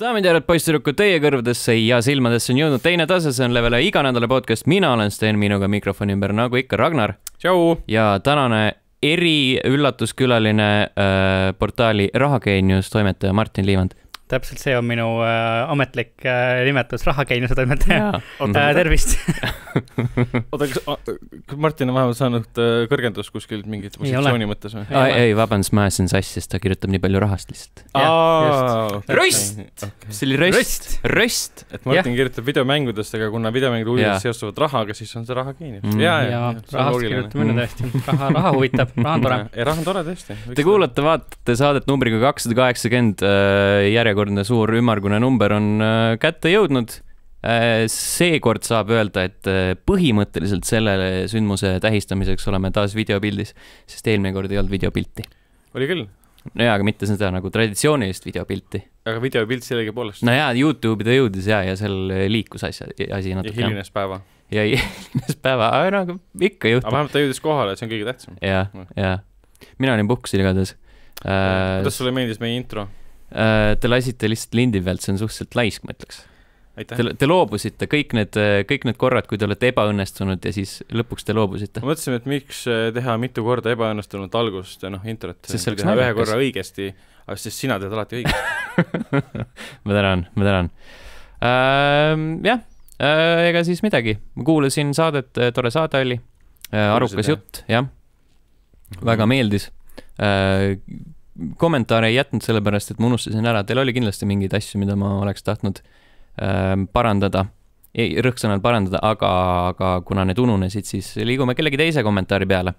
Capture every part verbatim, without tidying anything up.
Daamid ja härrad, poisssüdrukud, teie kõrvadesse ja silmadesse on jõudnud teine tase, see on Levele iga nädala podcast. Mina olen Sten, minuga mikrofoni ümber nagu ikka Ragnar. Tšau! Ja tänane eri üllatuskülaline äh, portaali Rahageenius toimetaja Martin Liivand. Täpselt see on minu äh, ametlik äh, nimetus, Rahageeniuse toimetaja. Äh, tervist! Oota, kas, kas Martin on vähemalt saanud äh, kõrgendus kuskilt mingit positsiooni mõttes või? Ei, ei, vabandust, ma ajasin sassi, sest ta kirjutab nii palju rahast lihtsalt. Okay. Röst! Okay. See oli röst! Röst! Et Martin ja. kirjutab videomängudest, aga kuna videomängud uudid seostuvad rahaga, siis on see Rahageenius. Mm. Ja, ja, ja rahast kirjutamine tõesti. Raha, raha huvitab, raha on tore. Ja raha on tore tõesti. Te kuulate, vaatate saadet numbriga kakssada kaheksakümmend äh, järjekordne suur ümargune number on äh, kätte jõudnud. Äh, seekord saab öelda, et äh, põhimõtteliselt sellele sündmuse tähistamiseks oleme taas videopildis, sest eelmine kord ei olnud videopilti. Oli küll? No jaa, aga mitte seda nagu traditsioonilist videopilti. Aga videopilt sellega poolest? No jaa, YouTube'i ta jõudis ja, ja seal liikus asja, asi natuke. Ja hilines päeva. Ja hilines päeva, aga nagu ikka juhtub. Aga vähemalt ta jõudis kohale, et see on kõige tähtsam. Jaa, jaa. Mina olin puhkusil igatahes. Äh, Kuidas sulle meeldis meie intro? Äh, te lasite lihtsalt lindi pealt, see on suhteliselt laisk, ma ütleks. Te, te loobusite kõik need, kõik need korrad, kui te olete ebaõnnestunud ja siis lõpuks te loobusite. Ma mõtlesin, et miks teha mitu korda ebaõnnestunut algust ja noh, introt. Sest see oleks teha ühe korra õigesti, aga siis sina teed alati õigesti. ma tänan, ma tänan. Äh, jah, äh, ega siis midagi. Ma kuulasin saadet, tore saade oli. Äh, arukas jutt, jah. Väga meeldis. Äh, kommentaare ei jätnud sellepärast, et ma unustasin ära. Teil oli kindlasti mingeid asju, mida ma oleks tahtnud parandada, ei, rõhksõnal parandada, aga, aga kuna need ununesid, siis liigume kellegi teise kommentaari peale.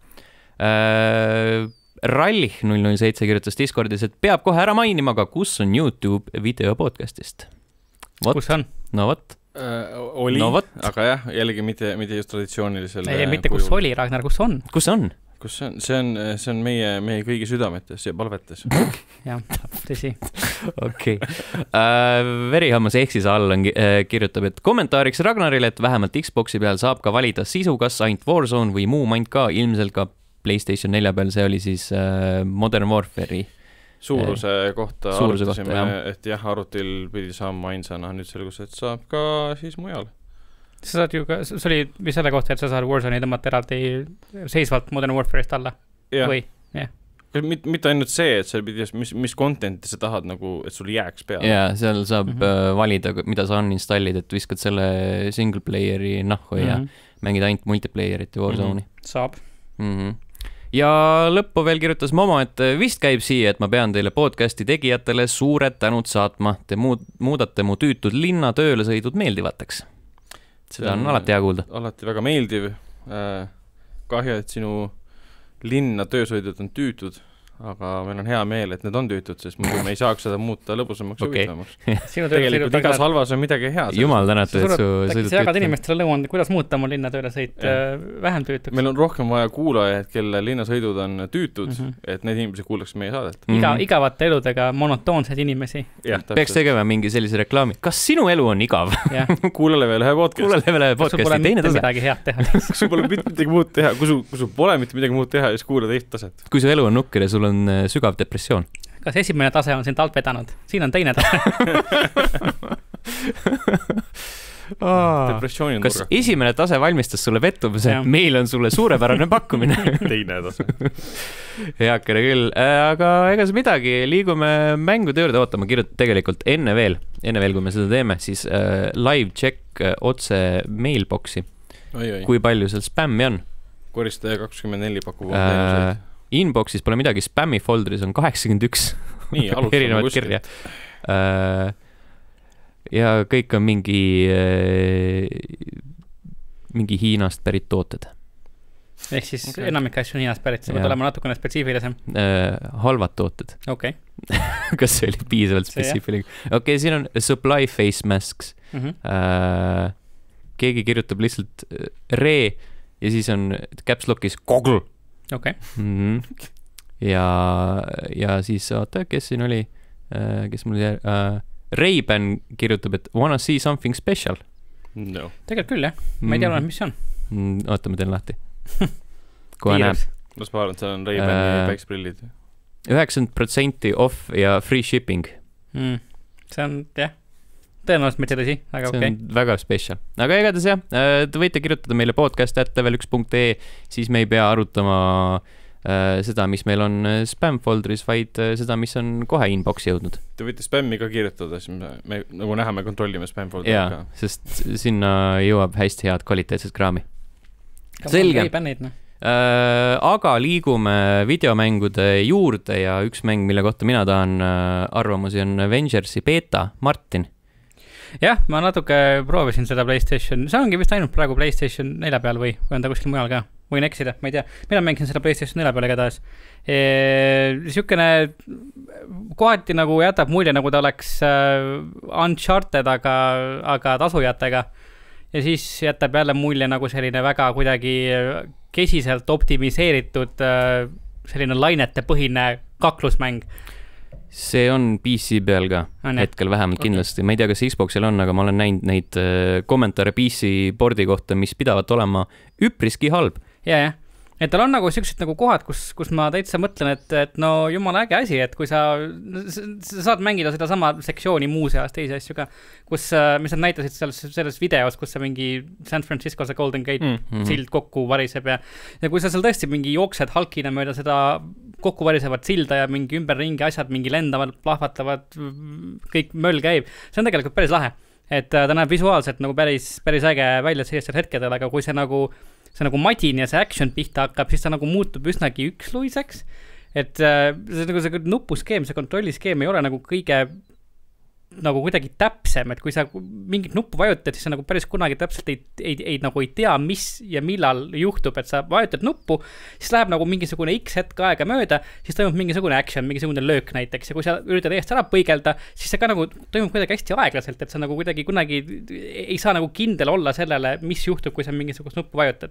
Äh, Rallih null null seitse kirjutas Discordis, et peab kohe ära mainima, aga kus on YouTube video podcastist? What? Kus on? No what? Äh, oli, no, aga jah, jällegi mitte, mitte just traditsioonilisel ei, mitte kus oli, Ragnar, kus on? Kus on? Kus see on? See on, see on meie, meie kõigi südametes ja palvetes. jah, tõsi. Okei. Okay. Uh, Verihammas ehk siis all on, uh, kirjutab, et kommentaariks Ragnarile, et vähemalt Xboxi peal saab ka valida sisu, kas ainult Warzone või muu maint ka, ilmselt ka PlayStation nelja peal, see oli siis uh, Modern Warfare'i. Suuruse kohta Suuruse arutasime, kohta, jah. et jah, arutil pidi saama ainsana, nüüd selgus, et saab ka siis mujal. Sa saad ju ka, see oli mis selle kohta, et sa saad Warzone'i tõmmata eraldi seisvalt Modern Warfare'ist alla? Ja. Või? Jah. Mitte, mitte ainult see, et seal pidi, mis, mis contenti sa tahad, nagu, et sul jääks peale. Jaa, seal saab mm -hmm. valida, mida sa uninstallid, et viskad selle single playeri nahku mm -hmm. ja mängid ainult multiplayerit ja Warzone'i. Mm -hmm. Saab. Mm -hmm. Ja lõppu veel kirjutas Momo, et vist käib siia, et ma pean teile podcasti tegijatele suured tänud saatma. Te muud, muudate mu tüütud linna tööle sõidud meeldivateks. Seda on, on alati hea kuulda. Alati väga meeldiv. Kahju, et sinu linna töösõidud on tüütud, aga meil on hea meel, et need on tüütud, sest muidu me ei saaks seda muuta lõbusamaks ja okay. huvitavamaks. Tegelikult igas halvas on midagi hea. Jumal tänatu, et su sõidud sa jagad inimestele lõuand, kuidas muuta mu linna tööle sõit ja. vähem tüütuks. Meil on rohkem vaja kuulajaid, kelle linnasõidud on tüütud, mm -hmm. et need inimesed kuulaks meie saadet. Iga, mm -hmm. igavate eludega monotoonseid inimesi. Ja, peaks tegema mingi sellise reklaami. Kas sinu elu on igav? Kuulale veel ühe podcasti. Kuulale veel ühe podcasti. Sul pole mitte midagi head teha. Kui sul pole mitte midagi muud teha, kui sul, kui sul pole mitte midagi muud teha, siis kuula teist taset. Kui su elu on nukker ja sul on sügav depressioon. Kas esimene tase on sind alt vedanud? Siin on teine tase. Depressiooni on kas nurga. Esimene tase valmistas sulle pettumise, et meil on sulle suurepärane pakkumine? Teine tase. Heakene küll, aga ega see midagi, liigume mängude juurde, oota, ma kirjutan tegelikult enne veel, enne veel, kui me seda teeme, siis äh, live check äh, otse mailboxi. Oi, oi. Kui palju seal spämmi on? Koristaja kakskümmend neli pakub äh, inboxis pole midagi, spammi folderis on kaheksakümmend üks. Nii, alustame erinevat kirja. Äh, ja kõik on mingi äh, mingi Hiinast pärit tooted. Ehk siis okay. enamik asju on Hiinast pärit, see võid olema natukene spetsiifilisem. Äh, halvad tooted. Okay. Kas see oli piisavalt spetsiifiline? Okei, okay, siin on supply face masks. Mm -hmm. äh, keegi kirjutab lihtsalt re ja siis on caps lockis goggle. Okay. Mm -hmm. ja, ja siis oota, kes siin oli, kes mul jäi, uh, Ray-Ban kirjutab, et wanna see something special. No. Tegelikult küll, jah. Ma ei tea, mis see on. Mm, oota, ma teen lahti. Kohe näeb. Ma ma arvan, et seal on Ray-Bani uh, päiksprillid. üheksakümmend protsenti off ja free shipping. Mm. see on, jah, tõenäoliselt mitte tõsi, aga okei. See on väga special. Aga igatahes jah, te võite kirjutada meile podcast at level üks punkt ee, siis me ei pea arutama äh, seda, mis meil on spam folderis, vaid seda, mis on kohe inboxi jõudnud. Te võite spammi ka kirjutada, siis me, me nagu näha, me kontrollime spam folderit ka. Jaa, sest sinna jõuab hästi head kvaliteetset kraami. Selge. Äh, aga liigume videomängude juurde ja üks mäng, mille kohta mina tahan äh, arvamusi on Avengersi beta. Martin. Jah, ma natuke proovisin seda PlayStation, see ongi vist ainult praegu PlayStation nelja peal või, või on ta kuskil mujal ka, võin eksida, ma ei tea, mina mängisin seda PlayStation nelja peal igatahes. Siukene kohati nagu jätab mulje, nagu ta oleks Uncharted, aga, aga tasujatega ja siis jätab jälle mulje nagu selline väga kuidagi kesiselt optimiseeritud selline lainete põhine kaklusmäng. See on P C peal ka, on, hetkel vähemalt okay. Kindlasti. Ma ei tea, kas Xboxil on, aga ma olen näinud neid kommentaare P C boardi kohta, mis pidavat olema üpriski halb. Ja, jah. Et tal on nagu sellised nagu kohad, kus, kus ma täitsa mõtlen, et, et no jumala äge asi, et kui sa, sa saad mängida seda sama sektsiooni muuseas teisi asju ka, kus, mis nad näitasid selles, selles videos, kus sa mingi San Francisco see Golden Gate mm -hmm. sild kokku variseb ja, ja kui sa seal tõesti mingi jooksed halkina mööda seda kokku varisevad silda ja mingi ümberringi asjad, mingi lendavad, plahvatavad, kõik möll käib, see on tegelikult päris lahe. Et ta näeb visuaalselt nagu päris, päris äge välja sellistel hetkedel, aga kui see nagu see nagu madin ja see action pihta hakkab, siis ta nagu muutub üsnagi üksluiseks. Et see, nagu see nupuskeem, see kontrolliskeem ei ole nagu kõige nagu kuidagi täpsem, et kui sa mingit nuppu vajutad, siis sa nagu päris kunagi täpselt ei, ei, ei, nagu ei tea, mis ja millal juhtub, et sa vajutad nuppu, siis läheb nagu mingisugune X hetk aega mööda, siis toimub mingisugune action, mingisugune löök näiteks ja kui sa üritad eest ära põigelda, siis see ka nagu toimub kuidagi hästi aeglaselt, et sa nagu kuidagi kunagi ei saa nagu kindel olla sellele, mis juhtub, kui sa mingisugust nuppu vajutad.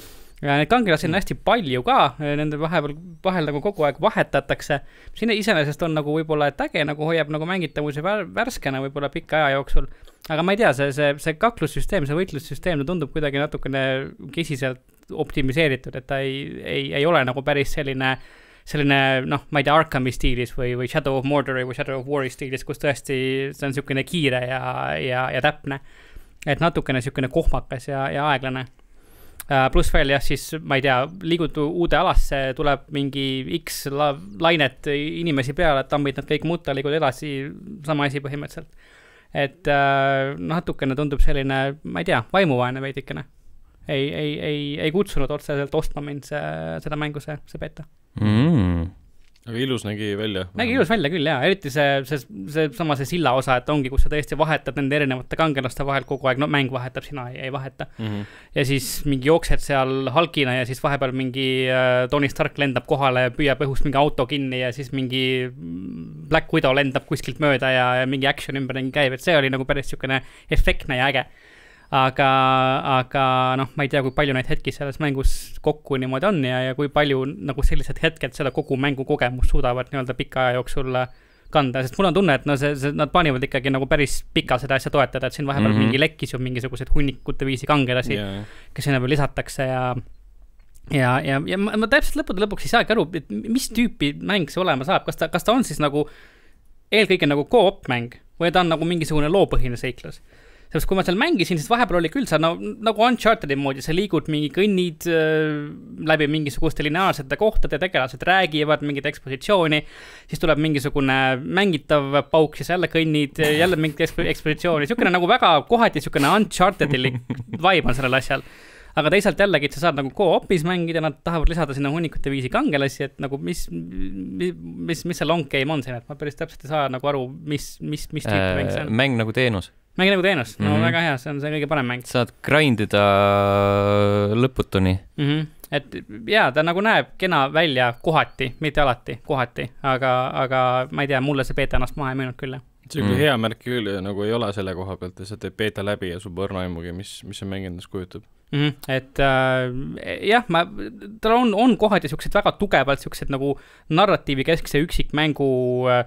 Ja need kangelasi on hästi palju ka, nende vahel, vahel nagu kogu aeg vahetatakse. Siin iseenesest on nagu võib-olla et äge, nagu hoiab nagu mängitavuse värskena võib-olla pika aja jooksul. Aga ma ei tea, see, see, see kaklussüsteem, see võitlussüsteem, ta tundub kuidagi natukene kesiselt optimiseeritud, et ta ei, ei, ei ole nagu päris selline, selline, noh, ma ei tea, Arkhami stiilis või, või Shadow of Mordori või Shadow of War'i stiilis, kus tõesti see on niisugune kiire ja, ja, ja täpne. Et natukene niisugune kohmakas ja, ja aeglane. Uh, pluss veel jah, siis ma ei tea, liigud uude alasse, tuleb mingi X la, lainet inimesi peale, tammid nad kõik mutta, liigud edasi, sama asi põhimõtteliselt. Et uh, natukene tundub selline, ma ei tea, vaimuvaene veidikene. Ei, ei, ei, ei kutsunud otseselt ostma mind see, seda mängu see, see beta. Mm. Aga ilus nägi välja. Nägi ilus välja küll, jah. Eriti see, see, see sama see silla osa, et ongi, kus sa tõesti vahetad nende erinevate kangelaste vahel kogu aeg. No mäng vahetab, sina ei, ei vaheta. Mm -hmm. Ja siis mingi jooksed seal halkina ja siis vahepeal mingi äh, Tony Stark lendab kohale ja püüab õhust mingi auto kinni ja siis mingi Black Widow lendab kuskilt mööda ja, ja mingi action ümber käib. Et see oli nagu päris niisugune efektne ja äge. Aga, aga noh, ma ei tea, kui palju neid hetki selles mängus kokku niimoodi on ja, ja kui palju nagu sellised hetked seda kogu mängu kogemust suudavad nii-öelda pika aja jooksul kanda, sest mul on tunne, et no see, see, nad paanivad ikkagi nagu päris pika seda asja toetada, et siin vahepeal mm -hmm. mingi lekkis ju mingisugused hunnikute viisi kangelasi, yeah. kes sinna veel lisatakse ja ja, ja, ja ma, ma täpselt lõppude lõpuks ei saagi aru, et mis tüüpi mäng see olema saab, kas ta, kas ta on siis nagu eelkõige nagu co-op mäng või ta on nagu mingisugune loopõhine seiklus. Sest kui ma seal mängisin, siis vahepeal oli küll sa no, nagu Uncharted'i moodi, sa liigud mingi kõnnid äh, läbi mingisuguste lineaarsete kohtade, tegelased räägivad mingit ekspositsiooni, siis tuleb mingisugune mängitav pauk, siis jälle kõnnid, jälle mingit ekspositsiooni, niisugune nagu väga kohati niisugune Uncharted'ilik vibe on sellel asjal. Aga teisalt jällegi, et sa saad nagu co-opis mängida, nad tahavad lisada sinna hunnikute viisi kangelasi, et nagu mis, mis, mis, mis see long game on siin, et ma päris täpselt ei saa nagu aru, mis, mis, mis tüüpi äh, mäng see on. Mäng nagu teenus. Mäng nagu teenus, no mm -hmm. väga hea, see on see kõige parem mäng. Saad grindida lõputuni. Mm -hmm. Et jaa, ta nagu näeb kena välja kohati, mitte alati, kohati, aga, aga ma ei tea, mulle see beta ennast maha ei müünud küll. See on mm. hea märk küll nagu ei ole selle koha pealt ja sa teed beta läbi ja sul põrna aimugi, mis, mis see mäng endast kujutab. Mm -hmm. Et äh, jah, ma, tal on, on kohati siuksed väga tugevalt siuksed nagu narratiivi keskse üksikmängu äh,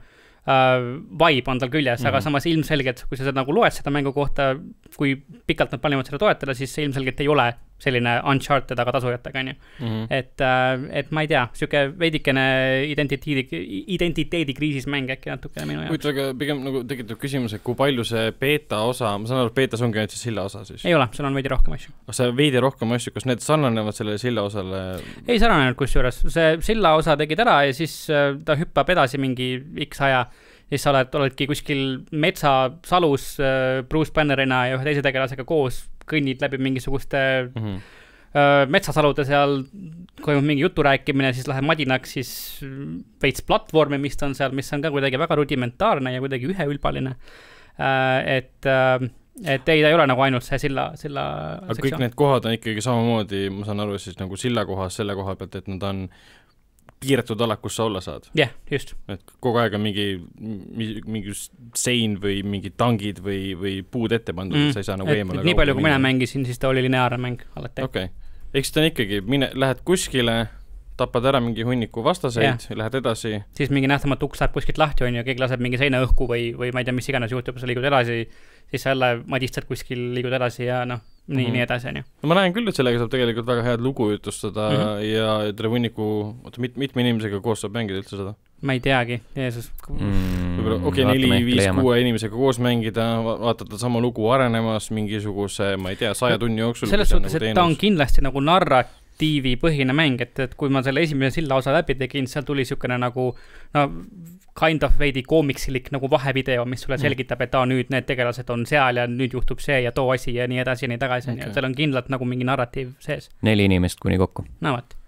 vibe on tal küljes, mm-hmm. aga samas ilmselgelt, kui sa seda nagu loed seda mängu kohta, kui pikalt nad panevad seda toetada, siis see ilmselgelt ei ole selline Uncharted aga tasujatega, on ju. mm -hmm. et, et ma ei tea, siuke veidikene identiteedi, identiteedi kriisis mäng äkki natukene minu jaoks. Kuid väga pigem nagu tekitab küsimus, et kui palju see beta osa, ma saan aru, et betas ongi ainult see silla osa siis? Ei ole, seal on veidi rohkem asju. Kas see veidi rohkem asju, kas need sarnanevad sellele silla osale? Ei sarnanenud kusjuures, see silla osa tegid ära ja siis ta hüppab edasi mingi X aja. Siis sa oled, oledki kuskil metsasalus Bruce Bannerina ja ühe teise tegelasega koos kõnnid läbi mingisuguste mm -hmm. uh, metsasalude seal, kui on mingi jutu rääkimine, siis lähed madinaks, siis veits platvormi, mis on seal, mis on ka kuidagi väga rudimentaarne ja kuidagi üheülbaline. Uh, et, uh, et ei, ta ei ole nagu ainult see silla, silla aga sektsioon. Kõik need kohad on ikkagi samamoodi, ma saan aru, siis nagu silla kohas selle koha pealt, et nad on piiratud alad, kus sa olla saad. Jah, yeah, just. Et kogu aeg on mingi, mingi sein või mingid tangid või, või puud ette pandud, mm. et sa ei saa nagu eemale. Nii palju, kui mina mängisin, siis ta oli lineaarne mäng alati. Okei. Okay. Eks ta on ikkagi, mine, lähed kuskile, tapad ära mingi hunniku vastaseid, yeah. lähed edasi. Siis mingi nähtamatu uks läheb kuskilt lahti, on ju, keegi laseb mingi seina õhku või, või ma ei tea, mis iganes juhtub, sa liigud edasi, siis sa jälle madistad kuskil, liigud edasi ja noh, nii, mm -hmm. nii edasi, on ju. No ma näen küll, et sellega saab tegelikult väga head lugu jutustada mm -hmm. ja tere hunniku, oota, mit, mitme inimesega koos saab mängida üldse seda? Ma ei teagi, Jeesus. Mm, võib-olla, okei, okay, neli, viis, kuue inimesega koos mängida, vaatad sama lugu arenemas mingisuguse, ma ei tea, saja tunni jooksul. Selles suhtes, nagu et ta on kindlasti nagu narratiivi põhine mäng, et, et kui ma selle esimese silla osa läbi tegin, seal tuli siukene nagu, no, kind of veidi koomiksilik nagu vahevideo, mis sulle selgitab, et aa, nüüd need tegelased on seal ja nüüd juhtub see ja too asi ja nii edasi ja nii tagasi. Okay. Seal on kindlalt nagu mingi narratiiv sees. Neli inimest kuni kokku. No vaat.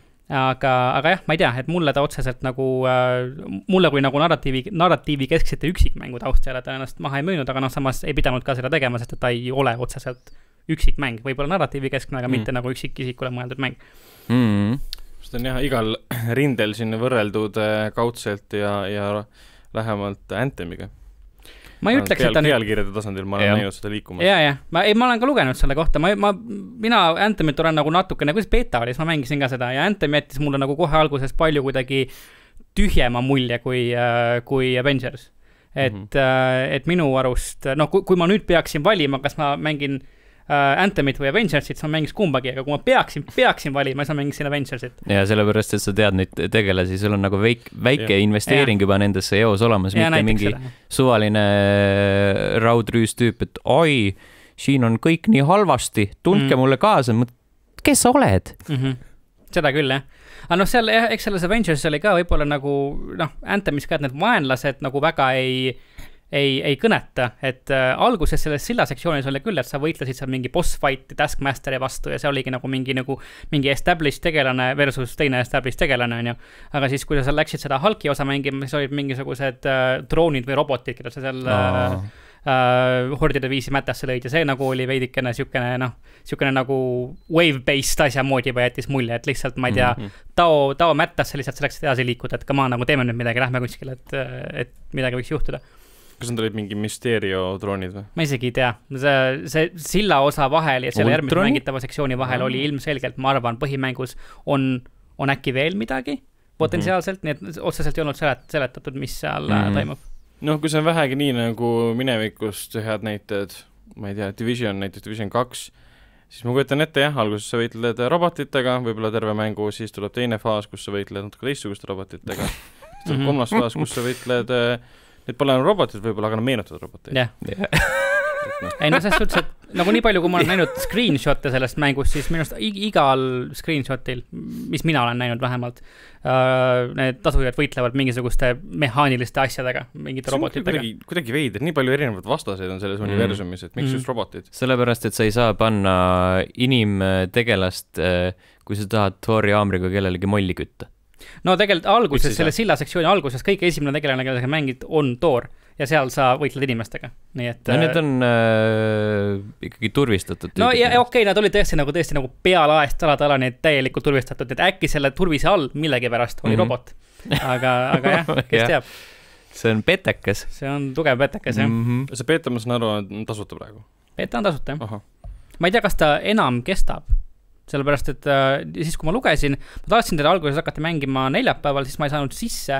Aga, aga jah, ma ei tea, et mulle ta otseselt nagu, äh, mulle kui nagu narratiivi, narratiivi kesksete üksikmängu taustjale ta ennast maha ei müünud, aga noh, samas ei pidanud ka seda tegema, sest et ta ei ole otseselt üksikmäng. Võib-olla narratiivi keskne, aga mm. mitte nagu üksikisikule mõeldud mäng. Mm. Seda on jah, igal rindel sinna võrreldud kaudselt ja, ja lähemalt Anthemiga. Ma ei ütleks, et ta nüüd... Pealkirjade tasandil ma olen näinud seda liikumas. Jaa, jah. Ma, ei, ma olen ka lugenud selle kohta. Ma, ma, mina Anthemit olen nagu natukene, kuidas beta oli, siis ma mängisin ka seda ja Anthem jättis mulle nagu kohe alguses palju kuidagi tühjema mulje kui, kui Avengers. Et, mm -hmm. et minu arust, no kui, kui ma nüüd peaksin valima, kas ma mängin Uh, Anthemit või Avengersit, siis ma mängiks kumbagi, aga kui ma peaksin, peaksin valima, siis ma mängisin Avengersit. Ja sellepärast, et sa tead neid tegelasi, sul on nagu veik, väike ja. investeering ja. juba nendesse eos olemas, ja mitte mingi seda. Suvaline raudrüüs tüüp, et oi, siin on kõik nii halvasti, tundke mm. mulle kaasa, kes sa oled? Mm -hmm. Seda küll, jah. Aga noh, seal, eks selles Avengers oli ka võib-olla nagu, noh, Anthemis ka, et need vaenlased nagu väga ei... ei, ei kõneta, et äh, alguses selles silla sektsioonis oli küll, et sa võitlesid seal mingi boss fighti Taskmasteri vastu ja see oligi nagu mingi, nagu mingi established tegelane versus teine established tegelane, on ju. Aga siis, kui sa läksid seda Hulki osa mängima, siis olid mingisugused äh, droonid või robotid, keda sa seal äh, äh, hordide viisi mätasse lõid ja see nagu oli veidikene siukene, noh, siukene nagu wave-based asja moodi või jättis mulje, et lihtsalt, ma ei tea, mm -hmm. tao, tao mätasse lihtsalt selleks edasi liikuda, et ka ma nagu teeme nüüd midagi, lähme kuskile, et, et midagi võiks juhtuda. Kas need olid mingi Mysterio droonid või? Ma isegi ei tea. See, see silla osa vahel ja selle järgmise mängitava sektsiooni vahel oli ilmselgelt, ma arvan, põhimängus on, on äkki veel midagi potentsiaalselt, mm -hmm. nii et otseselt ei olnud selet, seletatud, mis seal mm -hmm. toimub. No kui see on vähegi nii nagu minevikust head näited, ma ei tea, Division, näiteks Division kaks, siis ma kujutan ette jah, alguses sa võitled robotitega, võib-olla terve mängu, siis tuleb teine faas, kus sa võitled natuke teistsuguste robotitega, siis tuleb kolmas faas, kus sa võitled Need pole on robotid võib-olla, aga nad meenutavad roboteid. Jah. Yeah. Ei no selles suhtes, et nagu nii palju, kui ma olen näinud screenshotte sellest mängust, siis minust igal screenshotil, mis mina olen näinud vähemalt, uh, need tasujad võitlevad mingisuguste mehaaniliste asjadega, mingite robotitega. Kuidagi, kuidagi veider, nii palju erinevad vastaseid on selles mm. universumis, et miks mm. just robotid? Sellepärast, et sa ei saa panna inimtegelast, kui sa tahad Thori haamriga kellelegi molli kütta. No tegelikult alguses, selle silla sektsiooni alguses kõige esimene tegelane, kellega mängid, on Thor ja seal sa võitled inimestega. Nii et... No need on äh, ikkagi turvistatud. No ja okei, okay, nad olid tõesti nagu, tõesti nagu pealaest alatalani täielikult turvistatud, et äkki selle turvise all millegi pärast oli mm -hmm. robot. Aga, aga jah, kes ja. teab. See on petekas. See on tugev petekas, jah. Mm -hmm. See beta, ma saan aru, on tasuta praegu? Beta on tasuta, jah. Ma ei tea, kas ta enam kestab. Sellepärast, et äh, siis kui ma lugesin, ma tahtsin teda alguses hakata mängima neljapäeval, siis ma ei saanud sisse.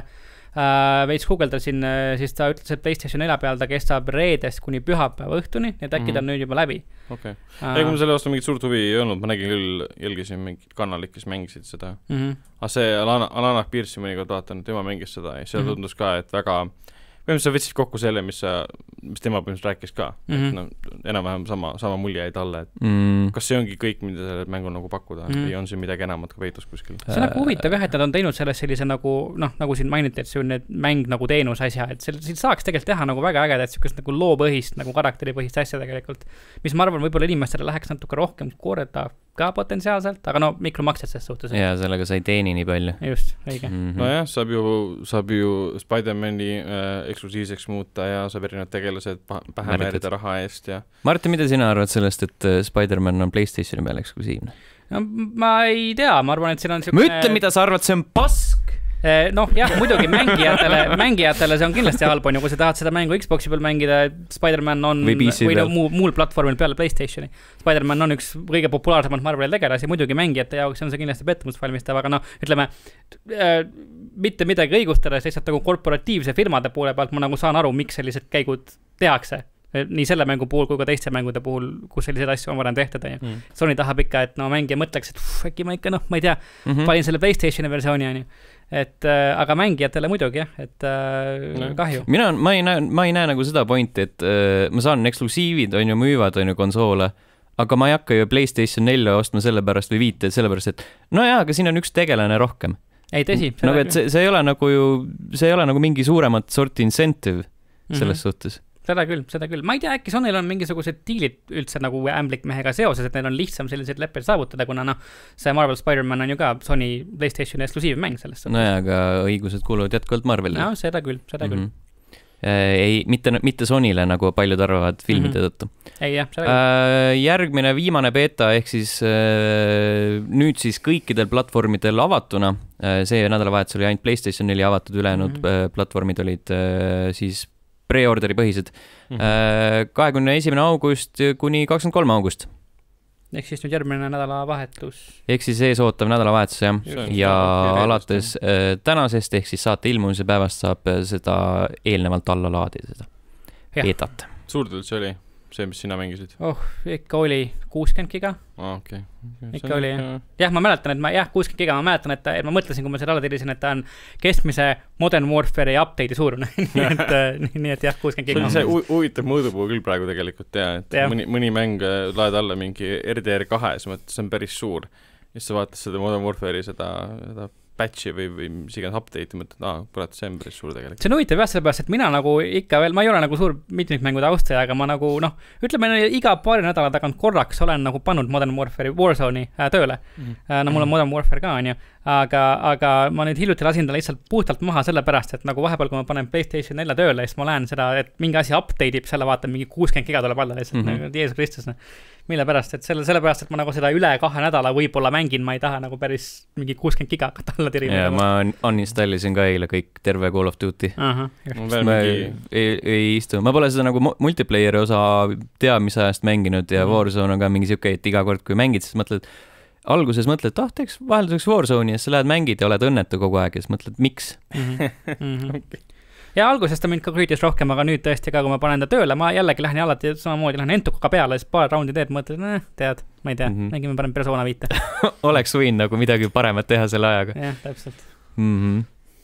äh, veits guugeldasin, siis ta ütles, et PlayStation nelja peal ta kestab reedest kuni pühapäeva õhtuni, nii et äkki mm-hmm. ta on nüüd juba läbi. Okei. Okay. Ega mul selle vastu mingit suurt huvi ei olnud, ma nägin küll, jälgisin mingid kanalid, kes mängisid seda. Mm-hmm. Aga see Alana, Alana Pierce'i mõnikord vaatan, tema mängis seda ja seal mm-hmm. tundus ka, et väga põhimõtteliselt sa võtsid kokku selle, mis, sa, mis tema põhimõtteliselt rääkis ka. Mm-hmm. No, enam-vähem sama, sama mulje jäi talle, et mm. kas see ongi kõik, mida selle mängu nagu pakkuda mm. või on see midagi enamat ka peitus kuskil? See on nagu huvitav jah, et nad on teinud sellest sellise nagu, noh, nagu siin mainiti, et see on need mäng nagu teenus asja, et selle, siin saaks tegelikult teha nagu väga ägeda, et siukest nagu loopõhist, nagu karakteripõhist asja tegelikult, mis ma arvan, võib-olla inimestele läheks natuke rohkem korda ka potentsiaalselt, aga no mikromaksed selles suhtes. Ja sellega sa ei teeni nii palju. Just, õige. Mm-hmm. No jah, saab ju, saab ju Spider-Mani äh, eksklusiivseks muuta ja saab erinevad tegelased pähe määrida raha eest ja... Martin, mida sina arvad sellest, et Spider-Man on PlayStationi peal eksklusiivne? No ma ei tea, ma arvan, et siin on siukene... Ma ütlen, mida sa arvad, see on pask! Noh, jah, muidugi mängijatele, mängijatele see on kindlasti halb, on ju, kui sa tahad seda mängu Xboxi peal mängida, Spider-Man on või, või no, muu, muul platvormil peale PlayStationi. Spider-Man on üks kõige populaarsemalt Marveli tegelasi, muidugi mängijate jaoks on see kindlasti pettumust valmistav, aga noh, ütleme, äh, mitte midagi õigustades, lihtsalt nagu korporatiivse firmade poole pealt ma nagu saan aru, miks sellised käigud tehakse. Nii selle mängu puhul kui ka teiste mängude puhul, kus sellised asju on varem tehtud. Mm. Sony tahab ikka, et no mängija mõtleks, et uff, äkki ma ikka, noh, ma ei tea, mm-hmm. valin selle PlayStationi versiooni, on ju. Et, äh, aga mängijatele muidugi, jah, et äh, no. kahju. Mina, ma ei näe, ma ei näe nagu seda pointi, et äh, ma saan eksklusiivid, on ju, müüvad, on ju, konsoole, aga ma ei hakka ju PlayStation nelja ostma selle pärast või viite selle pärast, et no jaa, aga siin on üks tegelane rohkem. Ei, tõsi. Nagu, et see, see ei ole nagu ju, see ei ole nagu mingi suuremat sorti incentive selles mm-hmm. suhtes. Seda küll, seda küll. Ma ei tea, äkki Sonyl on mingisugused diilid üldse nagu Ämblik-mehega seoses, et neil on lihtsam selliseid leppeid saavutada, kuna noh, see Marvel Spider-Man on ju ka Sony PlayStationi eksklusiivmäng sellest. No jaa, aga õigused kuuluvad jätkuvalt Marvelile. No, seda küll, seda küll. Mm-hmm. Ei, mitte, mitte Sonyle, nagu paljud arvavad filmide mm-hmm. tõttu. Ei, jah, seda küll. Äh, järgmine viimane beta, ehk siis äh, nüüd siis kõikidel platvormidel avatuna. Äh, see nädalavahetus oli ainult PlayStation neli avatud, ülejäänud mm-hmm. platvormid olid äh, siis pre-orderi põhised. Mm-hmm. kahekümne esimene august kuni kakskümmend kolm august. Ehk siis nüüd järgmine nädalavahetus. Ehk siis ees ootav nädalavahetus, jah. Just. Ja alates äh, tänasest, ehk siis saate ilmumise päevast saab seda eelnevalt alla laadida seda betat. Suurdelt see oli? See, mis sina mängisid? Oh, ikka oli kuuskümmend giga. Ah, okei. Okay. Ikka oli, jah. Jah, ma mäletan, et ma, jah, kuuskümmend giga, ma mäletan, et, et ma mõtlesin, kui ma selle alla tirisin, et ta on keskmise Modern Warfare'i update'i suurune. nii, et, nii et jah, kuuskümmend giga. See on see huvitav mõõdupuu küll praegu tegelikult, jah, et ja. mõni, mõni mäng laed alla mingi R D R kahe, siis mõtled, see on päris suur. Ja siis sa vaatad seda Modern Warfare'i seda, seda patchi või, või mis iganes update ja mõtled, aa, kurat, see on päris suur tegelikult. See on huvitav jah, sellepärast, et mina nagu ikka veel, ma ei ole nagu suur mitmikmängude austaja, aga ma nagu, noh, ütleme, iga paari nädala tagant korraks olen nagu pannud Modern Warfare'i Warzone'i äh, tööle. Mm-hmm. Äh, no mul on Modern Warfare ka, on ju. Aga, aga ma nüüd hiljuti lasin ta lihtsalt puhtalt maha sellepärast, et nagu vahepeal, kui ma panen PlayStation nelja tööle, siis ma lähen seda, et mingi asi update'ib, selle vaatan, mingi kuuskümmend giga tuleb alla lihtsalt, mm-hmm. nagu Jeesus Kristus, mille pärast, et selle, selle pärast, et ma nagu seda üle kahe nädala võib-olla mängin, ma ei taha nagu päris mingi kuuskümmend giga alla tirima. Ja ma uninstallisin ka eile kõik terve Call of Duty. Aha, ma mingi... ei, ei istu, ma pole seda nagu multiplayeri osa tea, mis ajast mänginud ja mm-hmm. Warzone on ka mingi siuke, et iga kord, kui mängid, siis mõtled, alguses mõtled, et ah, teeks vahelduseks Warzone'i ja siis lähed mängid ja oled õnnetu kogu aeg ja siis mõtled, miks? Mm-hmm. Mm-hmm. Okay. Ja alguses ta mind ka krüütis rohkem, aga nüüd tõesti ka, kui ma panen ta tööle, ma jällegi lähen ja alati samamoodi lähen entukaga peale, siis paar raundi teed, mõtled, eh, tead, ma ei tea, mm-hmm. mängime parem Persona viite. Oleks võin nagu midagi paremat teha selle ajaga. Jah, täpselt. Mm-hmm.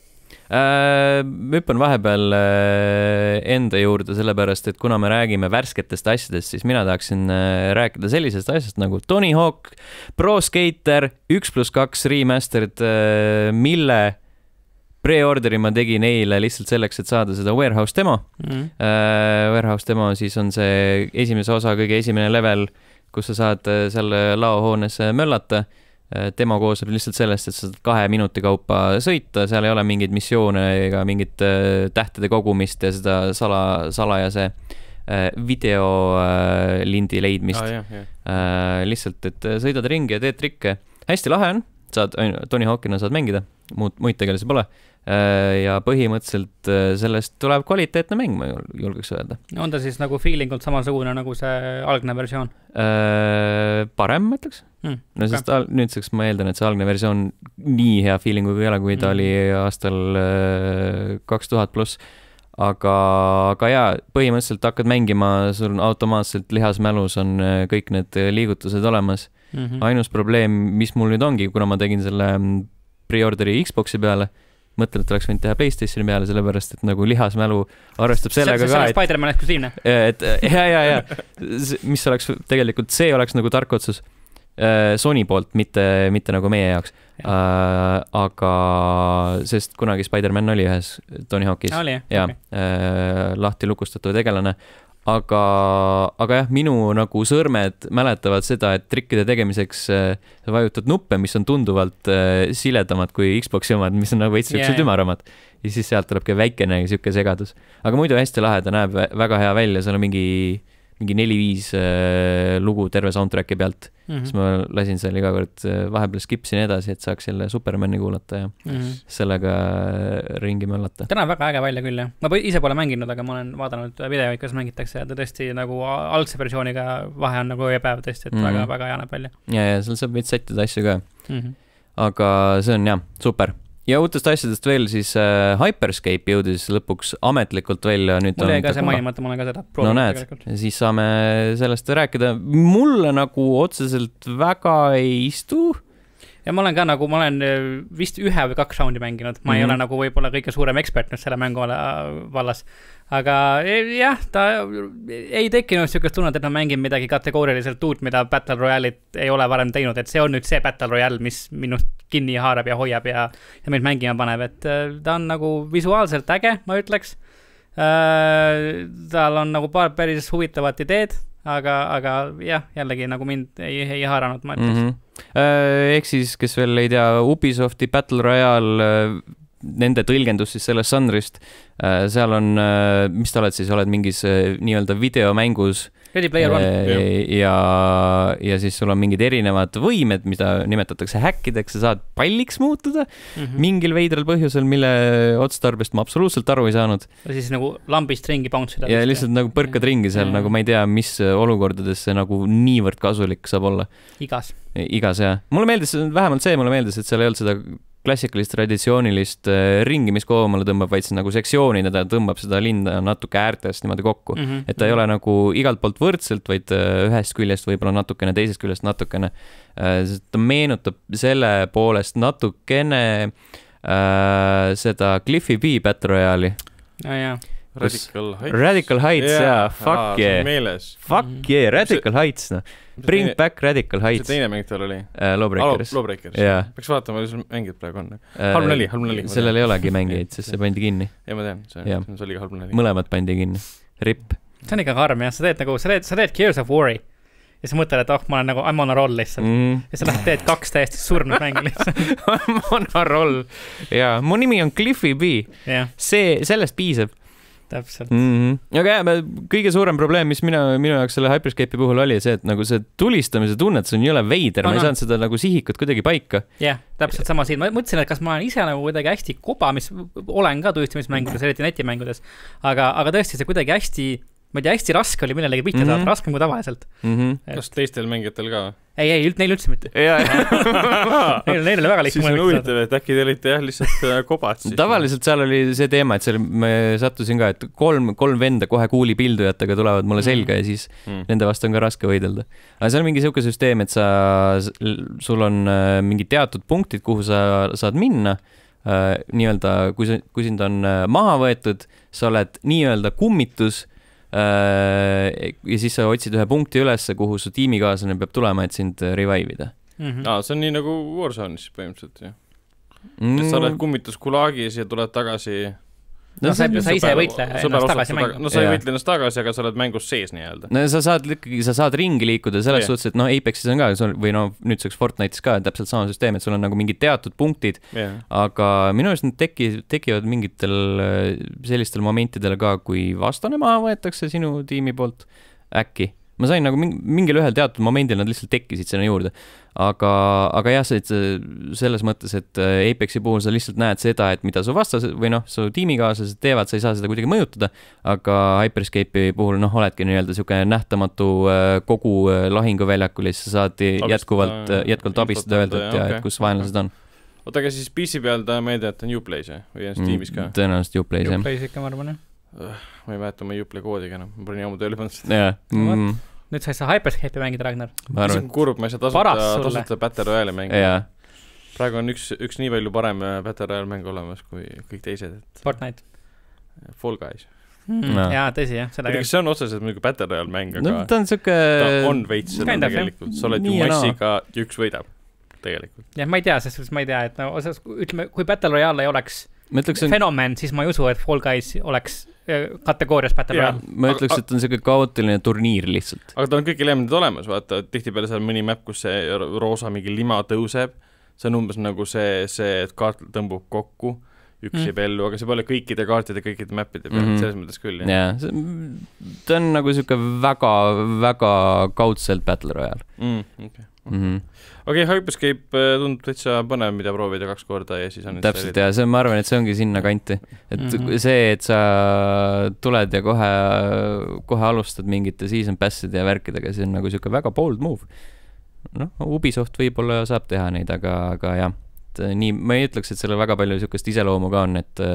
Äh, ma hüppan vahepeal äh, enda juurde sellepärast, et kuna me räägime värsketest asjadest, siis mina tahaksin äh, rääkida sellisest asjast nagu Tony Hawk Pro Skater üks pluss kaks remastered, äh, mille pre-orderi ma tegin eile lihtsalt selleks, et saada seda Warehouse demo. Mm. Uh, Warehouse demo siis on see esimese osa, kõige esimene level, kus sa saad selle laohoones möllata. Uh, demo kooseb lihtsalt sellest, et sa saad kahe minuti kaupa sõita, seal ei ole mingeid missioone ega mingit uh, tähtede kogumist ja seda sala, salajase uh, video uh, lindi leidmist. Ah, jah, jah. Uh, lihtsalt, et sõidad ringi ja teed trikke. Hästi lahe on, saad, Tony Hawkina saad mängida, muud, muid tegelasi pole. ja põhimõtteliselt sellest tuleb kvaliteetne mäng, ma julgeks öelda. On ta siis nagu feelingult samasugune nagu see algne versioon? Parem, ma ütleks. Mm, no sest okay. Nüüdseks ma eeldan, et see algne versioon nii hea feelinguga ei ole, kui ta mm. oli aastal kaks tuhat pluss. Aga, aga jaa, põhimõtteliselt hakkad mängima, sul automaatselt lihasmälus on kõik need liigutused olemas. Mm-hmm. Ainus probleem, mis mul nüüd ongi, kuna ma tegin selle pre-orderi Xboxi peale, mõtlen, et oleks võinud teha PlayStationi peale, sellepärast, et nagu lihasmälu arvestab sellega see, ka, et Spider-Man eksklusiivne. Et ja, ja, ja, mis oleks tegelikult, see oleks nagu tark otsus Sony poolt, mitte, mitte nagu meie jaoks. Ja. Äh, aga sest kunagi Spider-Man oli ühes Tony Hawk'is oli, ja okay. äh, lahti lukustatav tegelane. Aga, aga jah, minu nagu sõrmed mäletavad seda, et trikkide tegemiseks äh, vajutad nuppe, mis on tunduvalt äh, siledamad kui Xboxi omad, mis on nagu veits yeah. ümaramad. Ja siis sealt tulebki väikene siuke segadus. Aga muidu hästi lahe, ta näeb väga hea välja, seal on mingi, mingi neli-viis äh, lugu terve soundtracki pealt. Mm-hmm. Siis ma lasin seal iga kord vahepeal skipsin edasi, et saaks selle Supermani kuulata ja mm-hmm. sellega ringi möllata. Ta näeb väga äge välja küll, jah. Ma ise pole mänginud, aga ma olen vaadanud videoid, kas mängitakse ja ta tõesti nagu algse versiooniga vahe on nagu ööpäev tõesti, et mm-hmm. väga, väga hea näeb välja. Ja, ja seal saab veits sättida asju ka. Mm-hmm. Aga see on jah, super. Ja uutest asjadest veel siis äh, Hyperscape jõudis lõpuks ametlikult välja. Nüüd mul jäi ka see mainimata, ma olen ka seda proovinud. No näed, siis saame sellest rääkida. Mulle nagu otseselt väga ei istu. Ja ma olen ka nagu, ma olen vist ühe või kaks raundi mänginud. Ma mm-hmm. ei ole nagu võib-olla kõige suurem ekspert nüüd selle mängu vallas. Aga jah, ta ei tekkinud siukest tunnet, et ma mängin midagi kategooriliselt uut, mida Battle Royale'it ei ole varem teinud, et see on nüüd see Battle Royale, mis minust kinni haarab ja hoiab ja, ja meid mängima paneb, et ta on nagu visuaalselt äge, ma ütleks. Tal on nagu paar päris huvitavat ideed, aga, aga jah, jällegi nagu mind ei, ei haaranud, ma ütleks. Mm-hmm. Ehk siis, kes veel ei tea, Ubisofti Battle Royale, nende tõlgendus siis sellest žanrist, seal on, mis ta oled siis, oled mingis nii-öelda videomängus Ready Player One ja, ja siis sul on mingid erinevad võimed, mida nimetatakse häkkideks, sa saad palliks muutuda mm-hmm. mingil veidral põhjusel, mille otstarbest ma absoluutselt aru ei saanud. Ja siis nagu lambist ringi bouncida. Ja lihtsalt ja. Nagu põrkad ringi seal, ja. Nagu ma ei tea, mis olukordades see nagu niivõrd kasulik saab olla. Igas. Igas, jah. Mulle meeldis, vähemalt see mulle meeldis, et seal ei olnud seda klassikalist, traditsioonilist ringi, mis koomale tõmbab, vaid nagu sektsioonina ta tõmbab seda linna natuke äärtest niimoodi kokku. Mm-hmm. Et ta ei ole nagu igalt poolt võrdselt, vaid ühest küljest võib-olla natukene, teisest küljest natukene. Ta meenutab selle poolest natukene äh, seda Cliffy B Battle Royale'i. Ja, ja. Radical Heights. Radical Heights, yeah. jaa, fuck yeah. Fuck mm-hmm. yeah, Radical Heights, no. Bring teine, back Radical Heights. See teine mäng tal oli? Uh, Lawbreakers. Lawbreakers. Yeah. Peaks vaatama, mis mängid praegu on. Halb neli, halb neli. Sellel ei olegi mängijaid, sest see pandi kinni. Ja ma tean, see, yeah. see oli halb neli. Mõlemad pandi kinni. Rip. See on ikka karm, jah. Sa teed nagu, sa teed, sa teed Gears of War'i. Ja sa mõtled, et oh, ma olen nagu, I'm on a roll lihtsalt. Mm. Ja sa lähed teed kaks täiesti surnud mängu lihtsalt. I'm on a roll. Jaa, mu nimi on Cliffy B. Yeah. See, sellest piisab. Täpselt. Mm-hmm. Aga jah, kõige suurem probleem, mis mina, minu jaoks selle Hyperscape'i puhul oli see, et nagu see tulistamise tunnet, see on jõle veider, no, ma ei no. saanud seda nagu sihikut kuidagi paika. Jah, yeah, täpselt sama siin. Ma mõtlesin, et kas ma olen ise nagu kuidagi hästi koba, mis olen ka tulistumismängudes, eriti netimängudes, aga, aga tõesti see kuidagi hästi, ma ei tea, hästi raske oli millelegi pihta mm-hmm. saada, raskem kui tavaliselt. Mm-hmm. Et... Kas teistel mängijatel ka? Ei, ei, neil üldse mitte. neil, neil oli väga lihtne. Siis on huvitav, et äkki te olite jah lihtsalt kobad. Siis. Tavaliselt seal oli see teema, et seal me sattusin ka, et kolm, kolm venda kohe kuuli pildujatega tulevad mulle selga mm. ja siis mm. nende vastu on ka raske võidelda. Aga seal on mingi siuke süsteem, et sa, sul on mingi teatud punktid, kuhu sa saad minna. Äh, nii-öelda, kui, sa, kui sind on maha võetud, sa oled nii-öelda kummitus ja siis sa otsid ühe punkti ülesse, kuhu su tiimikaaslane peab tulema, et sind revive'ida. Mm-hmm. Aa, see on nii nagu Warzone'is põhimõtteliselt, jah. Mm. Et sa oled kummitus Gulagis ja tuled tagasi... No, no sa, sa ise ei võitle ennast tagasi mängu. No sa ei võitle ennast tagasi, aga sa oled mängus sees nii-öelda. No sa saad ikkagi, sa saad ringi liikuda selles yeah. suhtes, et no Apexis on ka, või no nüüdseks Fortnite'is ka täpselt sama süsteem, et sul on nagu mingid teatud punktid, yeah. aga minu arust need teki, tekivad mingitel sellistel momentidel ka, kui vastane maha võetakse sinu tiimi poolt äkki. ma sain nagu mingil ühel teatud momendil nad lihtsalt tekkisid sinna juurde. Aga, aga jah, see, selles mõttes, et Apexi puhul sa lihtsalt näed seda, et mida su vastased või noh, su tiimikaaslased teevad, sa ei saa seda kuidagi mõjutada, aga Hyperscape'i puhul noh, oledki nii-öelda niisugune nähtamatu kogu lahinguväljakul ja sa saad jätkuvalt, jätkuvalt abistada öelda, et, ja, okay. et kus vaenlased on. Oota, aga siis P C peal ta meedia, et on Uplay's või on Steamis ka? Tõenäoliselt Uplay's, jah. Uplay's ikka, ma arvan, jah. Ma ei mäleta oma Uplay koodiga, no. Ma panin ammu tööle pannud seda. Jah. Mm. Nüüd sa ei saa Hyperscape'i mängida, Ragnar. Ma arvan, et kurb, ma ei saa tasuta, tasuta Battle Royale'i mängida. Ja. Praegu on üks, üks nii palju parem Battle Royale mäng olemas kui kõik teised. Et... Fortnite. Fall Guys. Mm. No. Jaa, tõsi, jah. Seda kas see on otseselt mingi Battle Royale mäng, aga no, ta on siuke... ta on veits seda tegelikult. Sa oled ju massiga no. ja üks võidab tegelikult. Jah, ma ei tea, sest ma ei tea, et no, osas, ütleme, kui Battle Royale ei oleks ütleks, fenomen, siis ma ei usu, et Fall Guys oleks kategoorias Battle Royale. Ma ütleks, et on siuke kaootiline turniir lihtsalt. Aga ta on kõik elemendid olemas, vaata, tihtipeale seal mõni map, kus see roosa mingi lima tõuseb, see on umbes nagu see, see et kaart tõmbub kokku, üks mm. jääb ellu, aga see pole kõikide kaartide, kõikide mappide peal, mm-hmm. selles mõttes küll. Jah, yeah, ta on nagu siuke väga, väga kaudselt Battle Royale. Mm, okay. Mm-hmm. Okei, okay, Hyperscape tundub täitsa põnev, mida proovida kaks korda ja siis on täpselt, ja see, ma arvan, et see ongi sinna kanti. Et mm-hmm. see, et sa tuled ja kohe, kohe alustad mingite season passide ja värkidega, see on nagu siuke väga bold move. Noh, Ubisoft võib-olla saab teha neid, aga, aga jah, nii, ma ei ütleks, et selle väga palju siukest iseloomu ka on, et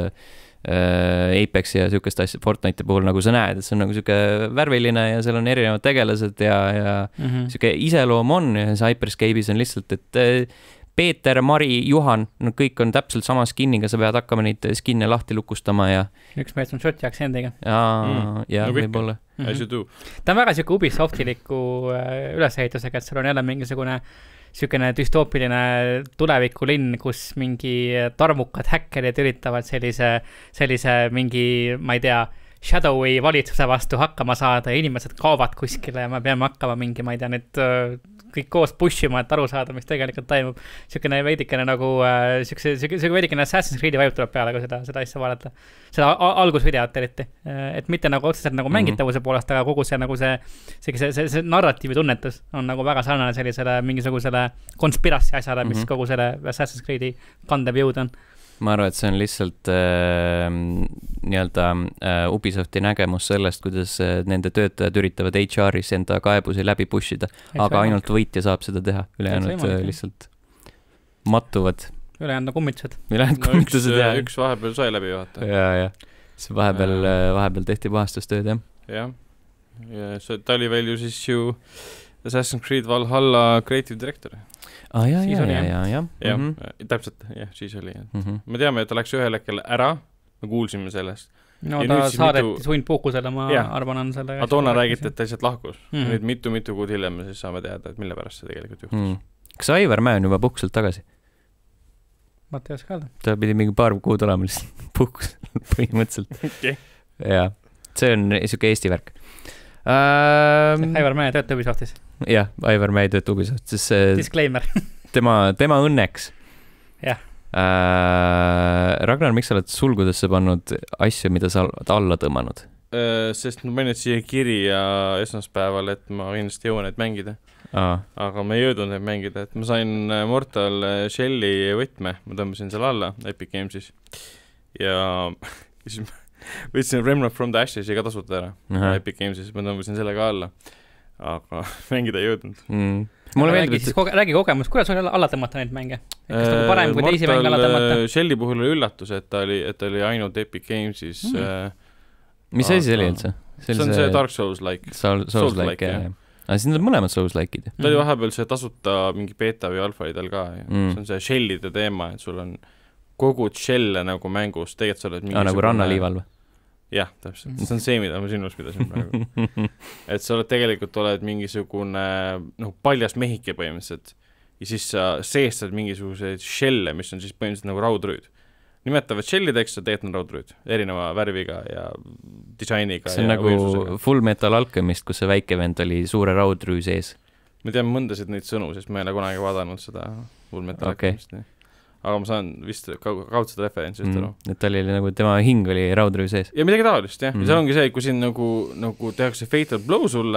Apex ja siukest asja Fortnite'i puhul nagu sa näed, et see on nagu siuke värviline ja seal on erinevad tegelased ja, ja mm-hmm. siuke iseloom on ja see Hyperscape'is on lihtsalt, et Peeter, Mari, Juhan, no kõik on täpselt sama skinniga, sa pead hakkama neid skinne lahti lukustama ja üks meest on shot aksendiga. Jaa, mm. ja no, võib-olla. Mm-hmm. As you do. Ta on väga siuke Ubisoftiliku ülesehitusega, et seal on jälle mingisugune siukene düstoopiline tulevikulinn, kus mingi tarmukad häkkerid üritavad sellise, sellise mingi, ma ei tea, Shadowi valitsuse vastu hakkama saada ja inimesed kaovad kuskile ja me peame hakkama mingi, ma ei tea, nüüd kõik koos pushima, et aru saada, mis tegelikult taimub. Siukene veidikene nagu, siukse, siukse veidikene Assassin's Creed'i vajub tuleb peale, kui seda, seda asja vaadata. Seda algusvideot eriti. Et mitte nagu otseselt nagu mängitavuse poolest, aga kogu see nagu see, see, see, see, see narratiivi tunnetus on nagu väga sarnane sellisele mingisugusele konspirassi asjale, mis mm-hmm. kogu selle Assassin's Creed'i kandev jõud on. Ma arvan, et see on lihtsalt äh, nii-öelda äh, Ubisofti nägemus sellest, kuidas äh, nende töötajad üritavad H R-is enda kaebusi läbi pushida, aga ainult võitja saab seda teha. Ülejäänud äh, lihtsalt mattuvad. Ülejäänud kummitused. Ülejäänud no, kummitused, üks, jah. Üks vahepeal sai läbi vaata. Ja, ja. See vahepeal, äh. vahepeal tehti puhastustööd, jah. Jah. Ja see, ta oli veel ju siis ju Assassin's Creed Valhalla creative director. Ah, jah, jah, jah, jah, jah. Ja, mm-hmm. täpselt, jah, siis oli. Mm-hmm. Me teame, et ta läks ühel hetkel ära, me kuulsime sellest. No ja ta saadeti mitu... sundpuhkusele, ma ja. arvan, on selle... Aga toona räägiti, et ta lihtsalt lahkus. Mm-hmm. Nüüd mitu-mitu kuud hiljem me siis saame teada, et mille pärast see tegelikult juhtus. Mm. Kas Aivar Mäe on juba puhkuselt tagasi? Ma ei oska öelda. Ta pidi mingi paar kuud olema lihtsalt puhkus põhimõtteliselt. Okay. Ja, see on siuke Eesti värk. Ähm... Aivar Mäe töötab Ubisoftis. Jah, Aivar Mäe töötab Ubisoftis. See... Disclaimer. tema, tema õnneks. Jah. Äh, Ragnar, miks sa oled sulgudesse pannud asju, mida sa oled alla tõmmanud? Äh, sest ma panin siia kirja esmaspäeval, et ma kindlasti jõuan neid mängida. Aa. Aga ma ei jõudnud neid mängida, et ma sain Mortal Shelli võtme, ma tõmbasin seal alla Epic Games'is. Ja siis ma võtsin Remnant from the Ashes ja ka tasuta ära. Aha. Epic Games'is, ma tõmbasin sellega alla. Aga mängida ei jõudnud. Mm. Mulle räägi, meeldib, et... koge, räägi kogemus, kuidas oli alla tõmmata neid mänge? Kas nagu parem kui teisi mänge alla tõmmata? Shelli puhul oli üllatus, et ta oli, et ta oli ainult Epic Games'is mm. äh, mis asi see oli üldse? See on see Dark Souls-like Souls-like, Souls-like jah ja. Aga siin on mõlemad Souls-like'id. Ta oli vahepeal see tasuta mingi beta või alfa idel ka mm. see on see Shellide teema, et sul on kogu Shelle nagu mängus, tegelikult sa oled mingi ah, nagu rannaliival või? Jah, täpselt. See on see, mida ma sinust pidasin praegu. Et sa oled tegelikult oled mingisugune noh, paljas mehike põhimõtteliselt ja siis sa seestad mingisuguseid shelle, mis on siis põhimõtteliselt nagu raudrüüd. Nimetavad shellideks, sa teed on raudrüüd erineva värviga ja disainiga. See on ja nagu võisusega. Full Metal Alchemist, kus see väike vend oli suure raudrüü sees. Me teame mõndasid neid sõnu, sest ma ei ole kunagi vaadanud seda Full Metal okay. Alchemist. Aga ma saan vist kaudset referentsi just aru. Mm, et ta oli nagu, tema hing oli raudrüü sees. Ja midagi taolist, jah. Mm. Ja see ongi see, kui siin nagu, nagu tehakse Fatal Blow sulle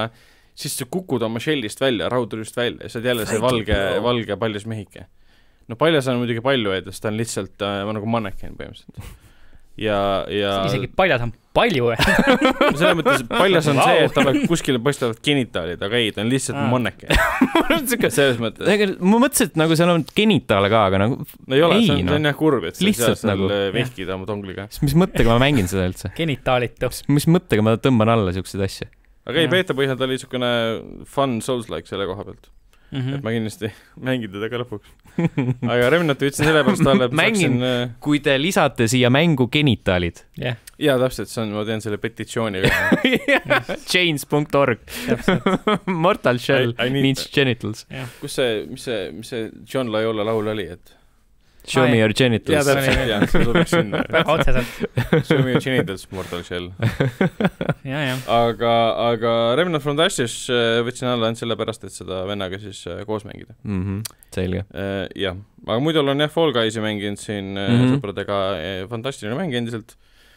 siis sa kukud oma shellist välja, raudurist välja ja sa oled jälle see valge, valge paljas mehike. No paljas on muidugi palju edest, ta on lihtsalt äh, nagu manneken põhimõtteliselt. Ja, ja... Isegi paljas on palju selles mõttes paljas on wow. see, et tal kuskile paistavad genitaalid, aga ei, ta on lihtsalt ah. manneken. selles mõttes. Ma mõtlesin, et nagu seal on genitaale ka, aga nagu no ei ole, ei, see on, no. see on jah kurb, et lihtsalt seal nagu vehkida oma tongliga. Mis mõttega ma mängin seda üldse? Genitaalitu. Mis mõttega ma tõmban alla siukseid asju? Aga ei, beeta põhjal ta oli niisugune fun Souls-like selle koha pealt. Mm-hmm. Et ma kindlasti mängin teda ka lõpuks. Aga Remnanti ütlesin selle pärast talle, et mängin, saaksin... kui te lisate siia mängu genitaalid. Yeah. Jaa, täpselt, see on, ma teen selle petitsiooni. chains dot org Mortal Shell I, I need... means genitals. Yeah. Kus see, mis see, mis see John Loyola laul oli, et Show me your genitals. Jaa, täpselt, jah, see sobiks sinna. Väga otseselt. Show me your genitals, Mortal Shell. ja, ja. Aga, aga Remnant from the Ashes võtsin alla ainult selle pärast, et seda vennaga siis koos mängida. Mm-hmm. Selge. Uh, jah, aga muidu olen jah Fall Guysi mänginud siin mm-hmm. sõpradega, fantastiline mäng endiselt.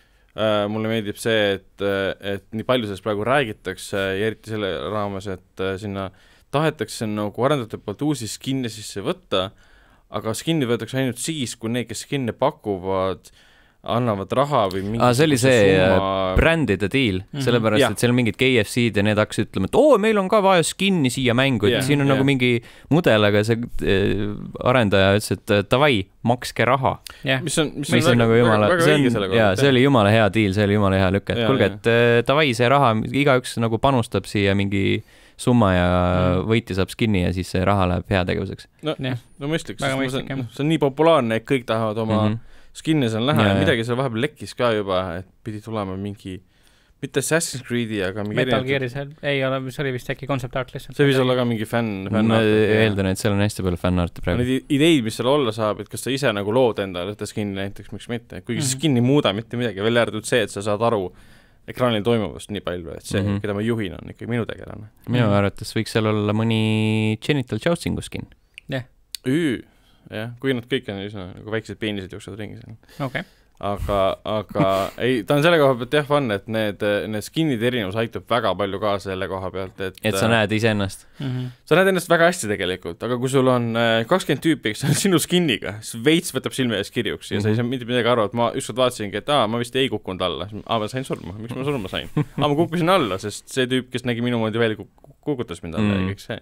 Uh, mulle meeldib see, et, et nii palju sellest praegu räägitakse ja eriti selle raames, et sinna tahetakse nagu arendajate poolt uusi skinne sisse võtta, aga skinni võetakse ainult siis, kui need, kes skinne pakuvad, annavad raha või mingi ah, see oli see summa... brändide deal, mm-hmm. sellepärast, ja. et seal on mingid K F C-d ja need hakkasid ütlema, et oo, meil on ka vaja skinni siia mängu, et yeah, siin on yeah. nagu mingi mudel, aga see äh, arendaja ütles, et davai, makske raha. Yeah. Mis on, mis mis on, on väga, nagu jumala, väga, väga õige selle kohta. Jaa, see oli jumala hea deal, see oli jumala hea lüke, et kulge, et äh, davai, see raha, igaüks nagu panustab siia mingi summa ja mm. võitja saab skinni ja siis see raha läheb heategevuseks. No, no mõistlik, mõistlik see, on, see on nii populaarne, et kõik tahavad oma mm-hmm. skinne seal näha ja, ja midagi seal vahepeal lekkis ka juba, et pidi tulema mingi, mitte Assassin's Creed'i, aga mingi Metal Gear'i seal ei ole, see oli vist äkki concept art lihtsalt. See võis olla ka mingi fänn, fänn ma eeldan, et seal on hästi palju fännarti praegu. Need ideid, mis seal olla saab, et kas sa ise nagu lood endale võtta skinni näiteks, miks mitte, kuigi mm-hmm. skinni muuda mitte midagi, veel äärdud see, et sa saad aru ekraanil toimuvast nii palju, et see, mm-hmm. keda ma juhin, on ikkagi minu tegelane. Minu mm-hmm. arvates võiks seal olla mõni genital joustingu skin. Jah. Üü, jah, kui nad kõik on üsna nagu väiksed peenised jooksevad ringi seal. Okay. Aga, aga ei, ta on selle koha pealt jah fun, et need, need skinnid erinevus aitab väga palju kaasa selle koha pealt, et et sa näed ise ennast mm-hmm. sa näed ennast väga hästi tegelikult, aga kui sul on kakskümmend tüüpi, kes on sinu skinniga, siis veits võtab silme ees kirjuks ja mm-hmm. sa ei saa mitte midagi aru, et ma ükskord vaatasingi, et aa, ma vist ei kukkunud alla, aa, ma sain surma, miks ma surma sain? aa, ma kukkusin alla, sest see tüüp, kes nägi minu moodi veel, kukutas mind alla mm-hmm. ja kõik see.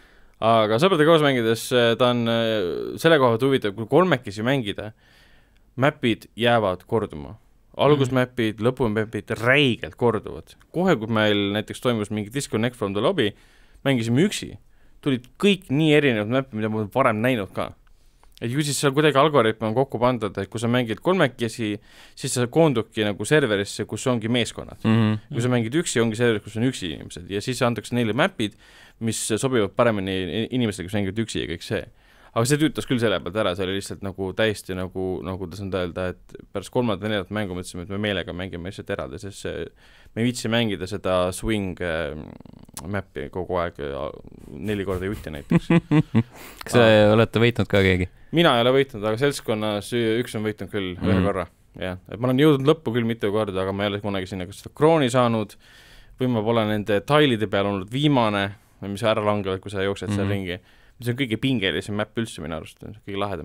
Aga sõbrade koos mängides ta on selle koha pealt huvitav, kui kolmekesi mängida, mäpid jäävad korduma. Algusmäpid, mm. lõpumäpid räigelt korduvad. Kohe, kui meil näiteks toimus mingi Disconnect from the lobby, mängisime üksi, tulid kõik nii erinevad mäpid, mida ma olen varem näinud ka. Et ju siis seal kuidagi algoritm on kokku pandud, et kui sa mängid kolmekesi, siis sa koondudki nagu serverisse, kus ongi meeskonnad. Mm-hmm. Kui sa mängid üksi, ongi serveris, kus on üksi inimesed ja siis antakse neile mäpid, mis sobivad paremini inimestele, kes mängivad üksi ja kõik see. Aga see tüütas küll selle pealt ära, see oli lihtsalt nagu täiesti nagu, nagu ta saan öelda, et pärast kolmandat venedat mängu mõtlesime, et me meelega mängime lihtsalt eraldi, sest see, me ei viitsi mängida seda swing äh, mappi kogu aeg neli korda jutti näiteks. Kas sa ah. olete võitnud ka keegi? Mina ei ole võitnud, aga seltskonnas üks on võitnud küll mm. ühe korra. Ja. Et ma olen jõudnud lõppu küll mitu korda, aga ma ei ole kunagi sinna kas krooni saanud või ma pole nende tailide peal olnud viimane, mis ära langevad, kui sa jooksed mm. seal ringi. See on kõige pingelisem map üldse minu arust, kõige lahedam.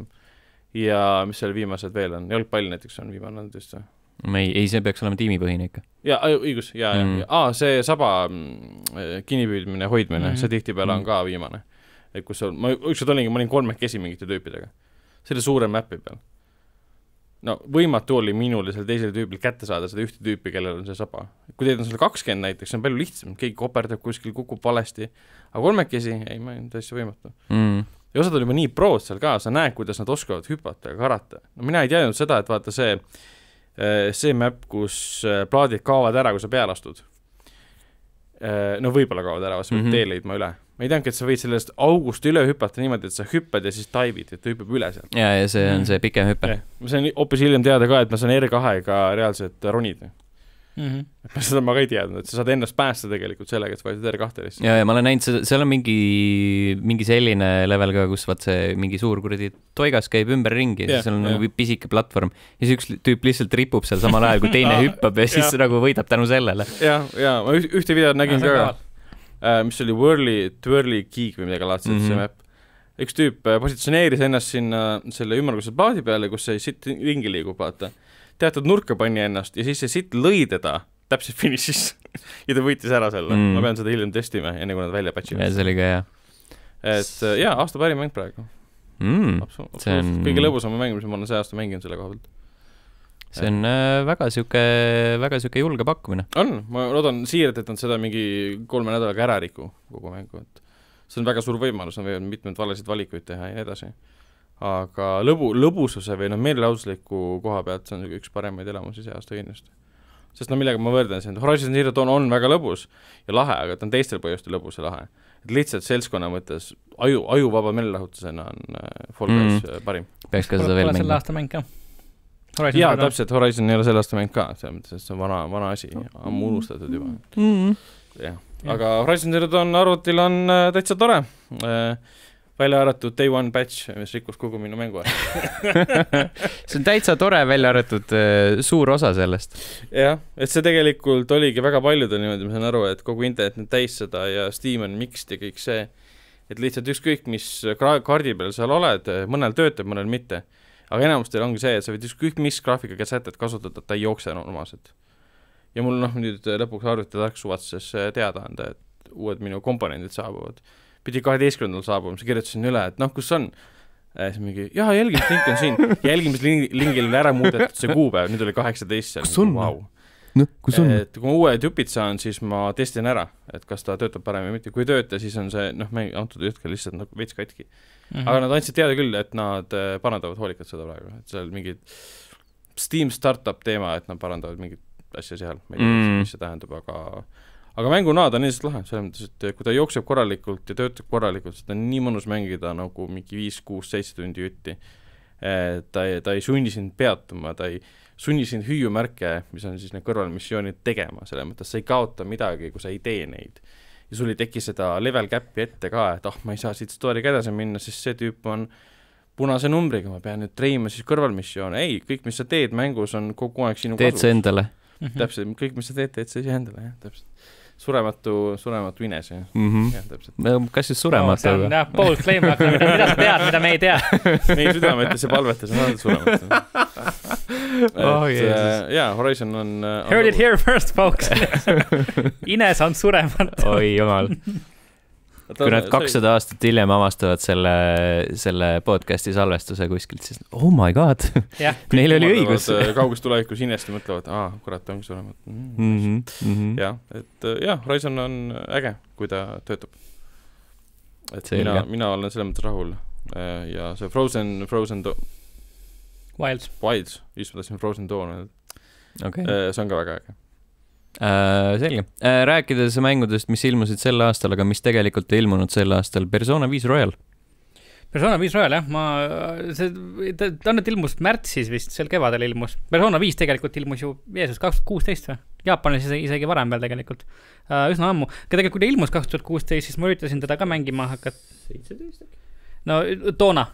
Ja mis seal viimased veel on? Jalgpall näiteks on viimane olnud just. Ei, ei, see peaks olema tiimipõhine ikka. Ja, õigus, ja, mm. ja, ja. Aa, see saba kinnipüüdmine, hoidmine, mm. see tihtipeale mm. on ka viimane. Et kus on, ma ükskord olingi, ma olin kolmekesi mingite tüüpidega. Selle suure mapi peal. No, võimatu oli minule seal teisele tüübil kätte saada seda ühte tüüpi, kellel on see saba. Kui teid on seal kakskümmend näiteks, see on palju lihtsam, keegi koperdab kuskil, kukub valesti, aga kolmekesi, ei, ma ei täiesti võimatu. Mm. Ja osad oli juba nii prood seal ka, sa näed, kuidas nad oskavad hüpata ja karata. No mina ei teadnud seda, et vaata see, see map, kus plaadid kaovad ära, kui sa peale astud. No võib-olla kaovad ära, sa võid mm-hmm. tee leidma üle. Ma ei teadnud, et sa võid sellest august üle hüpata niimoodi, et sa hüppad ja siis taivid, et ta hüppab üle sealt. Ja, ja see on see pikem hüppe. Ma sain hoopis hiljem teada ka, et ma saan R kahega reaalselt ronida. Mm-hmm. Seda ma ka ei teadnud, et sa saad ennast päästa tegelikult sellega, et sa vajad R kahte lihtsalt. Ja, ja ma olen näinud, seal on mingi, mingi selline level ka, kus vaat see mingi suur kuradi toigas käib ümber ringi ja siis seal on ja. Nagu pisike platvorm ja siis üks tüüp lihtsalt ripub seal samal ajal, kui teine hüppab ja siis ja. Nagu võidab tänu sellele. Ja, ja ma ühte videot nägin ka. äh, mis oli Whirly, Twirly Geek või midagi laadset mm-hmm. see map. Üks tüüp positsioneeris ennast sinna selle ümmarguse plaadi peale, kus see sitt ringi liigub, vaata. Teatud nurka pani ennast ja siis see sitt lõi teda täpselt finišis ja ta võitis ära selle mm.. ma pean seda hiljem testima, enne kui nad välja patchivad. Ja see oli ka hea. Et jaa, aasta parim mäng praegu. Mm. Absolut, absolut. On... kõige lõbusama mäng, mis ma olen see aasta mänginud selle koha pealt. See on äh, väga siuke, väga siuke julge pakkumine. On, ma loodan siiralt, et nad seda mingi kolme nädalaga ära riku kogu mängu. Et see on väga suur võimalus, nad võivad mitmed valesid valikuid teha ja edasi. Aga lõbu, lõbususe või no meelelaudusliku koha pealt see on üks paremaid elamusi see aasta kindlasti. Sest no millega ma võrdan siin, Horizon Zero Dawn on väga lõbus ja lahe, aga ta on teistel põhjustel lõbus ja lahe. Et lihtsalt seltskonna mõttes aju, aju vaba meelelahutusena on Fall Guys mm. parim. Peaks ka seda veel mängida. Selle aasta mäng ka. Horizon jaa, täpselt, Horizon ei ole selle aasta mäng ka, see on vana, vana asi, ammu unustatud juba. Mm. Ja. Aga Horizon Zero Dawn arvutil on äh, täitsa tore. Äh, välja arvatud Day One Patch, mis rikkus kogu minu mängu ära. See on täitsa tore välja arvatud äh, suur osa sellest. Jah, et see tegelikult oligi väga paljudel niimoodi, ma saan aru, et kogu internet nüüd täis seda ja Steam on mixed ja kõik see, et lihtsalt ükskõik, mis kaardi peal seal oled, mõnel töötab, mõnel mitte. Aga enamustel ongi see, et sa võid ükskõik mis graafikaga sätet kasutada, ta ei jookse normaalselt. Ja mul noh, nüüd lõpuks arvuti tark suvatses teada anda, et uued minu komponendid saabuvad. Pidi kaheteistkümnendal saabuma, see kirjutasin üle, et noh, kus on? Siis mingi, jah, jälgimislink on siin. Jälgimislingil oli ära muudetud see kuupäev, nüüd oli kaheksateist. Kus on? Wow. No, kus on? Et kui ma uued jupid saan, siis ma testin ära, et kas ta töötab parem või mitte. Kui tööta, siis on see, noh, mäng antud juhtka lihtsalt nagu veits katki. Mm-hmm. Aga nad andsid teada küll, et nad parandavad hoolikalt seda praegu. Et seal mingid Steam startup teema, et nad parandavad mingid asja seal. Ma ei tea, mm. mis see tähendab, aga, aga mänguna ta on lihtsalt lahe. Selles mõttes, et kui ta jookseb korralikult ja töötab korralikult, seda on nii mõnus mängida nagu mingi viis, kuus, seitse tundi jutti. Ta ei, ta ei sunni sind peatuma, ta ei sunni sind hüüumärke, mis on siis need kõrvalmissioonid tegema. Selle mõttes sa ei kaota midagi, kui sa ei tee neid. Ja sul ei teki seda level cap'i ette ka, et ah, ma ei saa siit story'ga edasi minna, sest see tüüp on punase numbriga, ma pean nüüd treima siis kõrvalmissioone. Ei, kõik, mis sa teed mängus, on kogu aeg sinu teed kasus. Teed see endale. Täpselt, kõik, mis sa teed, teed see endale, jah, täpselt. Surematu, surematu ines, jah. Mm-hmm. jah, täpselt. Kas siis surematu? No, see on jah, bold claim, aga mida, mida sa tead, mida me ei tea. Meie südametes ja palvetes on alati surematu. Oh, et, äh, jaa, Horizon on... Äh, Heard it here first, folks. Ines on surematu. Oi, jumal. Kui nad kakssada aastat hiljem avastavad selle, selle podcasti salvestuse kuskilt, siis oh my god, neil oli õigus. Kaugus tulevikus inesti mõtlevad, aa, kurat, ongi surematu. Mm -hmm, mm -hmm. jah, et jah, Horizon on äge, kui ta töötab. Et mina, mina olen selle mõttes rahul. Ja see Frozen, Frozen do... Wilds. Wilds, just ma tahtsin Frozen Dawn. Okay. See on ka väga äge. Äh, selge. Äh, rääkides mängudest, mis ilmusid sel aastal, aga mis tegelikult ei ilmunud sel aastal, Persona viis Royal. Persona viis Royal, jah, ma, see, ta, ta on nüüd ilmus märtsis vist, sel kevadel ilmus. Persona viis tegelikult ilmus ju Jeesus kaks tuhat kuusteist või? Jaapanis isegi, isegi varem veel tegelikult. Uh, üsna ammu. Aga tegelikult, kui ta ilmus kaks tuhat kuusteist, siis ma üritasin teda ka mängima hakata. seitseteist? No, toona.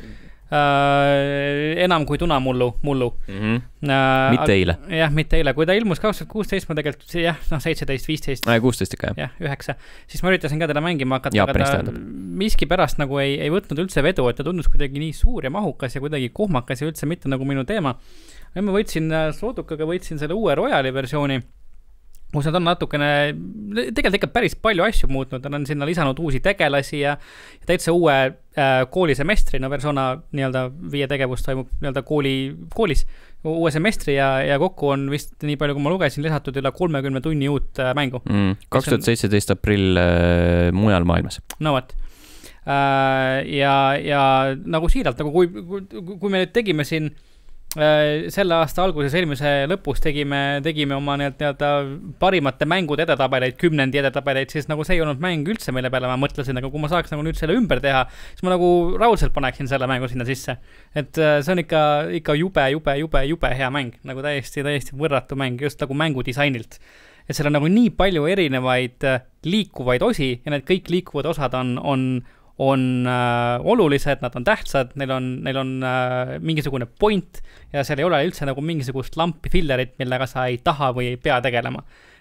Uh, enam kui tuna mullu, mullu. Mm-hmm. Uh, mitte eile. Jah, mitte eile. Kui ta ilmus kaks tuhat kuusteist, ma tegelikult, jah, no seitseteist, viisteist. Ai, kuusteist ikka, jah. Jah, üheksa. Siis ma üritasin ka teda mängima hakata, Jaapanis aga ta miski pärast nagu ei, ei võtnud üldse vedu, et ta tundus kuidagi nii suur ja mahukas ja kuidagi kohmakas ja üldse mitte nagu minu teema. Ja ma võtsin soodukaga, võtsin selle uue Royali versiooni, kus nad on natukene, tegelikult ikka päris palju asju muutnud, nad on sinna lisanud uusi tegelasi ja, ja täitsa uue äh, koolisemestri, no Persona nii-öelda viie tegevus toimub nii-öelda kooli, koolis, uue semestri ja, ja kokku on vist nii palju, kui ma lugesin, lisatud üle kolmekümne tunni uut äh, mängu. Mm, kaks tuhat seitseteist aprill äh, mujal maailmas. No võt. Äh, ja, ja nagu siiralt, nagu kui, kui, kui me nüüd tegime siin selle aasta alguses, eelmise lõpus tegime, tegime oma nii-öelda parimate mängude edetabeleid, kümnendi edetabeleid, siis nagu see ei olnud mäng üldse, mille peale ma mõtlesin, aga kui ma saaks nagu nüüd selle ümber teha, siis ma nagu raudselt paneksin selle mängu sinna sisse. Et see on ikka, ikka jube, jube, jube, jube hea mäng, nagu täiesti, täiesti võrratu mäng, just nagu mängudisainilt. Et seal on nagu nii palju erinevaid liikuvaid osi ja need kõik liikuvad osad on, on on äh, olulised, nad on tähtsad, neil on, neil on äh, mingisugune point ja seal ei ole üldse nagu mingisugust lampi fillerit, millega sa ei taha või ei pea tegelema.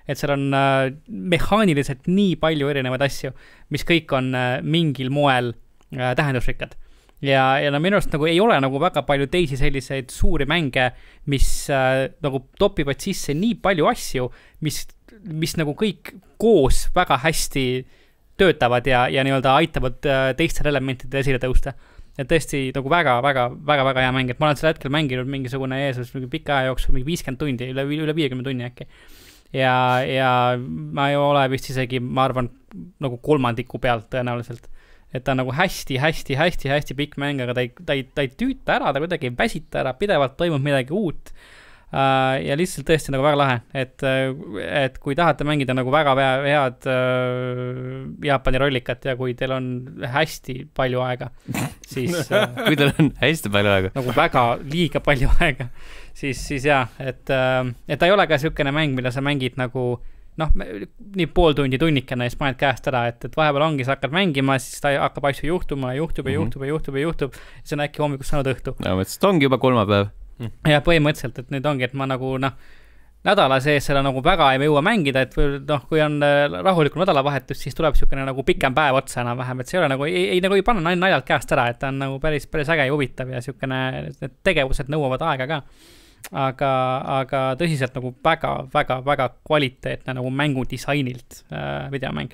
et seal on äh, mehaaniliselt nii palju erinevaid asju, mis kõik on äh, mingil moel äh, tähendusrikkad. Ja, ja no minu arust nagu ei ole nagu väga palju teisi selliseid suuri mänge, mis äh, nagu topivad sisse nii palju asju, mis, mis nagu kõik koos väga hästi töötavad ja, ja nii-öelda aitavad äh, teistel elementidel esile tõusta. Et tõesti nagu väga, väga, väga, väga hea mäng, et ma olen selle hetkel mänginud mingisugune Jeesus mingi pika aja jooksul, mingi viiskümmend tundi, üle, üle viiekümne tunni äkki. Ja, ja ma ei ole vist isegi, ma arvan, nagu kolmandiku pealt tõenäoliselt. Et ta on nagu hästi, hästi, hästi, hästi pikk mäng, aga ta ei, ta ei, ta ei tüüta ära, ta kuidagi ei väsita ära, pidevalt toimub midagi uut. Uh, ja lihtsalt tõesti nagu väga lahe, et, et kui tahate mängida nagu väga head uh, Jaapani rollikat ja kui teil on hästi palju aega, siis uh, kui teil on hästi palju aega nagu väga liiga palju aega, siis, siis jah, et, uh, et ta ei ole ka selline mäng, mida sa mängid nagu noh, nii pool tundi tunnikene ja siis paned käest ära, et, et vahepeal ongi, sa hakkad mängima, siis ta hakkab asju juhtuma ja juhtub ja juhtub ja juhtub ja juhtub ja siis on äkki hommikust saanud õhtu. Ja mõtlesin, et ongi juba kolmapäev. Ja põhimõtteliselt, et nüüd ongi, et ma nagu noh, nädala sees seda nagu väga ei jõua mängida, et noh, kui on rahulikul nädalavahetus, siis tuleb niisugune nagu pikem päev otsa enam vähem, et see ei ole nagu, ei, ei nagu ei panna naljalt käest ära, et ta on nagu päris, päris äge ja huvitav ja niisugune, need tegevused nõuavad aega ka. Aga, aga tõsiselt nagu väga, väga, väga kvaliteetne nagu mängudisainilt äh, videomäng.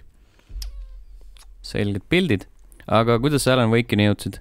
Selged pildid. Aga kuidas sa Alan Wake'ini jõudsid?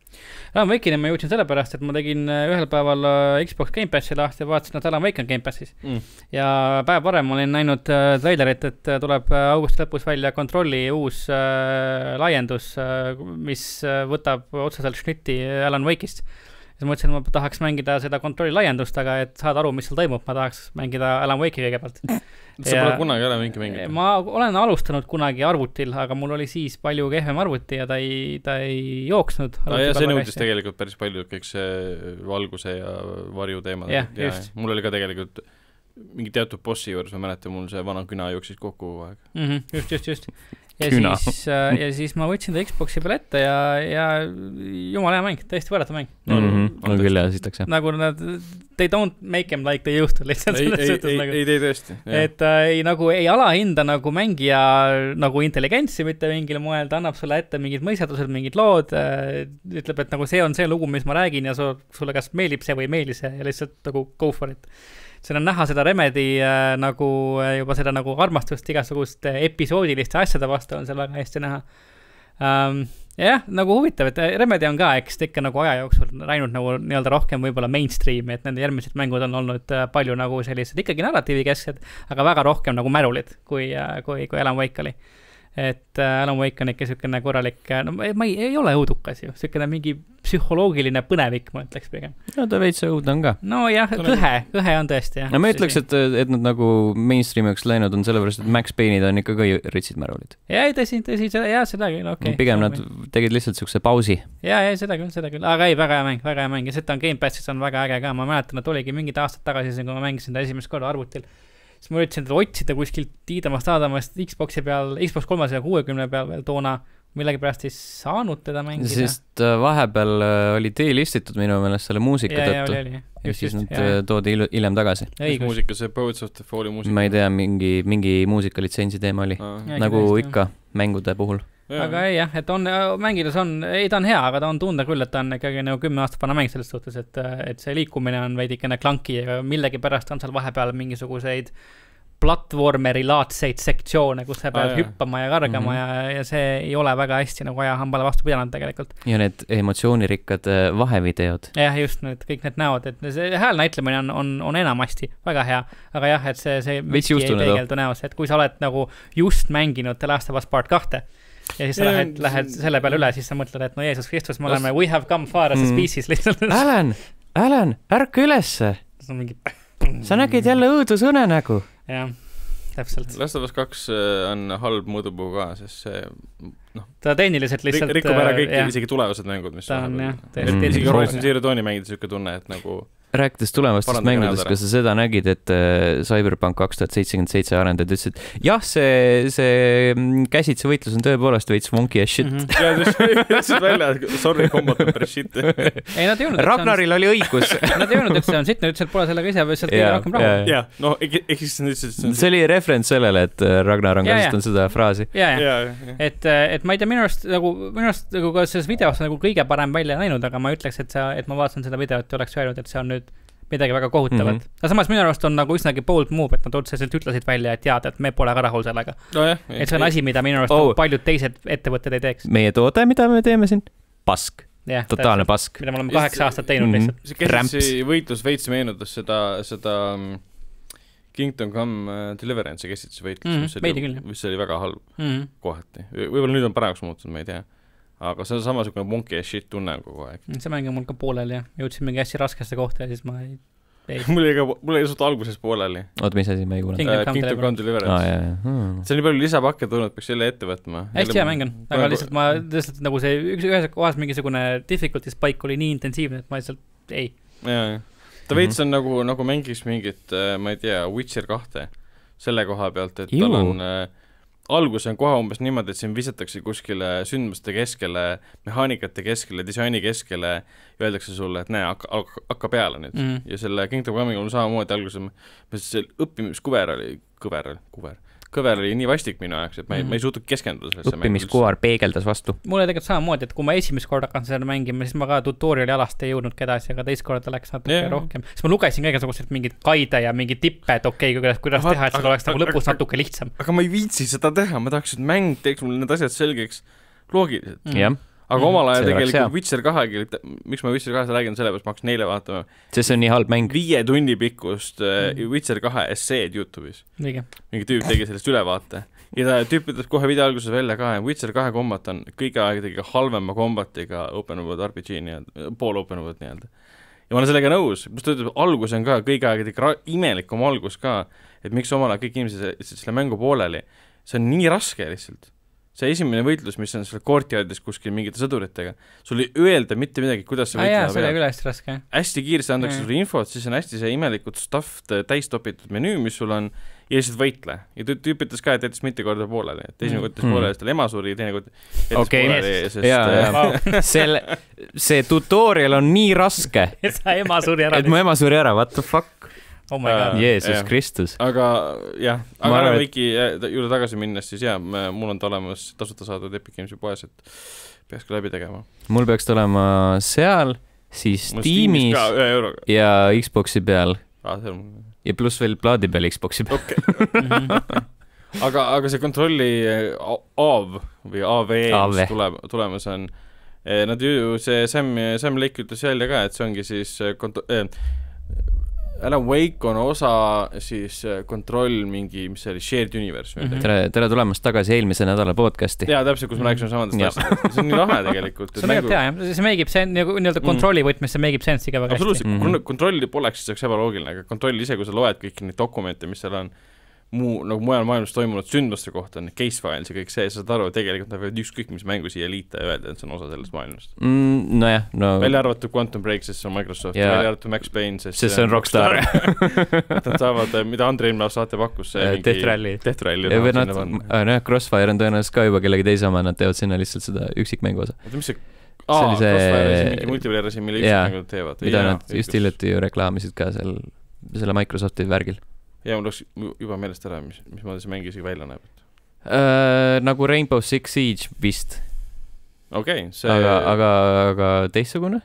Alan Wake'ini ma jõudsin sellepärast, et ma tegin ühel päeval Xbox Game Passi lahti ja vaatasin, et Alan Wake on Game Passis. Mm. Ja päev varem ma olin näinud äh, trailerit, et tuleb augusti lõpus välja kontrolli uus äh, laiendus, äh, mis võtab otseselt šnitti Alan Wake'ist. Ja ma mõtlesin, et ma tahaks mängida seda kontrolli laiendust, aga et saada aru, mis seal toimub, ma tahaks mängida Alan Wake'i kõigepealt. Sa pole kunagi Alan Wake'i mängida? Ma olen alustanud kunagi arvutil, aga mul oli siis palju kehvem arvuti ja ta ei, ta ei jooksnud. No, ja see nõudis tegelikult päris palju kõik see valguse ja varju teema. Ja, ja, just. Mul oli ka tegelikult mingi teatud bossi juures, ma mäletan, mul see vana küna jooksis kokku aeg. Mm-hmm, just, just, just. Ja siis, ja siis ma võtsin ta Xboxi peale ette ja, ja jumal hea mäng, täiesti võrrata mäng. Mm-hmm, on küll ja sitaks, jah. Nagu nad, they don't make them like they used to lihtsalt. Ei, ei, ei, nagu, ei tee tõesti. Et äh, ei, nagu, ei alahinda nagu mängija nagu intelligentsi mitte mingil moel, ta annab sulle ette mingid mõistatused, mingid lood, äh, ütleb, et nagu see on see lugu, mis ma räägin ja su, sulle kas meelib see või ei meeli see ja lihtsalt nagu go for it. See on näha seda Remedi äh, nagu juba seda nagu armastust igasugust episoodiliste asjade vastu on seal väga hästi näha. Um, jah, nagu huvitav, et Remedi on ka, eks ikka nagu aja jooksul läinud nagu nii-öelda rohkem võib-olla mainstream, et nende järgmised mängud on olnud palju nagu sellised ikkagi narratiivikesksed, aga väga rohkem nagu märulid, kui, kui, kui Alan Wake oli. Et Alan Wake on ikka niisugune korralik, no ma ei, ei ole õudukas ju, niisugune mingi psühholoogiline põnevik, ma ütleks pigem. No ta veits õudne on ka. No jah, kõhe, kõhe on tõesti. No ma ütleks, et, et nad nagu mainstreamiks läinud on sellepärast, et Max Payne'id on ikka ka ritsid märulid. Ja, ei, tõsi, tõsi, jah, seda küll, okei. Okay. Pigem nad tegid lihtsalt niisuguse pausi. Ja, ja, seda küll, seda küll, aga ei, väga hea mäng, väga hea mäng ja seda on Game Passis on väga äge ka, ma mäletan, et oligi mingid aastad tagasi, kui ma mängisin ta esimest korda arvutil. Siis ma üritasin teda otsida kuskilt tiidamast, taadamast Xboxi peal, Xbox kolmesaja kuuekümne peal veel toona millegi pärast ei saanud teda mängida. Sest vahepeal oli deelistitud minu meelest selle muusika ja, tõttu. Ja, oli, oli. Ja just, siis just, nad ja. toodi hiljem tagasi. Mis muusika see Poets of the Falli muusika? Ma ei tea, mingi, mingi muusikalitsentsi teema oli. Ah. Nagu ja, ikka mängude puhul. Ja. Aga ei jah, et on, mängides on, ei ta on hea, aga ta on tunda küll, et ta on ikkagi nagu kümme aastat panna mäng selles suhtes, et, et see liikumine on veidikene klanki ja millegi pärast on seal vahepeal mingisuguseid platvormeri-laadseid sektsioone, kus sa pead ah, hüppama ja kargama mm-hmm. ja, ja see ei ole väga hästi nagu ajahambale vastu pidanud tegelikult. Ja need emotsioonirikkad vahevideod. Jah, just need, kõik need näod, et see häälnäitlemine on, on, on enamasti väga hea, aga jah, et see, see miski ei peegeldu näos, et kui sa oled nagu just mänginud The Last of Us Part kahte ja siis sa ja, lähed, lähed selle peale üle, siis sa mõtled, et no Jeesus Kristus, me oleme we have come far as a species mm. lihtsalt. Alan, Alan, ärka ülesse. Mingi... sa nägid jälle õõdusõne nägu. Jah, täpselt. Last of Us kaks on halb mõõdupuu ka, sest see noh, ta tehniliselt lihtsalt rik, rikub ära kõik, isegi tulevased mängud, mis ta on, jah. Isegi Horizon Zero Dawni mängida siuke tunne, et nagu rääkides tulevastest mängudest, kas sa seda nägid, et Cyberpunk kaks tuhat seitsekümmend seitse arendajad ütlesid, et jah, see, see käsitse võitlus on tõepoolest veits monkey as shit. Mm-hmm. ja ütlesid välja, et sorry, combat on päris shit. ei, nad ei öelnud, Ragnaril on... oli õigus. Nad ei öelnud, et see on sitt, nad ütlesid, et pole sellega ise sealt kõige rohkem rahu. jah, no ehk siis see, see oli referents sellele, et Ragnar on kasutanud seda fraasi. ja, ja, et, et ma ei tea, minu arust nagu, minu arust nagu ka selles videos nagu kõige parem välja näinud, aga ma ütleks, et, sa, et ma vaatasin seda videot ja oleks öelnud, et see on nüüd midagi väga kohutavat. Mm -hmm. Aga samas minu arust on nagu üsnagi bold move, et nad otseselt ütlesid välja, et tead, et me pole ka rahul sellega. No jah, et see on asi, mida minu arust oh. paljud teised ettevõtted ei teeks. Meie toode, mida me teeme siin? Pask. Yeah, totaalne pask. Mida me oleme kaheksa aastat teinud mm -hmm. lihtsalt. See käsitsi võitlus veits meenutas seda, seda Kingdom Come Deliverance käsitsi võitlus, mm -hmm. mis, oli, mis oli väga halb mm -hmm. kohati. Võib-olla nüüd on paremaks muutunud, ma ei tea. Aga see on samasugune monkey as shit tunne kogu aeg. See mäng on mul ka pooleli ja jõudsin mingi hästi raskesse kohta ja siis ma ei... ei. mul oli ka, mul oli suht alguses pooleli. Oot, mis asi, ma ei kuulnud? Kingdom Come Deliverance. Ah, jah, jah. Hmm. See on nii palju lisapakke tulnud, peaks jälle ette võtma. Hästi hea mäng on, aga lihtsalt ma lihtsalt nagu see üks, ühes kohas mingisugune difficulty spike oli nii intensiivne, et ma lihtsalt ei. Jaa, jah. Ta veits on nagu, nagu mängis mingit, ma ei tea, Witcher kahte selle koha pealt, et Juhu. tal on äh, algus on kohe umbes niimoodi, et siin visatakse kuskile sündmuste keskele, mehaanikate keskele, disaini keskele ja öeldakse sulle, et näe, hakka, hakka peale nüüd. Mm. Ja selle Kingdom Come'iga on samamoodi alguses, see õppimiskuver oli, kõver oli, kuver, kõver oli nii vastik minu ajaks, et ma ei, mm. ma ei suutnud keskenduda sellesse mängu. Õppimiskuvar peegeldas vastu. Mulle tegelikult samamoodi, et kui ma esimest korda hakkan seda mängima, siis ma ka tutoriali alast ei jõudnud kedasi, aga teist korda läks natuke yeah. rohkem. Siis ma lugesin kõigesugused mingid kaide ja mingid tippe, et okei, okay, kuidas, kuidas teha, et seda oleks nagu lõpus aga, natuke lihtsam. Aga ma ei viitsi seda teha, ma tahaks, et mäng teeks mulle need asjad selgeks loogiliselt. Mm. Yeah. Aga omal ajal tegelikult Witcher kahegi, miks ma Witcher kahest räägin, sellepärast ma haksin neile vaatama. See see on nii halb mäng. Viie tunni pikkust mm. Witcher kahe esseed YouTube'is. Liige. Mingi tüüp tegi sellest ülevaate. Ja ta tüüp ütles kohe video alguses välja ka, et Witcher kahe kombat on kõige aegade halvema kombatiga open world R P G nii-öelda, pool open world nii-öelda. Ja ma olen sellega nõus, pluss ta ütleb, algus on ka kõige aegade imelikum algus ka, et miks omal ajal kõik inimesed selle mängu pooleli. See on nii raske lihtsalt. See esimene võitlus, mis on selle courtyardis kuskil mingite sõduritega, sul ei öelda mitte midagi, kuidas see võitlema peab. See oli küll hästi raske. Hästi kiiresti andaks sulle infot, siis on hästi see imelikult stuffed täistopitud menüü, mis sul on, ja lihtsalt võitle. Ja tüüp ütles ka, et jättis mitte korda pooleli. Esimene kord jättis mm. pooleli, sest tal ema suri, teine kord jättis okay. pooleli. Sest, ja, ja. Selle, see tutorial on nii raske. et sa ema suri ära. et mu ema suri ära, what the fuck? Oh my god. Jeesus uh, Kristus. Aga jah, aga arvan, et... Viki juurde tagasi minnes, siis jah, mul on ta olemas tasuta saadud Epic Games'i poes, et peaks ka läbi tegema. Mul peaks ta olema seal, siis Steamis ja Xboxi peal. Ah, see on... Ja pluss veel plaadi peal Xboxi peal. Okay. aga, aga see kontrolli A V või A V, mis tuleb, tulemas on, nad ju, see Sam, Sam Lake ütles välja ka, et see ongi siis kont- eh, Alan Wake on osa siis kontroll mingi, mis see oli, Shared Universe. Mm -hmm. tere, tere tulemast tagasi eelmise nädala podcasti. Jaa, täpselt, kus me rääkisime samadest asjadest. See on nii lahe tegelikult. See on mängu... hea, jah. See meigib sen, nagu nii-öelda kontrolli võtmes, see meigib sensi ka väga hästi. Absoluutselt, mm -hmm. kontrolli poleks, siis oleks ebaloogiline, aga kontrolli ise, kui sa loed kõiki neid dokumente, mis seal on, muu, nagu mujal maailmas toimunud sündmuste kohta, need case files ja kõik see, sa saad aru, tegelikult nad võivad ükskõik, mis mängu siia liita ja öelda, et see on osa sellest maailmast. Mm, no jah, no... välja arvatud Quantum Break, sest see on Microsoft, ja välja arvatud Max Payne, sest see, see on Rockstar. Nad saavad, mida Andre Ilmar saate pakkus, see mingi... Death Rally. Death Rally. Ja või nad, no jah, Crossfire on tõenäoliselt ka juba kellegi teise oma, nad teevad sinna lihtsalt seda üksikmängu osa. Oota, mis see... Aa, see... Crossfire on mingi multiplayer-asi, mille üksikmängu teevad. Mida ja, nad just hiljuti ju reklaamisid ka seal, selle Microsofti värgil. Ja mul oleks juba meelest ära, mis, mis ma see mängisigi välja näeb. Äh, nagu Rainbow Six Siege vist. Okei, okay, see... Aga, aga, aga teistsugune?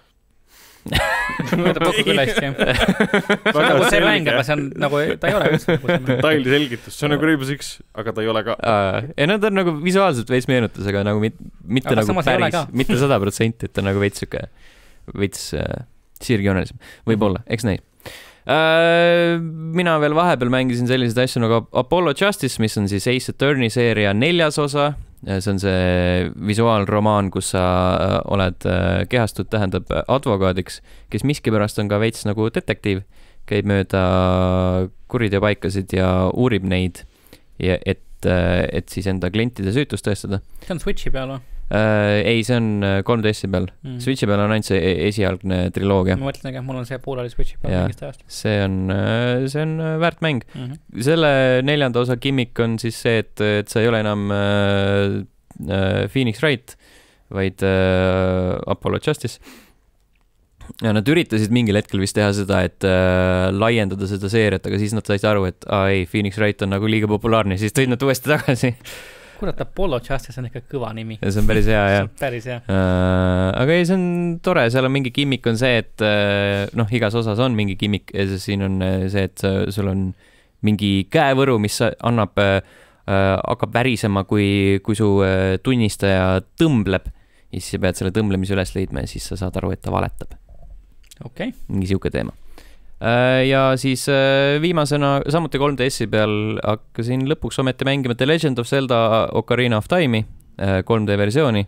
ta pakub küll hästi, jah. nagu see mäng, aga see on nagu, ta ei ole üldse. Detaili selgitus, see on nagu Rainbow Six, aga ta ei ole ka. Ja nad on nagu visuaalselt veits meenutus, aga nagu mit, mitte aga nagu päris, mitte sada protsenti, et ta nagu veits süke, veits äh, sirgjoonelisem. Võib-olla, eks näis. Uh, mina veel vahepeal mängisin selliseid asju nagu Apollo Justice, mis on siis Ace Attorney seeria neljas osa. See on see visuaalromaan, kus sa oled kehastud, tähendab advokaadiks, kes miskipärast on ka veits nagu detektiiv, käib mööda kuriteopaikasid ja uurib neid, ja et, et siis enda klientide süütust tõestada. See on Switchi peal või? Uh, ei, see on kolm D S-i peal mm.. Switchi peal on ainult see esialgne triloogia. Ma mõtlen, et mul on see pooleli Switchi peal mingist ajast. See on, see on väärt mäng. Mm-hmm. Selle neljanda osa gimmick on siis see, et, et sa ei ole enam uh, uh, Phoenix Wright, vaid uh, Apollo Justice. Ja nad üritasid mingil hetkel vist teha seda, et uh, laiendada seda seeriat, aga siis nad said aru, et aa, ei, Phoenix Wright on nagu liiga populaarne, siis tõid nad uuesti tagasi. Kurat, Apollo Justice on ikka kõva nimi. Ja see on päris hea, jah. päris hea. Uh, aga ei, see on tore, seal on mingi gimmick on see, et uh, noh, igas osas on mingi gimmick ja siin on see, et sul on mingi käevõru, mis annab, uh, hakkab värisema, kui, kui su uh, tunnistaja tõmbleb ja siis sa pead selle tõmblemise üles leidma ja siis sa saad aru, et ta valetab. Okay. Mingi siuke teema. Ja siis viimasena samuti kolm D S-i peal hakkasin lõpuks ometi mängima The Legend of Zelda Ocarina of Time'i kolm D versiooni.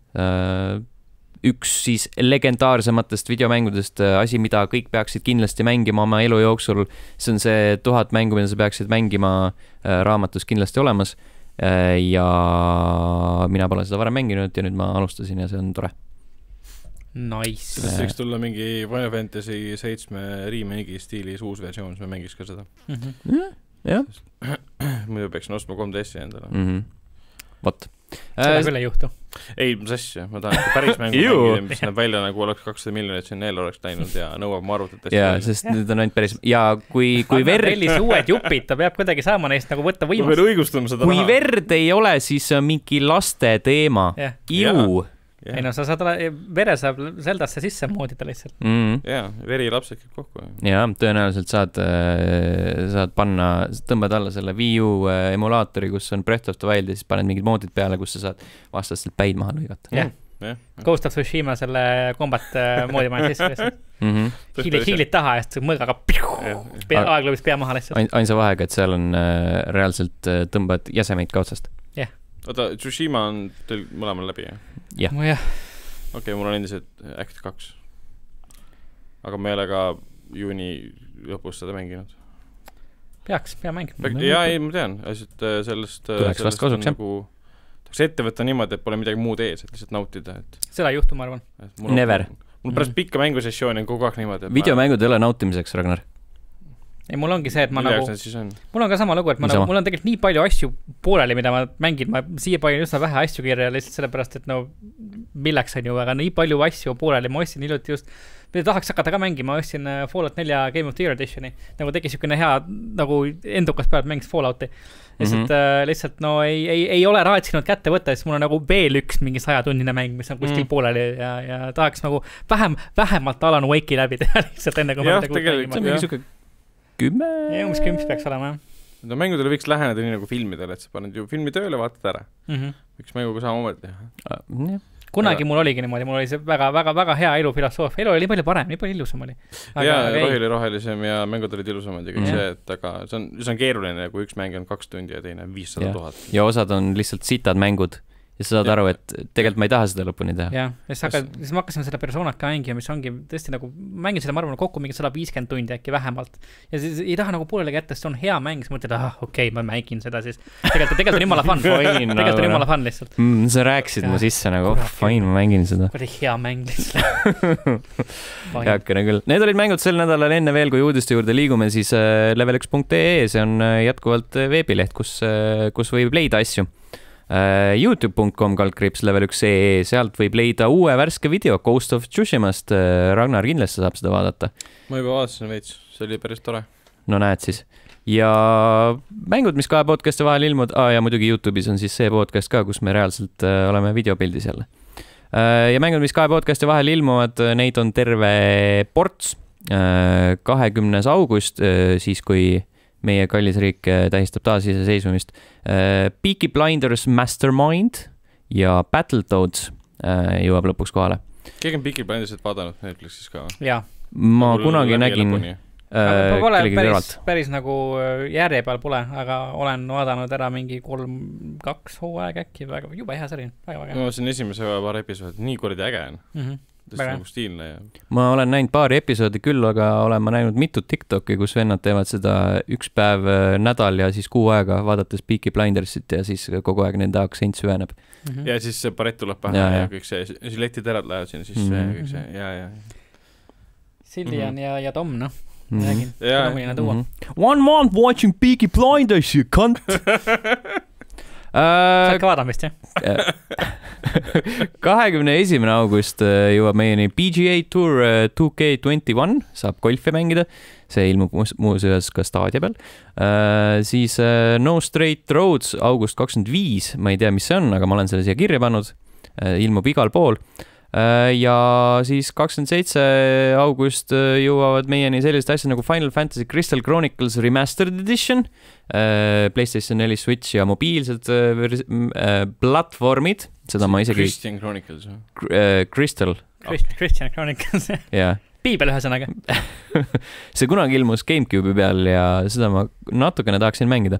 Üks siis legendaarsematest videomängudest, asi, mida kõik peaksid kindlasti mängima oma elu jooksul. See on see tuhat mängu, mida sa peaksid mängima raamatus kindlasti olemas. Ja mina pole seda varem mänginud ja nüüd ma alustasin ja see on tore. Nice. Sellest võiks tulla mingi Final Fantasy seitse remake stiilis uus versioon, siis me mängiks ka seda. Mm-hmm. Jah. Muidu peaksin ostma kolm D S-i endale. Mm-hmm. Vot. Seda küll ei juhtu. Ei, mis asja, ma tahan päris mängu mängida, mis näeb välja nagu oleks kakssada miljonit siin eel oleks läinud ja nõuab ma arvutitest. Jaa, sest nüüd on ainult päris... Ja kui, kui verd... Rellis uued jupid, ta peab kuidagi saama neist nagu võtta võimast. Ma veel õigustama seda kui raha. Kui verd ei ole, siis on mingi laste teema. Yeah. Iu. Yeah. Ei no sa saad ole, vere saab Zeldasse sisse moodida lihtsalt. Mm. Jaa, veri lapsed kõik kokku. Jaa, tõenäoliselt saad, saad panna, tõmbad alla selle Wii U emulaatori, kus on Breath of the Wild ja siis paned mingid moodid peale, kus sa saad vastastelt päid maha lõigata. Jah, yeah. Ghost of Tsushima selle combat moodi paned sisse lihtsalt. Mm-hmm. Hiili, hiilid taha ja siis mõõgaga aeglõbis pea maha lihtsalt. Ainsa vahega, et seal on äh, reaalselt äh, tõmbad jäsemeid ka otsast. Jah. Yeah. Oota, Tsushima on teil mõlemal läbi, jah? Jah. Yeah. Okei, okay, mul on endiselt Act kaks. Aga ma ei ole ka juuni lõpus seda mänginud. Peaks, pea mäng. Jaa, ei, ma tean. Asjalt sellest, sellest on nagu... Tahaks ette võtta niimoodi, et pole midagi muud ees, et lihtsalt nautida. Et... Seda ei juhtu, ma arvan. Never. Mul pärast pikka mängusessiooni on kogu aeg niimoodi. Videomängud ei ole nautimiseks, Ragnar. Ei, mul ongi see, et ma Mille nagu... On? Mul on ka sama lugu, et ma nagu, mul on tegelikult nii palju asju pooleli, mida ma mängin. Ma siia panin üsna vähe asju kirja lihtsalt sellepärast, et no milleks on ju, aga nii palju asju pooleli. Ma ostsin iluti just, mida tahaks hakata ka mängima, ma ostsin Fallout neli Game of the Year Editioni. Nagu tegi siukene hea, nagu endukas pealt mängis Fallouti. Lihtsalt, mm-hmm. äh, lihtsalt no ei, ei, ei ole raatsinud kätte võtta, siis mul on nagu veel üks mingi sajatunnine mäng, mis on kuskil mm. pooleli ja, ja tahaks nagu vähem, vähemalt Alan Wake'i läbi teha lihtsalt enne, kui ja, ma tegelikult, kümme? Ja umbes kümps peaks olema, jah. No mängudele võiks läheneda nii nagu filmidele, et sa paned ju filmi tööle, vaatad ära. Mm-hmm. Võiks mänguga samamoodi teha. Uh, Kunagi aga... mul oligi niimoodi, mul oli see väga, väga, väga hea elufilosoofia. Elu oli palju parem, nii palju ilusam oli. Aga, ja, aga rohi oli rohelisem ja mängud olid ilusamad ja kõik mm-hmm. see, et aga see on, see on keeruline, kui üks mäng on kaks tundi ja teine viissada tuhat. Ja osad on lihtsalt sitad mängud. Ja sa saad ja. Aru, et tegelikult ma ei taha seda lõpuni teha. Jah, ja siis, hakka, siis ma hakkasin seda personat ka mängima, mis ongi tõesti nagu, mängin seda, ma arvan, kokku mingi sada viiskümmend tundi äkki vähemalt. Ja siis ei taha nagu poolele kätte, see on hea mäng, siis mõtled, ah, okei, okay, ma mängin seda siis. Tegelikult, tegelikult on jumala fun. Tegelikult on jumala fun lihtsalt. Mm, sa rääkisid ja. Mu sisse nagu, oh, fine, ma mängin seda. Kui hea mäng lihtsalt. Heakene küll. Need olid mängud sel nädalal enne veel, kui uudiste juurde liigume, siis level üks punkt ee, see on jätkuvalt veebileht, kus, kus võib leida asju. Uh, youtube punkt com kaldkriips level üks punkt ee, sealt võib leida uue värske video Ghost of Tsushimast. uh, Ragnar kindlasti saab seda vaadata. Ma juba vaatasin veits, see oli päris tore. No näed siis. Ja mängud, mis kahe podcasti vahel ilmud, ah, ja muidugi YouTube'is on siis see podcast ka, kus me reaalselt uh, oleme videopildis jälle. uh, Ja mängud, mis kahe podcasti vahel ilmuvad, neid on terve ports. uh, kahekümnes august, uh, siis kui meie kallis riik tähistab taas iseseisvumist. Peaky Blinders Mastermind ja Battletoads jõuab lõpuks kohale. Keegi on Peaky Blindersit vaadanud Netflixis ka? Jaa. Ma kunagi nägin äh, pole päris, päris nagu järje peal pole, aga olen vaadanud ära mingi kolm, kaks hooaeg äkki, väga, juba hea sari. Väga, väga. Ma siin esimese paar episood, nii kordi äge on. Mm-hmm. tõesti nagu stiilne ja ma olen näinud paari episoodi küll, aga olen ma näinud mitut TikToki, kus vennad teevad seda üks päev nädal ja siis kuu aega vaadates Peaky Blindersit ja siis kogu aeg nende aktsent süveneb. Mm-hmm. Ja siis see barett tuleb pähe ja, ja, ja kõik see, žiletiterad lähevad sinna sisse mm-hmm. ja kõik see, ja, ja. Silvian mm-hmm. ja, ja Tom, noh. Mm-hmm. Räägin, loomuline tuua. Mm-hmm. One month watching Peaky Blinders, you cunt! Saad ka vaadama vist, jah? kahekümne esimene august jõuab meieni P G A Tour two K twenty-one, saab golfi mängida, see ilmub muuseas ka staadia peal. Uh, siis uh, No Straight Roads august kakskümmend viis, ma ei tea, mis see on, aga ma olen selle siia kirja pannud, uh, ilmub igal pool. Uh, ja siis kakskümmend seitse august uh, jõuavad meieni sellised asjad nagu Final Fantasy Crystal Chronicles Remastered Edition, uh, PlayStation neli Switch ja mobiilsed uh, uh, platvormid, seda ma isegi... Christian Chronicles või? Uh, Crystal. Christ, Christian Chronicles, jah. Yeah. Piibel ühesõnaga. See kunagi ilmus GameCube'i peal ja seda ma natukene tahaksin mängida.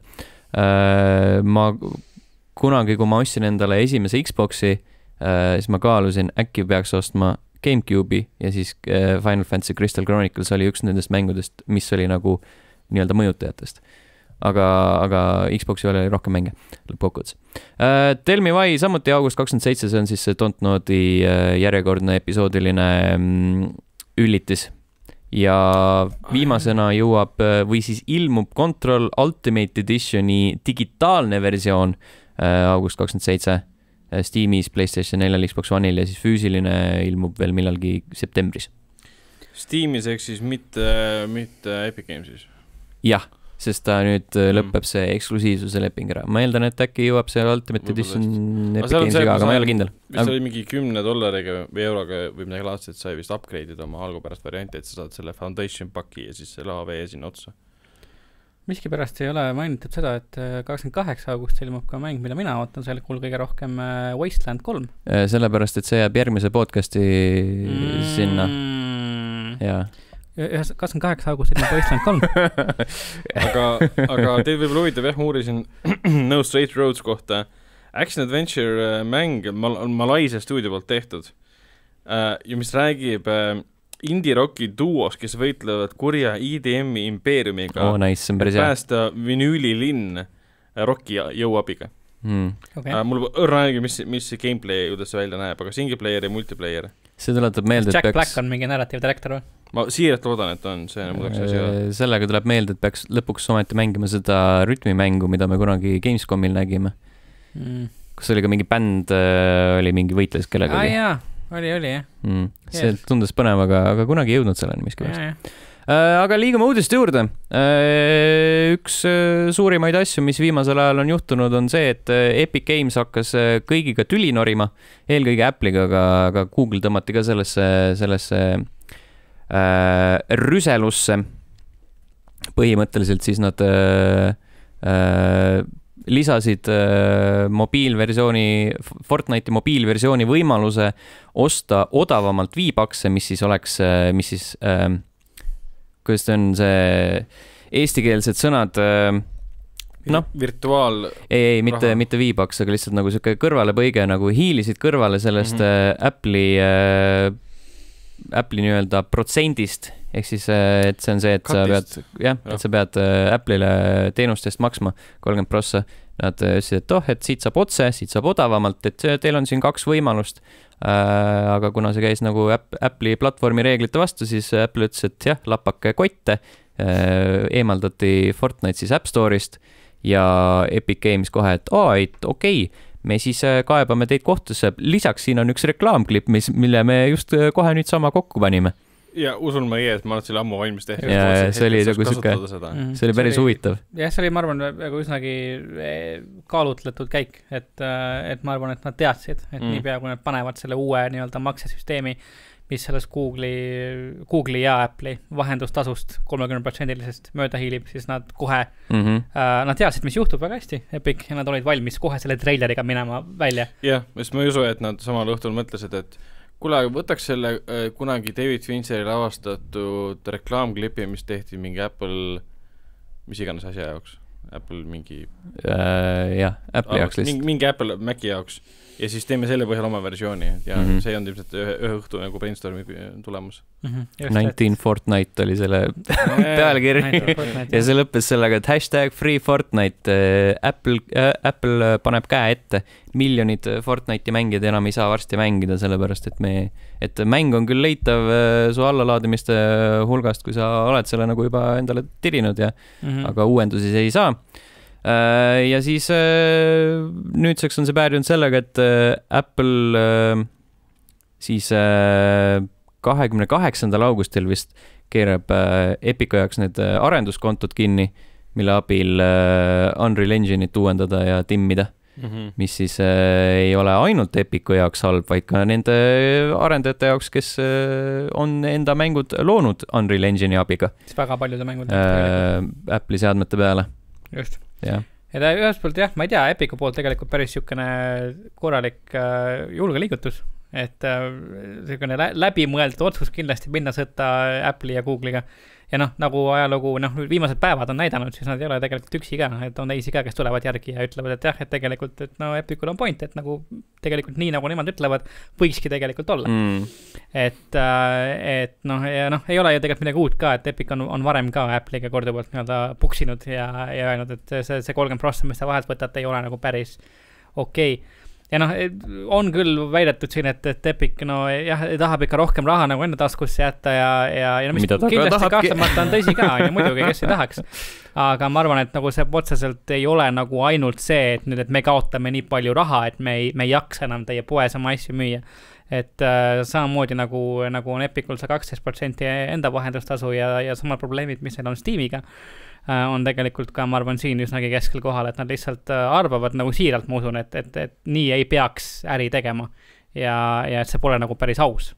Uh, ma kunagi, kui ma ostsin endale esimese Xboxi, Uh, siis ma kaalusin, äkki peaks ostma GameCube'i ja siis uh, Final Fantasy Crystal Chronicles oli üks nendest mängudest, mis oli nagu nii-öelda mõjutajatest. Aga, aga Xbox'i oli rohkem mänge lõppkokkuvõttes. Uh, Tell Me Why samuti august kakskümmend seitse, see on siis Dontnodi uh, järjekordne episoodiline um, üllitis. Ja viimasena jõuab uh, või siis ilmub Control Ultimate Editioni digitaalne versioon uh, august kakskümmend seitse. Steamis, PlayStation neljal, Xbox One'il ja siis füüsiline ilmub veel millalgi septembris. Steamis ehk siis mitte, mitte Epic Gamesis? Jah, sest ta nüüd mm. lõpeb see eksklusiivsuse leping ära. Ma eeldan, et äkki jõuab see Ultimate Edition Epic Gamesiga, aga ma ei ole kindel. Mis aga... oli mingi kümne dollariga või euroga või midagi laadset, et sai vist upgrade'ida oma algupärast varianti, et sa saad selle Foundation paki ja siis selle A V sinna otsa. Miski pärast ei ole mainitud seda, et kakskümmend kaheksa august ilmub ka mäng, mida mina ootan selle kuul kõige rohkem Wasteland kolm. Sellepärast, et see jääb järgmise podcasti mm. sinna. Jaa. kakskümmend kaheksa august ilmub Wasteland kolm. aga, aga teid võib-olla huvitav, jah, uurisin No Straight Roads kohta. Action Adventure mäng Mal- Malaisia stuudio poolt tehtud ja mis räägib indie-rocki duos, kes võitlevad kurja E D M-i impeeriumiga oh, nice, päästa vinüülilinn rocki jõuabiga. Mm. Okay. Uh, mul räägi, mis, mis see gameplay, kuidas see välja näeb, aga single player ja multiplayer. See tuletab meelde, Jack et peaks... Black on mingi narratiivdirektor või? Ma siiralt loodan, et on see, mul oleks asi öelda. Sellega tuleb meelde, et peaks lõpuks ometi mängima seda rütmimängu, mida me kunagi Gamescomil nägime. Mm. Kus oli ka mingi bänd, oli mingi võitles kellega. Ah, jaa. Oli, oli, jah. Mm. See yes. tundus põnev, aga, aga kunagi ei jõudnud selleni miski vast. Äh, aga liigume uudiste juurde. Äh, üks äh, suurimaid asju, mis viimasel ajal on juhtunud, on see, et Epic Games hakkas kõigiga tüli norima, eelkõige Apple'iga, aga, aga Google tõmmati ka sellesse, sellesse äh, rüselusse. Põhimõtteliselt siis nad äh, äh, lisasid äh, mobiilversiooni, Fortnite'i mobiilversiooni võimaluse osta odavamalt V-Bucks'e, mis siis oleks, mis siis, äh, kuidas see on see eestikeelsed sõnad, äh, noh. Virtuaal. Ei, ei, mitte, mitte V-Bucks, aga lihtsalt nagu siuke kõrvalepõige, nagu hiilisid kõrvale sellest mm-hmm. äh, Apple'i, äh, Apple'i nii-öelda protsendist. Ehk siis, et see on see, et Katist. sa pead, jah, et sa pead Apple'ile teenustest maksma kolmkümmend prossa. Nad ütlesid, et oh, et siit saab otse, siit saab odavamalt, et teil on siin kaks võimalust. Äh, aga kuna see käis nagu Apple'i platvormi reeglite vastu, siis Apple ütles, et jah, lapake kotte, äh, eemaldati Fortnite siis App Store'ist ja Epic Games kohe, et oh, et okei, okay, me siis kaebame teid kohtusse. Lisaks siin on üks reklaamklipp, mis, mille me just kohe nüüd sama kokku panime. Ja usun ma ei, et ma olen selle ammu valmis tehtud. Ja see oli nagu süke, see oli päris huvitav. Jah, see oli, ma arvan, nagu üsnagi kaalutletud käik, et, et ma arvan, et nad teadsid, et mm. nii pea, kui nad panevad selle uue nii-öelda maksesüsteemi, mis selles Google'i, Google'i ja Apple'i vahendustasust kolmekümne protsendilisest mööda hiilib, siis nad kohe, mm-hmm. äh, nad teadsid, mis juhtub väga hästi, Epic, ja nad olid valmis kohe selle treileriga minema välja. Jah, sest ma ei usu, et nad samal õhtul mõtlesid, et kuule, võtaks selle äh, kunagi David Fincheri lavastatud reklaamklipi, mis tehti mingi Apple, mis iganes asja jaoks. Apple mingi uh, jah, Apple'i jaoks lihtsalt mingi, mingi Apple Maci jaoks ja siis teeme selle põhjal oma versiooni ja mm -hmm. see on ilmselt ühe, ühe õhtu nagu brainstormi tulemus mm. -hmm. nineteen et... Fortnite oli selle pealkiri ja see lõppes sellega, et hashtag free Fortnite Apple, äh, Apple paneb käe ette, miljonid Fortnite'i mängijad enam ei saa varsti mängida, sellepärast et me, et mäng on küll leitav su allalaadimiste hulgast, kui sa oled selle nagu juba endale tirinud ja mm -hmm. aga uuendusi ei saa. Ja siis nüüdseks on see päädinud sellega, et Apple siis kahekümne kaheksandal augustil vist keerab Epicu jaoks need arenduskontod kinni, mille abil Unreal Engine'it uuendada ja timmida, mm-hmm. mis siis ei ole ainult Epicu jaoks halb, vaid ka nende arendajate jaoks, kes on enda mängud loonud Unreal Engine'i abiga. Siis väga paljude mängud äh, Apple'i seadmete peale. Just. Ja. ja ta ühest poolt jah, ma ei tea, Epicu poolt tegelikult päris siukene korralik äh, julgeliigutus, et äh, siukene lä- läbimõeldud otsus kindlasti minna sõtta Apple'i ja Google'iga. Ja noh, nagu ajalugu, noh, viimased päevad on näidanud, siis nad ei ole tegelikult üksi ka, et on teisi ka, kes tulevad järgi ja ütlevad, et jah, et tegelikult, et no Epicul on point, et nagu tegelikult nii, nagu nemad ütlevad, võikski tegelikult olla. Mm. Et, äh, et noh, ja noh, ei ole ju tegelikult midagi uut ka, et Epic on, on varem ka Apple'iga korduvalt nii-öelda puksinud ja, ja öelnud, et see, see kolmkümmend prossa, mis ta vahelt võtate, ei ole nagu päris okei okay. Ja noh, on küll väidetud siin, et, et Epic no, jah, tahab ikka rohkem raha nagu enne taskusse jätta ja, ja, ja no, mis Mida kindlasti kahtlemata on tõsi ka, ja muidugi, kes ei tahaks. Aga ma arvan, et nagu see otseselt ei ole nagu ainult see, et nüüd, et me kaotame nii palju raha, et me ei, me ei jaksa enam teie poes oma asju müüa. Et äh, samamoodi nagu, nagu on Epicul see kaksteist protsenti enda vahendustasu ja, ja samad probleemid, mis neil on Steamiga, on tegelikult ka, ma arvan, siin üsnagi keskel kohal, et nad lihtsalt arvavad nagu siiralt, ma usun, et, et, et nii ei peaks äri tegema ja, ja et see pole nagu päris aus.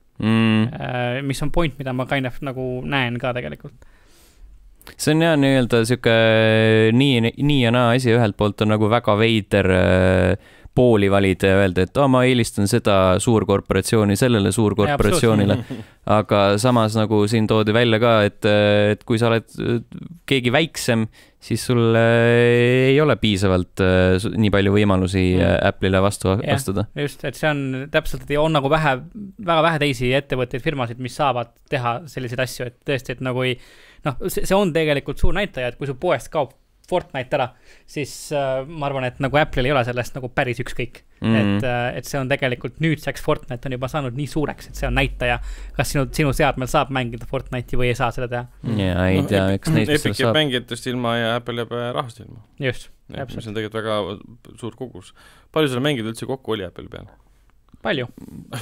Mm. Mis on point, mida ma kind of nagu näen ka tegelikult. See on jah nii-öelda siuke nii, nii ja naa asi, ühelt poolt on nagu väga veider pooli valida ja öelda, et oh, ma eelistan seda suurkorporatsiooni sellele suurkorporatsioonile. Aga samas nagu siin toodi välja ka, et, et kui sa oled keegi väiksem, siis sul ei ole piisavalt nii palju võimalusi mm. Apple'ile vastu astuda. Just, et see on täpselt, et on nagu vähe, väga vähe teisi ettevõtteid, firmasid, mis saavad teha selliseid asju, et tõesti, et nagu ei, noh, see on tegelikult suur näitaja, et kui su poest kaob Fortnite ära, siis uh, ma arvan, et nagu Apple'il ei ole sellest nagu päris ükskõik. Mm. Et, uh, et see on tegelikult nüüdseks Fortnite on juba saanud nii suureks, et see on näitaja, kas sinu, sinu seadmel saab mängida Fortnite'i või ei saa seda teha. Mm. Ja ei tea, no, eks neid Epic jääb mängijatest ilma ja Apple jääb rahast ilma. Just, täpselt. Mis on tegelikult väga suur kogus. Palju selle mängida üldse kokku oli Apple peal? Palju.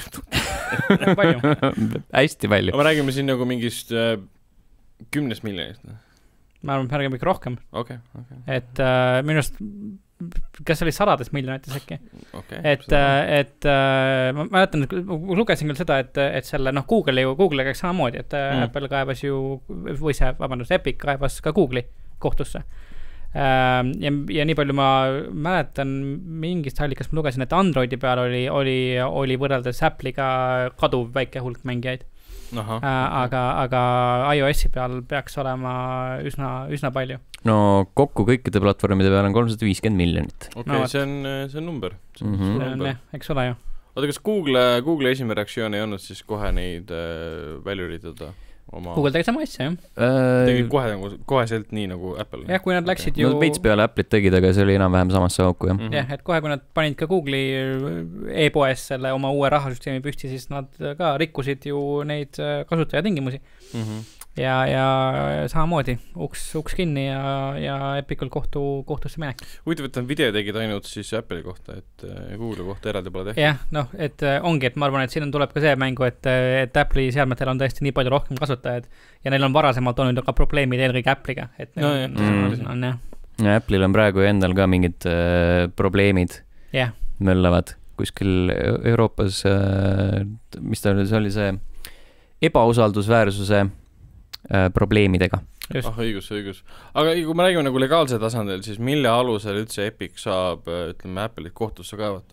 palju. Hästi palju. Ma räägime siin nagu mingist äh, kümnest miljonist. Ma arvan, et ikka rohkem. Okay, okay. Et äh, minust, kas oli sadades miljonites äkki? Okay, et, äh, et äh, ma mäletan, lugesin küll seda, et, et selle, noh, Google ju, Google käiks samamoodi, et mm. Apple kaebas ju, või see, vabandust, Epic kaebas ka Google'i kohtusse. Äh, ja, ja nii palju ma mäletan mingist allikast, ma lugesin, et Androidi peal oli, oli, oli võrreldes Apple'iga kaduv väike hulk mängijaid. Aha, äh, aga, aga iOS-i peal peaks olema üsna, üsna palju. No kokku kõikide platvormide peal on kolmsada viiskümmend miljonit. Okei, okay, no, see on, see on number. See on, mm-hmm. see on number. Eks ole ju. Oota, kas Google, Google esimene reaktsioon ei olnud siis kohe neid äh, välja üritada? Oma... Google tegi sama asja, jah. Äh... Tegid kohe, koheselt nii nagu Apple. Jah, kui nad läksid okay. ju... No veits peale Apple'it tegid, aga see oli enam-vähem samasse auku, jah. Mm-hmm. Jah, et kohe, kui nad panid ka Google'i e-poes selle oma uue rahasüsteemi püsti, siis nad ka rikkusid ju neid kasutajatingimusi. Mm-hmm. Ja, ja samamoodi uks, uks kinni ja, ja Epicul kohtu, kohtusse minek. Huvitav, et nad video tegid ainult siis Apple'i kohta, et Google'i kohta eraldi pole tehtud. Jah, noh, et ongi, et ma arvan, et siin tuleb ka see mängu, et, et Apple'i seadmetel on tõesti nii palju rohkem kasutajaid ja neil on varasemalt olnud ka probleemid eelkõige Apple'iga. Et no, jah, mm. on, jah. Ja Apple'il on praegu endal ka mingid äh, probleemid yeah. möllavad kuskil Euroopas, äh, mis ta oli, see oli see ebausaldusväärsuse probleemidega. Just. Ah, õigus, õigus. Aga kui me räägime nagu legaalse tasandil, siis mille alusel üldse Epic saab, ütleme, Apple'it kohtusse kaevata?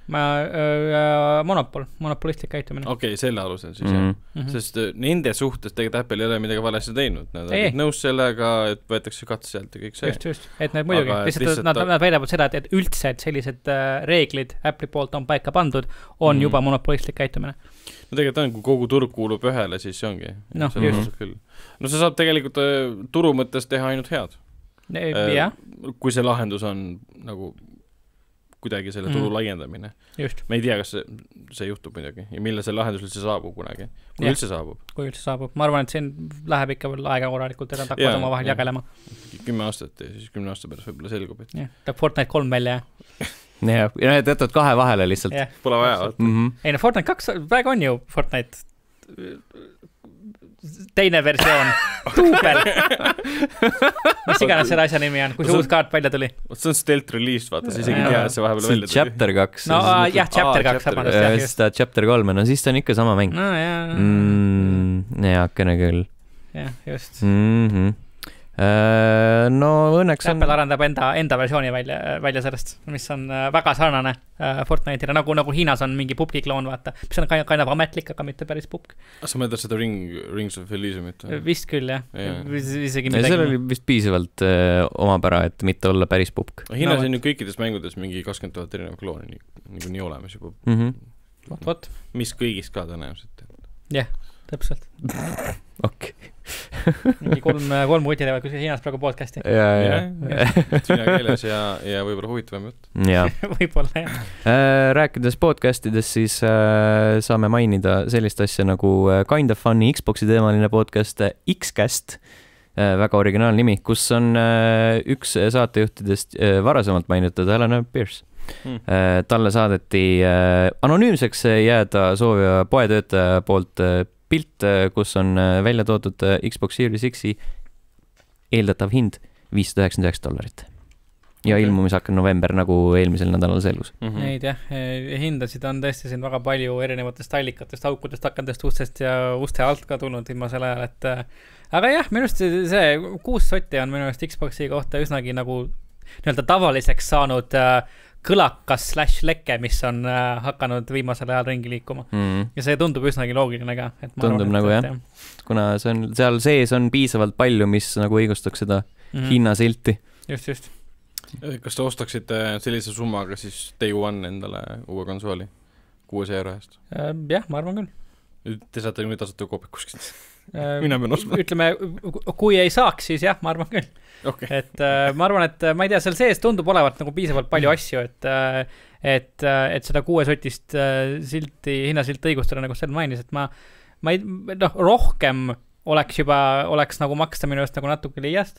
ma, äh, monopol, monopolistlik käitumine. Okei, okay, selle alusel siis mm -hmm. jah. Mm -hmm. Sest nende suhtes tegelikult Apple ei ole midagi valesti teinud. Nad ei. olid nõus sellega, et võetakse katse sealt ja kõik see. Just, just. Et need muidugi. Lihtsalt, lihtsalt nad, nad väidavad seda, et, et üldse, et sellised äh, reeglid Apple'i poolt on paika pandud, on mm -hmm. juba monopolistlik käitumine. No tegelikult on, kui kogu turg kuulub ühele, siis see ongi. No, just. Küll. No see saab tegelikult äh, turu mõttes teha ainult head. Äh, jah. Kui see lahendus on nagu kuidagi selle turu mm. laiendamine. Just. Me ei tea, kas see, see juhtub midagi ja mille see lahendus üldse saabub kunagi. Kui ja. üldse saabub. Kui üldse saabub. Ma arvan, et siin läheb ikka veel aega korralikult, et nad hakkavad oma vahel ja. jagelema. Kümme aastat ja siis kümne aasta pärast võib-olla selgub. Et... Ja. Teeb Fortnite kolm välja. ja, ja need jätad kahe vahele lihtsalt. Ja. Pole vaja. Mm -hmm. Ei no Fortnite kaks, praegu on ju Fortnite teine versioon. Tuubel. Mis iganes selle asja nimi on, kui see uus kaart välja tuli. See on stealth release, vaata, see isegi tea, et see vahepeal välja tuli. Chapter kaks. No aa, jah, Chapter kaks. Siis ta Chapter kolm, no siis ta on ikka sama mäng. No jah. Mm, heakene küll. Jah, just. Mm -hmm. No õnneks on... Apple arendab enda, enda versiooni välja, välja sellest, mis on väga sarnane Fortnite'ile, nagu, nagu Hiinas on mingi pubki kloon, vaata, mis on kainav ametlik, aga mitte päris pubk. Sa mõtled seda Ring, Rings of Elysiumit? Vist küll, jah. Ja. Isegi midagi. Seal oli vist piisavalt äh, omapära, et mitte olla päris pubk. Hiinas no, on ju kõikides mängudes mingi kakskümmend tuhat erinev klooni nii, nii, nii olemas juba. Mm -hmm. Vot, vot. Mis kõigist ka tõenäoliselt. Jah, täpselt. Okei. mingi kolm, kolm uti teevad kuskil Hiinas praegu podcasti. Ja, ja, ja. Sina keeles ja, ja võib-olla huvitavam jutt. Võib-olla, jah. Rääkides podcastidest, siis äh, saame mainida sellist asja nagu Kind of Funny Xboxi teemaline podcast X-Cast, äh, väga originaalne nimi, kus on äh, üks saatejuhtidest äh, varasemalt mainitud Alan Pierce. Hmm. Äh, talle saadeti äh, anonüümseks jääda sooviva poetöötaja poolt äh, pilt, kus on välja toodud Xbox Series X-i eeldatav hind viissada üheksakümmend üheksa dollarit. Ja okay. ilmumis hakkab november, nagu eelmisel nädalal selgus. Mm -hmm. Neid jah, hindasid on tõesti siin väga palju erinevatest allikatest, aukudest, akendest, ustest ja uste alt ka tulnud ilmasel ajal, et aga jah, minu arust see kuus sotti on minu arust Xboxi kohta üsnagi nagu nii-öelda tavaliseks saanud kõlakas slash leke, mis on äh, hakanud viimasel ajal ringi liikuma. Mm. Ja see tundub üsnagi loogiline ka. Et tundub arvan, nagu jah, kuna see on, seal sees on piisavalt palju, mis nagu õigustaks seda mm -hmm. hinnasilti. Just, just. Kas te ostaksite sellise summaga siis Day One endale uue konsooli kuuesaja euro eest? Äh, jah, ma arvan küll. Te saate nüüd tasuta koopid kuskilt. Mina pean ostma. Ütleme, kui ei saaks, siis jah, ma arvan küll. Okay. Et äh, ma arvan, et ma ei tea, seal sees tundub olevat nagu piisavalt palju asju, et, äh, et, äh, et seda kuuesotist äh, silti, hinnasilti õigustada, nagu seal mainis, et ma, ma ei, noh, rohkem oleks juba, oleks nagu maksta minu eest nagu natuke liiast,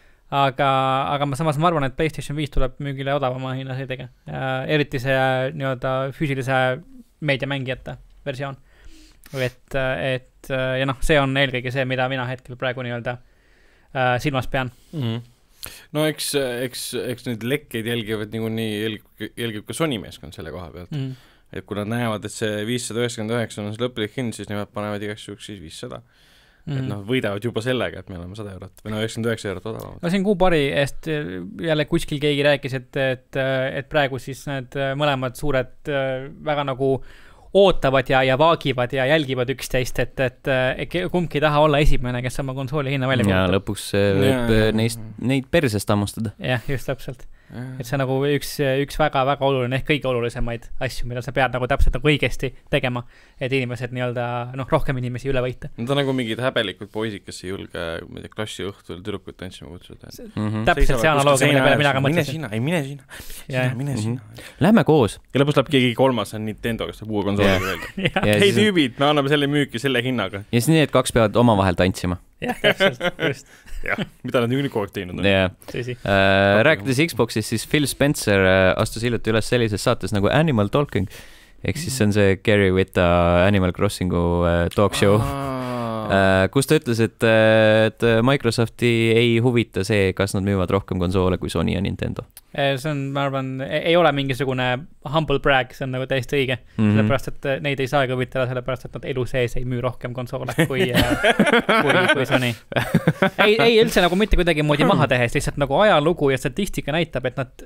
aga, aga ma samas ma arvan, et PlayStation viis tuleb müügile odavama hinnasildiga, äh, eriti see nii-öelda füüsilise meediamängijate versioon. Et, et ja noh, see on eelkõige see, mida mina hetkel praegu nii-öelda äh, silmas pean. Mm -hmm. No eks, eks, eks neid lekkeid jälgivad niikuinii jälgib, jälgib ka Sony meeskond selle koha pealt. Mm -hmm. Et kui nad näevad, et see viissada üheksakümmend üheksa on see lõplik hind, siis nemad panevad igaks juhuks siis viissada. Mm -hmm. Et noh, võidavad juba sellega, et me oleme sada eurot või no üheksakümmend üheksa eurot odavamad. No siin kuupari eest jälle kuskil keegi rääkis, et, et, et praegu siis need mõlemad suured väga nagu ootavad ja, ja vaagivad ja jälgivad üksteist, et, et, et kumbki ei taha olla esimene, kes oma konsooli hinna välja ja kuulutab. Lõpuks võib ja, neist, neid persest hammustada. Jah, just täpselt. Et see on nagu üks, üks väga, väga oluline, ehk kõige olulisemaid asju, mida sa pead nagu täpselt nagu õigesti tegema, et inimesed nii-öelda, noh, rohkem inimesi üle võita. Need on nagu mingid häbelikud poisid, kes ei julge, ma ei tea, klassi õhtul tüdrukut tantsima kutsuda. Mm -hmm. Täpselt see analoogia, mille peale mina ka mõtlesin. Mine sina, ei mine sina, sina, mine sina. Lähme koos. Ja lõpus läheb keegi kolmas, on Nintendo, kes saab uue konsooliga öelda. Hei tüübid, me anname selle müüki selle hinnaga. Ja siis need kaks peavad omavahel tantsima. Jah, täpselt, just. Jah, mida nad niikuinii kogu aeg teinud on. Yeah. Uh, rääkides Xboxist, siis Phil Spencer uh, astus hiljuti üles sellises saates nagu Animal Talking. Ehk siis see on see Gary Whitta Animal Crossingu uh, talk show. Uh, kus ta ütles, et, et Microsofti ei huvita see, kas nad müüvad rohkem konsoole kui Sony ja Nintendo. See on, ma arvan, ei ole mingisugune humble brag, see on nagu täiesti õige. Mm -hmm. Sellepärast, et neid ei saagi huvitada, sellepärast, et nad elu sees ei müü rohkem konsoole kui, kui, kui Sony. Ei, ei üldse nagu mitte kuidagi moodi maha tehes, lihtsalt nagu ajalugu ja statistika näitab, et nad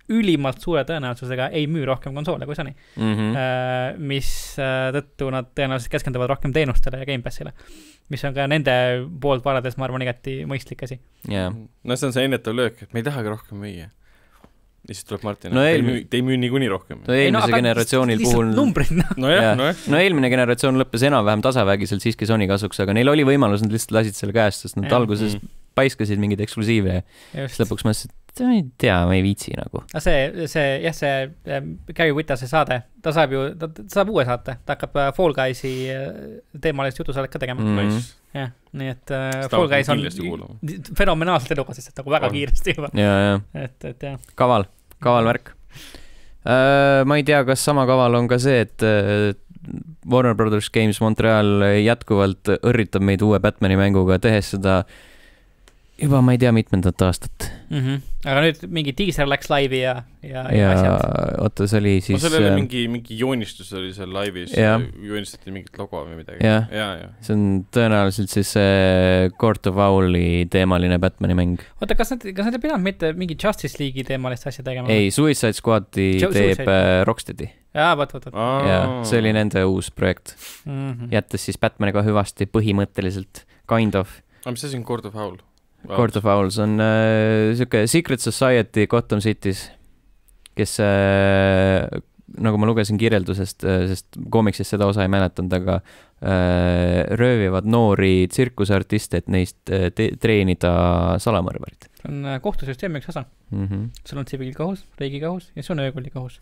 ülimalt suure tõenäosusega ei müü rohkem konsoole kui Sony mm. -hmm. Uh, mis uh, tõttu nad tõenäoliselt keskenduvad rohkem teenustele ja Gamepassile, mis on ka nende poolt vaadates, ma arvan, igati mõistlik asi. Yeah. No see on see ennetav löök, et me ei tahagi rohkem müüa. Ja siis tuleb Martin, no et eelmi... te ei müü niikuni rohkem. No eelmise no, generatsiooonil puhul... Numbrid, no. No, jah, ja. no, jah. no eelmine generatsioon lõppes enam-vähem tasavägiselt siiski Sony kasuks, aga neil oli võimalus, nad lihtsalt lasid selle käest, sest nad ja. alguses mm. paiskasid mingeid eksklusiive ja siis lõpuks ma ütlesin, et ma ei tea, ma ei viitsi nagu. See, see, jah, see Gary Whittase saade, ta saab ju, ta, ta saab uue saate, ta hakkab Fall Guysi teemalist jutusaadet ka tegema. Mm. Nice. jah, nii et uh, Fall Guys on fenomenaalselt edukas, sest nagu väga on. Kiiresti juba. Ja, ja. Et, et jah. Kaval, kaval värk. Uh, ma ei tea, kas sama kaval on ka see, et uh, Warner Brothers Games Montreal jätkuvalt õrritab meid uue Batmani mänguga, tehes seda juba ma ei tea mitmendat aastat. Mm-hmm. Aga nüüd mingi teaser läks laivi ja, ja, ja, ja asjad. Oota, see oli siis... No seal oli mingi, mingi joonistus oli seal laivis, joonistati mingit logo või midagi. Ja, ja, ja. See on tõenäoliselt siis see Court of Owli teemaline Batmani mäng. Oota, kas nad, kas nad ei pidanud mitte mingi Justice League'i teemalist asja tegema? Ei, Suicide Squadi jo, teeb Suicide. Rocksteadi. Jaa, võt, võt, võt. Ja, see oli nende uus projekt. Mm-hmm. Jättes siis Batmaniga hüvasti põhimõtteliselt, kind of. Aga mis see on Court of Owl? Court of Owls on äh, siuke Secret Society Gotham City's, kes äh, nagu ma lugesin kirjeldusest, äh, sest koomiksist seda osa ei mäletanud, aga äh, röövivad noori tsirkusartiste, et neist äh, te- treenida salamõrvarit. See on kohtusüsteemi üks osa. Mm-hmm. Sul on tsiviilkohus, riigikohus ja see on öökollikohus.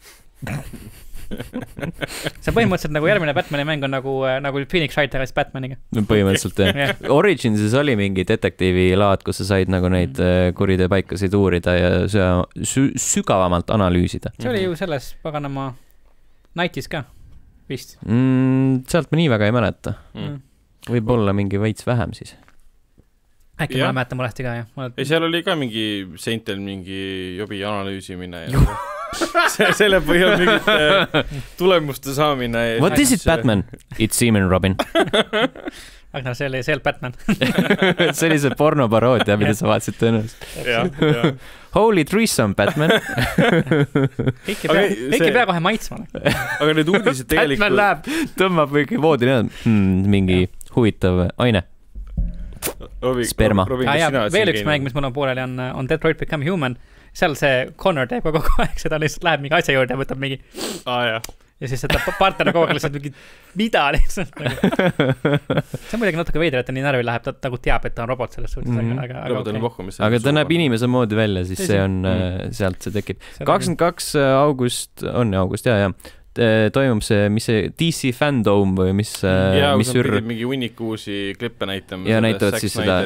See põhimõtteliselt nagu järgmine Batmani mäng on nagu, nagu Phoenix Wright agas Batmaniga. No põhimõtteliselt jah. yeah. Originsis oli mingi detektiivi laad, kus sa said nagu neid mm. kuride paikasid uurida ja sü- sügavamalt analüüsida. See oli ju selles paganama Nightis ka vist. Mm, sealt ma nii väga ei mäleta. Mm. Võib-olla mingi veits vähem siis. Äkki ja. Ma mäletan mõlesti ka, jah. Ma... ei, seal oli ka mingi seintel mingi jobi analüüsimine ja see, selle põhjal mingit äh, tulemuste saamine. What is it, Batman? It's Seaman Robin. Aga no, see oli see Batman. See oli see pornoparoodia, mida sa vaatasid tõenäoliselt. Holy threesome, Batman. Kõik ei pea, see... pea kohe maitsma. Aga need uudised tegelikult... Batman läheb, tõmbab mingi voodi näed, hmm, mingi ja. Huvitav aine. Robi, sperma. Robi, ah, ja, veel üks mäng, mis mul on pooleli, on, on Detroit Become Human. Seal see Connor teeb kogu aeg, seda lihtsalt läheb mingi asja juurde ja võtab mingi ah, jah. ja siis seda partner kogu aeg lihtsalt mingi mida lihtsalt see on muidugi natuke veider, et ta nii närvi läheb, ta nagu teab, et ta on robot selles suhtes mm-hmm. aga, aga, okay. okay. pohku, aga ta näeb inimese moodi välja, siis see on mm-hmm. sealt see tekib kakskümmend kaks august on august, jaa, jaa toimub see, mis see D C Fandom või mis ja, mis ür... mingi hunnik uusi klippe näitama ja näitavad siis seda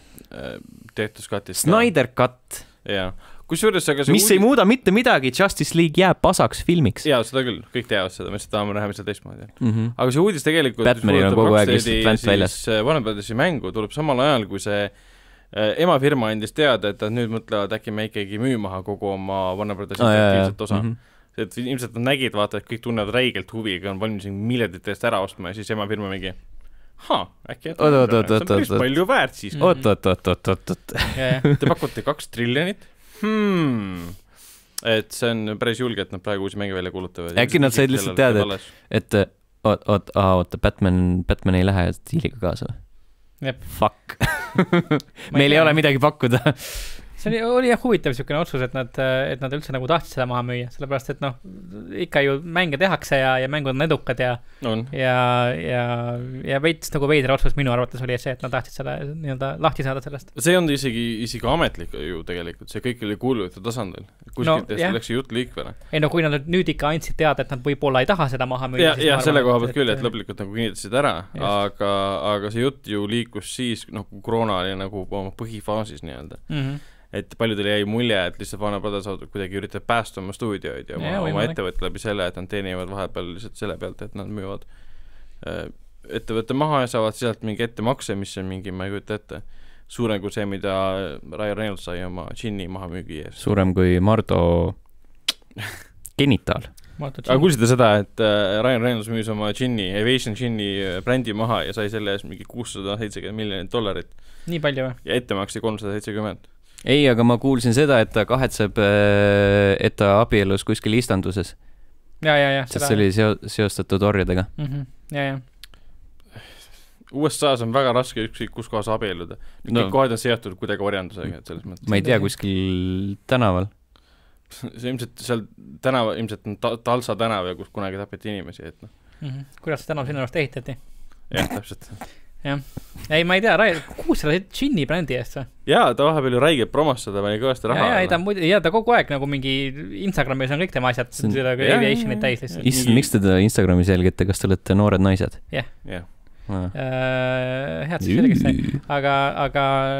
tehtus katist Snyder Cut jaa kusjuures, aga mis uudis... ei muuda mitte midagi, Justice League jääb pasaks filmiks. Jaa, seda küll, kõik teavad seda, me seda tahame näha, mis seda teistmoodi. Mm-hmm. Aga see uudis tegelikult Batmanil on kogu aeg lihtsalt vänt väljas. Warner Brothersi mängu tuleb samal ajal, kui see äh, emafirma andis teada, et nad nüüd mõtlevad, äkki me ikkagi müü maha kogu oma Warner Brothersi ah, interaktiivset osa. Mm-hmm. Et ilmselt nad nägid, vaata, et kõik tunnevad räigelt huvi, aga on valmis miljardit eest ära ostma ja siis emafirma mingi ha, äkki et oot, oot, oot, oot, oot, palju väärt siis. Oot, oot, oot, oot, oot, oot. Te pakute kaks triljonit? Hmm. Et see on päris julge, et nad praegu uusi mänge välja kuulutavad. Äkki nad said lihtsalt teada, et, et oot, oot, oot, Batman, Batman ei lähe stiiliga kaasa. Jep. Fuck. Meil ei ole midagi pakkuda. See oli, oli jah huvitav niisugune otsus, et nad, et nad üldse nagu tahtsid seda maha müüa, sellepärast, et noh, ikka ju mänge tehakse ja, ja mängud on edukad ja, on. ja, ja, ja veits nagu veidra otsus minu arvates oli see, et nad tahtsid seda nii-öelda lahti saada sellest. See on isegi, isegi ametlik ju tegelikult, see kõik oli kuulujate tasandil. Kuskilt no, läks jutt liikvele. Ei no kui nad nüüd ikka andsid teada, et nad võib-olla ei taha seda maha müüa. Ja, ja selle koha pealt küll, et lõplikult nagu kinnitasid ära, aga, aga see jutt ju liikus siis, noh, kui koroona oli nagu oma põhifaasis nii-öelda. Mhm. Et paljudel jäi mulje, et lihtsalt Warner Brothers kuidagi üritab päästa oma stuudioid ja oma, ja, oma ettevõtte läbi selle, et nad teenivad vahepeal lihtsalt selle pealt, et nad müüvad äh, ettevõtte maha ja saavad sealt mingi ettemakse, mis on mingi, ma ei kujuta ette, suurem kui see, mida Ryan Reynolds sai oma Ginni maha müügi ees. Suurem kui Mardo genitaal. Aga kuulsite seda, et äh, Ryan Reynolds müüs oma Ginni, Evasion Ginni brändi maha ja sai selle ees mingi kuussada seitsekümmend miljonit dollarit. Nii palju või? Ja ettemakse kolmsada seitsekümmend. ei, aga ma kuulsin seda, et ta kahetseb, et ta abielus kuskil istanduses. Ja, ja, ja. Sest see oli seo- seostatud orjadega. Mm-hmm. Ja, ja. U S A-s on väga raske ükskõik kus kohas abielluda. No. Kõik kohad on seotud kuidagi orjandusega, et selles mõttes. Ma ei tea, kuskil tänaval. See ilmselt seal tänav, ilmselt on ta- Talsa tänav ja kus kunagi tapeti inimesi, et noh. Mm-hmm. Kuidas see tänav sinna vast ehitati? Jah, täpselt. jah. Ei, ma ei tea, kuus selle Ginni brändi eest või? Jaa, ta vahepeal ju räigeb promostada, pani kõvasti raha. Ja, ja, ta, ja ta kogu aeg nagu mingi Instagramis on kõik tema asjad, seda kui aviationit täis lihtsalt. Issand, miks te ta Instagramis jälgite, kas te olete noored naised? Jah. Jah. Uh, head siis selgesti, aga, aga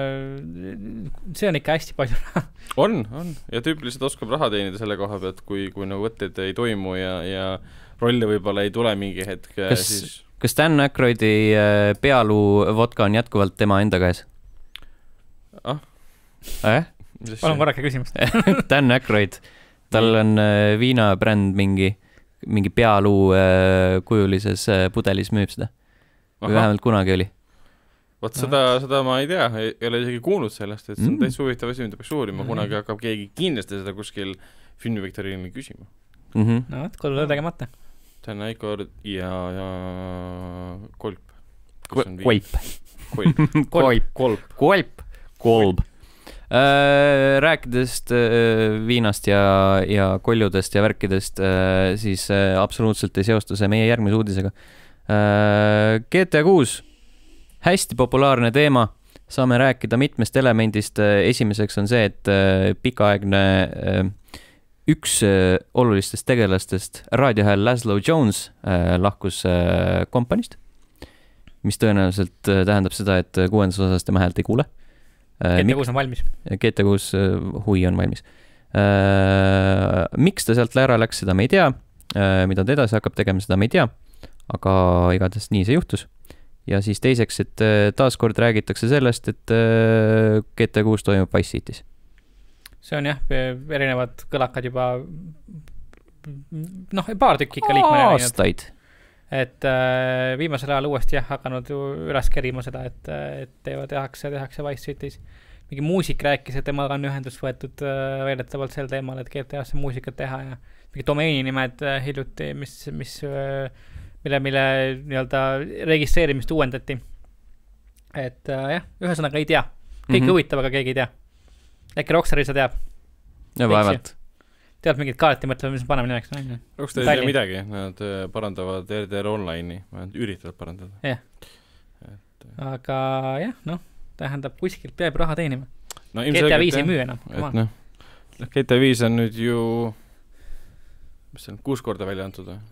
see on ikka hästi palju raha. On, on. Ja tüüp lihtsalt oskab raha teenida selle koha pealt, kui, kui nagu võtted ei toimu ja, ja rolle võib-olla ei tule mingi hetk. Kas, siis... kas Dan Aykroydi pealuu vodka on jätkuvalt tema enda käes? Ah? Eh? Palun korrake küsimust. Dan Aykroyd, tal on viinabränd mingi, mingi pealuu kujulises pudelis müüb seda. Või vähemalt kunagi oli. Vot seda, seda ma ei tea, ei, ei ole isegi kuulnud sellest, et see on mm. täitsa huvitav asi, mida peaks uurima, kunagi hakkab keegi kindlasti seda kuskil filmiviktoriinil küsima. Mm-hmm. No, et kodule tegemata. Dan Aykroyd ja, ja Kolp. Kolp. Kolp. Kolp. Kolp. Kolp. Kolb. Äh, rääkidest äh, viinast ja, ja koljudest ja värkidest, äh, siis äh, absoluutselt ei seostu see meie järgmise uudisega. G T A kuus, hästi populaarne teema, saame rääkida mitmest elemendist. Esimeseks on see, et pikaaegne üks olulistest tegelastest, raadiohääl Laszlo Jones lahkus kompanist, mis tõenäoliselt tähendab seda, et kuuendas osas tema häält ei kuule. G T A kuus on valmis. G T A kuus hui on valmis. Miks ta sealt ära läks, seda me ei tea. Mida ta edasi hakkab tegema, seda me ei tea. Aga igatahes nii see juhtus. Ja siis teiseks, et taaskord räägitakse sellest, et G T A kuus toimub Vice City's. See on jah, erinevad kõlakad juba noh, paar tükki ikka liikmene. Aastaid. Et äh, viimasel ajal uuesti jah, hakanud üles kerima seda, et, et teevad, tehakse, tehakse Vice City's. Mingi muusik rääkis, et temaga on ühendus võetud äh, väidetavalt sel teemal, et G T A-sse muusikat teha ja mingi domeeni nimed äh, hiljuti, mis, mis äh, mille, mille nii-öelda registreerimist uuendati. Et äh, jah, ühesõnaga ei tea. Kõik mm-hmm. huvitav, aga keegi ei tea. Äkki Rockstari sa teab? Ja vaevalt. Tead mingit kaarti mõtlema, mis paneme nimeks? Rockstar ei tea midagi. Nad parandavad R D R Online'i. Nad üritavad parandada. Jah. Et... Aga jah, noh, tähendab kuskilt peab raha teenima. No, G T A viis ei müü enam. Et, no, G T A viis on nüüd ju mis see on, kuus korda välja antud või?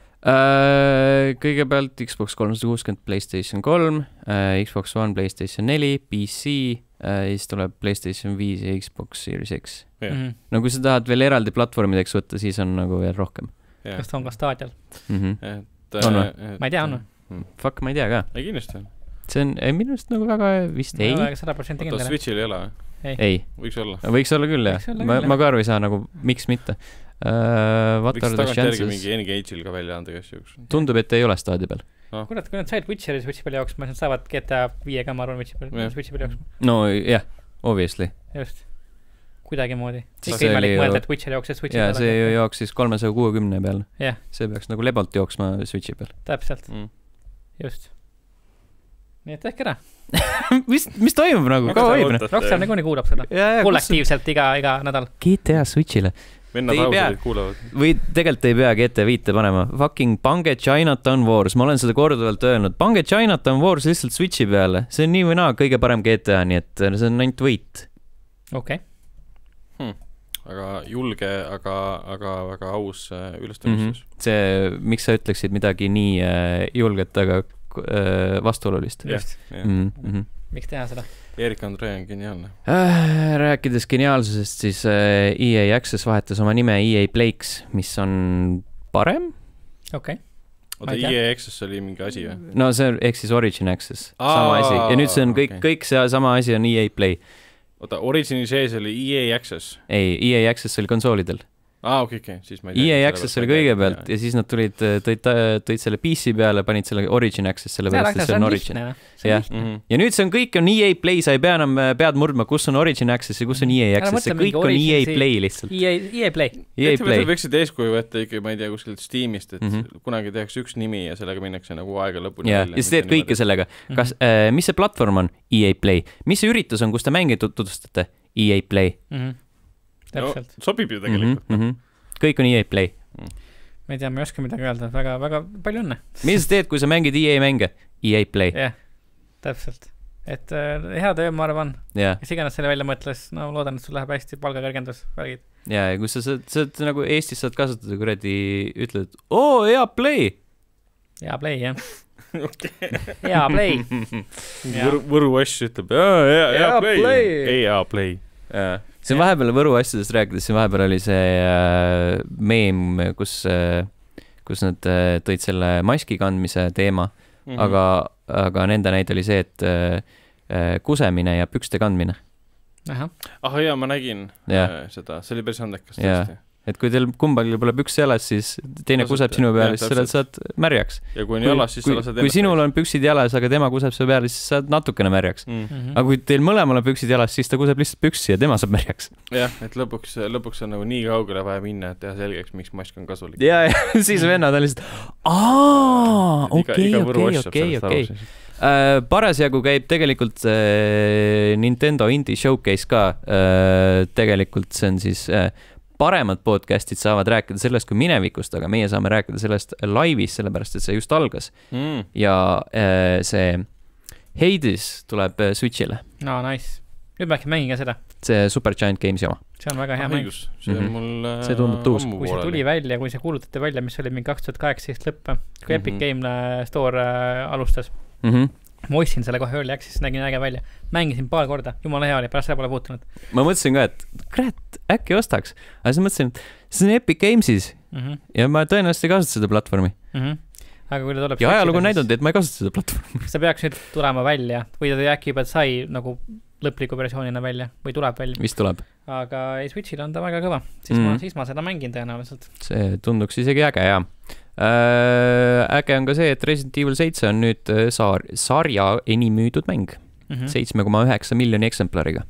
Uh, kõigepealt Xbox kolmsada kuuskümmend, PlayStation kolm, uh, Xbox One, PlayStation neli, P C, uh, siis tuleb PlayStation viis ja Xbox Series X. Yeah. Mm-hmm. No kui sa tahad veel eraldi platvormideks võtta, siis on nagu veel rohkem. Yeah. Kas ta on ka staadial? Mm-hmm. Et, on või? Ma ei tea, on või? Mm. Fuck, ma ei tea ka. Ei kindlasti. See on minust nagu väga vist ei. sada protsenti kindel. Oota, Switchil ei ole või? Ei. ei. Võiks olla. Võiks olla küll, jah. Ma, ma ka aru ei saa nagu, miks mitte. Uh, Võiks tagantjärgi mingi N-Gage'il ka välja anda, kes juks. Tundub, et ei ole staadi peal. No. Kurat, kui nad said Witcheri Switchi peal jooksma, siis nad saavad G T A viie ka, ma arvan, Switchi peal, yeah. Switchi peal jooksma. No jah, obviously. Just. Kuidagi moodi. Kõik võimalik ju... mõelda, et Witcher jookses Switchi peal. Ja see ju jooksis kolmesaja kuuekümne peal. Yeah. See peaks nagu lebalt jooksma Switchi peal. Täpselt. Mm. Just. Nii et tehke ära. mis, mis toimub nagu? Kaua hoib? Rockstar nagu nii kuulab seda. Ja, ja, kollektiivselt kus... iga, iga nädal. G T A Switchile. Vennad ausarid kuulavad. Või tegelikult ei pea G T A viite panema. Fucking pange Chinatown Wars. Ma olen seda korduvalt öelnud. Pange Chinatown Wars lihtsalt Switchi peale. See on nii või naa kõige parem G T A, nii et see on ainult võit. Okei. Okay. Hmm. Aga julge, aga, aga väga aus ülestamistus. Mm-hmm. See, miks sa ütleksid midagi nii äh, julget, aga äh, vastuolulist? Just. Yeah. Mm-hmm. Miks teha seda? Erik Andrei on geniaalne. Äh, rääkides geniaalsusest, siis äh, E A Access vahetas oma nime E A Playks, mis on parem. Okei. Okay. Oota, E A Access oli mingi asi või? No see on ehk siis Origin Access. Aa, sama asi. Ja nüüd see on kõik, okay. kõik see sama asi on E A Play. Oota, Origini sees oli E A Access? Ei, E A Access oli konsoolidel. aa, okei, okei, siis ma ei tea. E A Access oli kõigepealt ja. ja siis nad tulid, tõid, tõid selle P C peale, panid selle Origin Access, selle pärast, et see on Origin. Ja. Mm-hmm. ja nüüd see on kõik on E A Play, sa ei pea enam pead murdma, kus on Origin Access ja kus on E A Access, see kõik on E A Play lihtsalt. E A, E A Play. E A Play. Võiksid eeskuju võtta ikka, ma ei tea, kuskilt Steamist, et mm-hmm. kunagi tehakse üks nimi ja sellega minnakse nagu aega lõpuni. Ja, ja sa teed kõike sellega. Kas, mm-hmm. äh, mis see platvorm on? E A Play. Mis see üritus on, kus te mänge tutvustate? E A Play. Mm-hmm. Täpselt. No, sobib ju tegelikult. Mm-hmm. kõik on E A Play. Ma ei tea, ma ei oska midagi öelda, väga, väga palju õnne. Mis sa teed, kui sa mängid E A mänge? E A Play. Jah, täpselt. Et äh, hea töö, ma arvan. Yeah. Kes iganes selle välja mõtles, no loodan, et sul läheb hästi palgakõrgendus. Värgid. Ja, ja kui sa, sa, sa, sa nagu Eestis saad kasutada, kuradi ütled, oo, E A Play. E A Play, jah. E A Play. Võru, võru asju ütleb, E A Play. E A Play. Jaa. See on vahepeal Võru asjadest rääkides, siin vahepeal oli see äh, meem, kus, äh, kus nad äh, tõid selle maski kandmise teema, mm-hmm. aga, aga nende näide oli see, et äh, kusemine ja pükste kandmine. Aha. Ah jaa, ma nägin äh, seda, see oli päris andekas tõesti. Et kui teil kumbagi pole püks jalas, siis teine Lased, kuseb sinu peale, siis sa saad märjaks. Ja kui on jalas, siis kui, sa lased kui sinul on püksid jalas, aga tema kuseb su peale, siis saad natukene märjaks. Mm-hmm. Aga kui teil mõlemal on püksid jalas, siis ta kuseb lihtsalt püksi ja tema saab märjaks. Jah, et lõpuks, lõpuks on nagu nii kaugele vaja minna, et teha selgeks, miks mask on kasulik. Ja, ja siis vennad on lihtsalt, aa, okei, okei, okei, okei. Parasjagu käib tegelikult äh, Nintendo Indie Showcase ka. Äh, tegelikult see on siis... Äh, paremad podcastid saavad rääkida sellest kui minevikust, aga meie saame rääkida sellest laivis, sellepärast, et see just algas. Mm. Ja äh, see Hades tuleb Switchile. No, nice. Nüüd ma äkki mängin ka seda. See Supergiant Games jama. See on väga hea ah, mäng. See on mul mm-hmm. see tundub tuus. Kui see tuli välja, kui see kuulutati välja, mis oli mingi kaks tuhat kaheksateist lõpp, kui Epic mm-hmm. Game Store äh, alustas. Mhm. Ma ostsin selle kohe early access, nägin äge välja. Mängisin paar korda, jumala hea oli, pärast seda pole puutunud. Ma mõtlesin ka, et kurat, äkki ostaks. Aga siis mõtlesin, et see on Epic Gamesis mm-hmm. ja ma tõenäoliselt ei kasuta seda platvormi. Mm-hmm. Aga kui ta tuleb... Ja ajalugu on näidanud, et ma ei kasuta seda platvormi. See peaks nüüd tulema välja või ta äkki juba sai nagu lõpliku versioonina välja või tuleb välja. Vist tuleb. Aga ei, Switchil on ta väga kõva. Siis, mm. ma, siis ma seda mängin tõenäoliselt. See tunduks isegi äge, jah. Äh, äge on ka see, et Resident Evil seitse on nüüd saar, sarja enim müüdud mäng mm-hmm. seitse koma üheksa miljoni eksemplariga.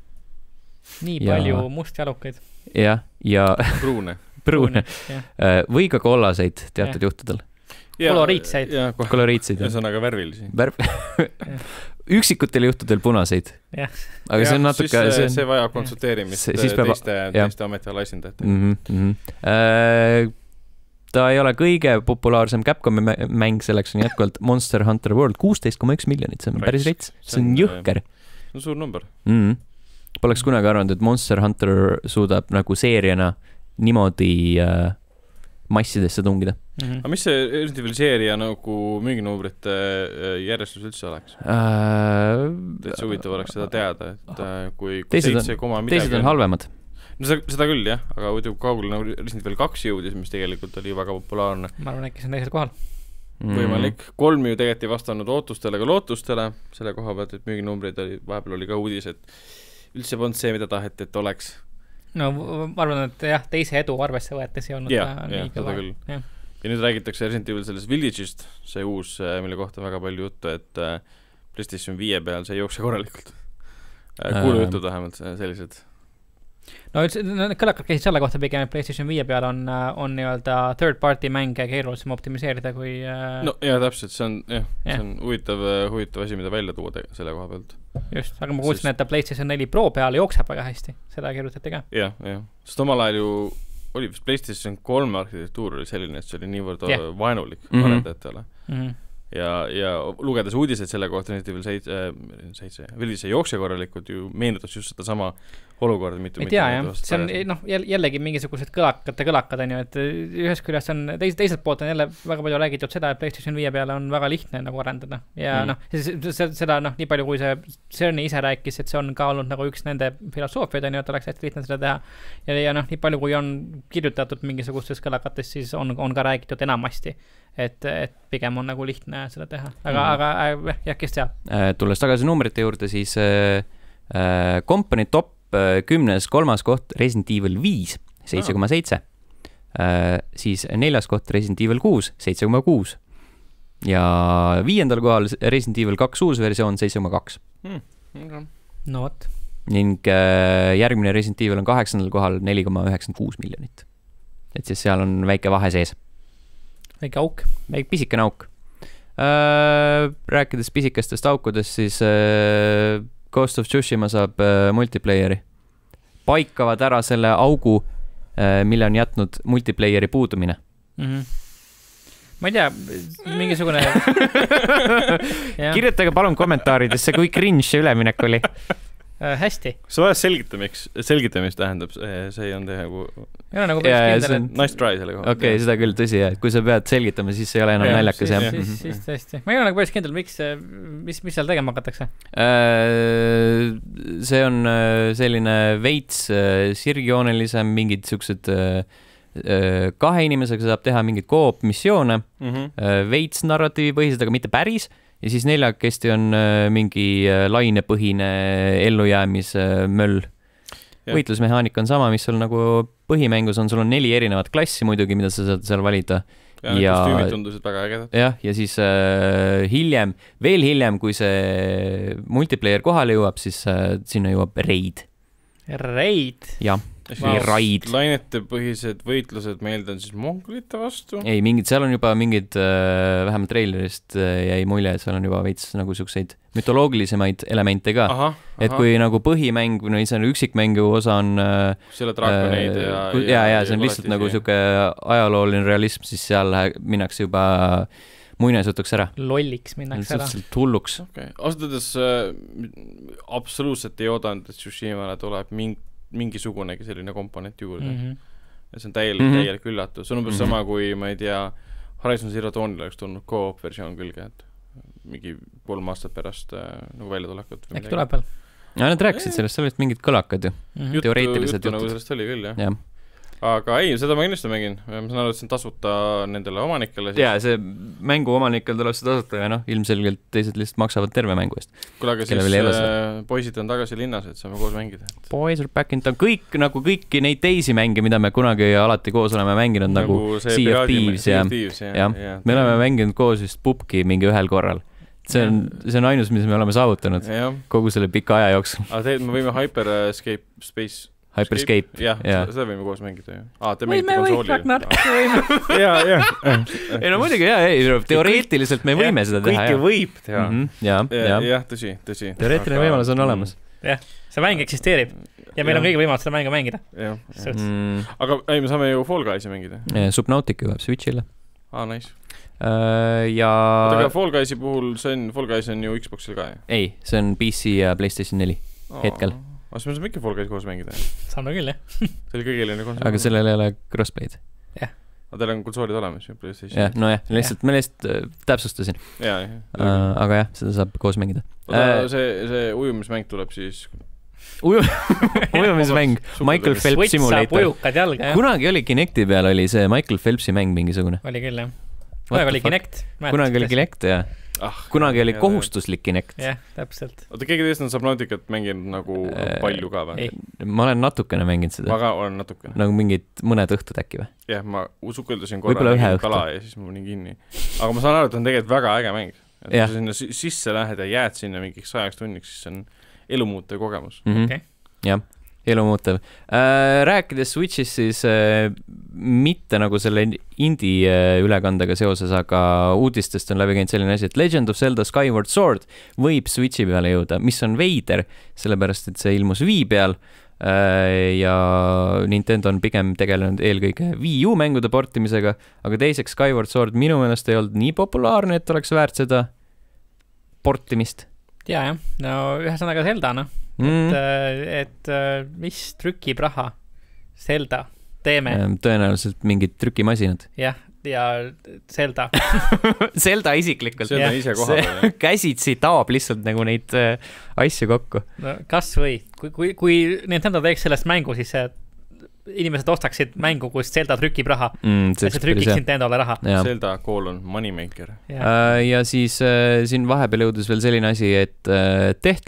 Nii ja... palju mustjalukaid. Jah, ja pruune, pruune. Äh, või ka kollaseid teatud ja. Juhtudel. Ja, koloriitseid. Ja, koloriitseid. Ja see on aga värvilisi. Värv... Üksikutel juhtudel punaseid. Ja. Aga ja, see on natuke... See, see, on... see vajab konsulteerimist see, peab... teiste, teiste ametiala esindajate. Mm-hmm, mm-hmm. Äh, ta ei ole kõige populaarsem Capcomi mäng, selleks on jätkuvalt Monster Hunter World, kuusteist koma üks miljonit, see on Rets. Päris rets, see on jõhker. See on suur number. Mm-hmm. Poleks kunagi arvanud, et Monster Hunter suudab nagu seeriana niimoodi äh, massidesse tungida. Mm-hmm. Aga mis see Resident Evil seeria nagu müüginumbrite järjestus üldse oleks? Äh, Täitsa huvitav oleks seda teada, et kui, kui teised seitse koma midagi... Teised on halvemad. No seda, seda küll, jah, aga huvitav kaugel nagu Resident Evil kaks jõudis, mis tegelikult oli väga populaarne. Ma arvan, äkki see on teisel kohal. Mm. Võimalik. Kolm ju tegelikult ei vastanud ootustele ka lootustele selle koha pealt, et müüginumbrid oli, vahepeal oli ka uudis, et üldse polnud see, mida taheti, et oleks. No ma arvan, et jah, teise edu arvesse võetes ei olnud ja, ta ja, nii kõva. Ja. ja nüüd räägitakse Resident Evil sellest Village'ist, see uus, mille kohta väga palju juttu, et PlayStation viie peal see ei jookse korralikult. Kuulu jutud vähemalt sellised. No kõlakad käisid selle kohta pigem, et PlayStation viie peal on, on nii-öelda third party mänge keerulisem optimiseerida kui... No jah, täpselt, see on, jah, yeah. see on huvitav, huvitav asi, mida välja tuua te- selle koha pealt. Just, aga ma kuulsin, et ta PlayStation neli Pro peal jookseb väga hästi, seda kirjutati ka. Jah, jah, sest omal ajal ju oli PlayStation kolme arhitektuur oli selline, et see oli niivõrd yeah. vaenulik mm-hmm. arendajatele. Mm-hmm. Ja, ja lugedes uudiseid selle kohta, et veel seitse, seitse, veel see jookse korralikult ju meenutas just seda sama olukorda mitu, ei tea, jah, see on noh, jällegi mingisugused kõlakate kõlakad on ju, et ühes küljest on, teis, teiselt poolt on jälle väga palju räägitud seda, et PlayStation viie peale on väga lihtne nagu arendada ja mm. noh, seda noh, nii palju kui see Cerny ise rääkis, et see on ka olnud nagu üks nende filosoofiaid on ju, et oleks hästi lihtne seda teha ja, ja noh, nii palju kui on kirjutatud mingisugustes kõlakates, siis on, on ka räägitud enamasti, et, et pigem on nagu lihtne seda teha, aga, mm. aga jah, kes teab? Tulles tagasi numbrite juurde, siis äh, Company top kümnes kolmas koht Resident Evil viis seitse koma seitse. Siis neljas koht Resident Evil kuus, seitse koma kuus. Ja viiendal kohal Resident Evil kaks uus versioon, seitse koma kaks. Hmm. Okay. No vot. Ning äh, järgmine Resident Evil on kaheksandal kohal neli koma üheksakümmend kuus miljonit. Et siis seal on väike vahe sees. Väike auk. Väike pisikene auk. Äh, rääkides pisikestest aukudest, siis äh, Ghost of Tsushima saab äh, multiplayeri. Paikavad ära selle augu, äh, mille on jätnud multiplayeri puudumine. Mhm. Ma ei tea, mingisugune... Kirjutage palun kommentaaridesse, kui cringe see üleminek oli. Äh, hästi. See vajas selgitamist, selgitamist tähendab, see ei on teha nagu... Ei ole nagu päris kindel, et... Nice try selle koha. Okei, okay, seda küll tõsi, et kui sa pead selgitama, siis see ei ole enam ja, naljakas. Siis, siis, siis tõesti. Ma ei ole nagu päris kindel, miks, mis, mis seal tegema hakatakse? See on selline veits sirgjoonelisem, mingid siuksed... kahe inimesega saab teha mingid koop missioone, mm-hmm. veits narratiivipõhised, aga mitte päris, ja siis neljakesti on mingi lainepõhine ellujäämise möll. Ja. Võitlusmehaanika on sama, mis sul nagu põhimängus on, sul on neli erinevat klassi muidugi, mida sa saad seal valida. Ja, ja kostüümid tundusid väga ägedad. Jah, ja siis äh, hiljem, veel hiljem, kui see multiplayer kohale jõuab, siis äh, sinna jõuab raid. Raid? Jah. Raid. Lainete põhised võitlused meelde on siis mongolite vastu? Ei, mingid, seal on juba mingid, äh, vähemalt trailerist äh, jäi mulje, et seal on juba veits nagu siukseid mütoloogilisemaid elemente ka. Aha, aha. Et kui nagu põhimäng, no see on üksikmängu osa on... Äh, selle draakoneid ja... Ja, ja, ja see on lihtsalt nagu siuke ajalooline realism, siis seal minnakse juba muinasjutuks ära. Lolliks minnakse ära. Lihtsalt hulluks. Okay. Ausatades äh, absoluutselt ei oodanud, et Tsushimale tuleb mingi mingisugunegi selline komponent juurde. Mm-hmm. Ja see on täielik, mm-hmm. täielik üllatus. See on umbes mm-hmm. sama, kui ma ei tea, Horizon Zero Dawnil oleks tulnud co-op versioon külge, et mingi kolm aastat pärast äh, nagu välja tulekut. Äkki tuleb veel? Ja nad rääkisid sellest, sellest mingid kõlakad ju. Mm-hmm. Teoreetilised juttu. Juttu nagu sellest oli küll, jah. jah. Aga ei, seda ma kindlasti mängin. Ma saan aru, et see on tasuta nendele omanikele. Siis. Jaa, see mängu omanikel tuleb see tasuta ja noh, ilmselgelt teised lihtsalt maksavad terve mängu eest. Kuule, aga siis äh, poisid on tagasi linnas, et saame koos mängida. Et... Boys are back in town. Kõik, nagu kõiki neid teisi mänge, mida me kunagi alati koos oleme mänginud, nagu, nagu Sea of Thieves ja, ja, ja, ja me oleme mänginud koos just Pupki mingi ühel korral. See on, see on ainus, mis me oleme saavutanud ja. Kogu selle pika aja jooksul. Aga tegelikult me võime Hyperscape Space Hyperscape. Jah, ja. Seda võime koos mängida. Aa, te mängite konsooli. Võime, võime, jaa, jah. Ei no muidugi, jah, ei, teoreetiliselt me võime seda teha. Kõike võib teha. Mm-hmm, jah, jah. Jah, tõsi, tõsi. Teoreetiline aga... võimalus on olemas. Jah, see mäng eksisteerib. Ja meil ja. On kõige võimalus seda mängu mängida. Jah. Mm. Aga ei, me saame ju Fall Guysi mängida. Subnautica jõuab Switchile. Aa, nice. Uh, ja... Aga Fall Guysi puhul, see on, Fall Guys on ju Xboxil ka, jah? Ei, see on P C ja PlayStation neli oh. hetkel. Aga siis me saame ikka Fall Guys koos mängida. Saame küll, jah. See oli kõigeline konsool. Aga sellel ei ole crossplay'd. Jah. Aga teil on konsoolid olemas ju PlayStation. Jah, no jah, lihtsalt ma lihtsalt äh, täpsustasin. Jaa, jah. Uh, aga jah, seda saab koos mängida. Uh, see, see ujumismäng tuleb siis... Uju... ujumismäng. Michael Phelps Simulator. Jalga, kunagi oli Kinecti peal oli see Michael Phelpsi mäng mingisugune. Oli küll, jah. Kunagi oli Kinect. Kunagi oli Kinect, jah. Ah, kunagi oli kohustuslik Kinect. Jah, täpselt. Oota, keegi teist on Subnauticat mänginud nagu äh, palju ka või? Ma olen natukene mänginud seda. Ma ka olen natukene. Nagu mingid mõned õhtud äkki või? Jah, ma sukeldusin korra kala ja siis ma panin kinni. Aga ma saan aru, et on tegelikult väga äge mäng. Et kui sa sinna sisse lähed ja jääd sinna mingiks sajaks tunniks, siis on elumuutev kogemus. Mm-hmm. Okay. Jah. Elumuutev. Äh, rääkides Switch'is siis äh, mitte nagu selle indie äh, ülekandega seoses, aga uudistest on läbi käinud selline asi, et Legend of Zelda Skyward Sword võib Switch'i peale jõuda, mis on veider, sellepärast et see ilmus Wii peal äh, ja Nintendo on pigem tegelenud eelkõige Wii U mängude portimisega, aga teiseks Skyward Sword minu meelest ei olnud nii populaarne, et oleks väärt seda portimist. Ja, jah. No ühesõnaga Zelda, noh. Mm. Et, et mis trükib raha? Zelda, teeme. Tõenäoliselt mingid trükimasinad. Jah, ja Zelda. Zelda isiklikult. Zelda ise koha. Käsitsi taab lihtsalt nagu neid äh, asju kokku. No, kas või? Kui, kui, kui Nintendo teeks sellest mängu, siis see inimesed ostaksid mängu, kus Zelda trükib raha mm, ja see trükiks Nintendo'le raha. Ja. Zelda koolon Moneymaker. Ja, uh, ja siis uh, siin vahepeal jõudus veel selline asi, et uh, Deathloop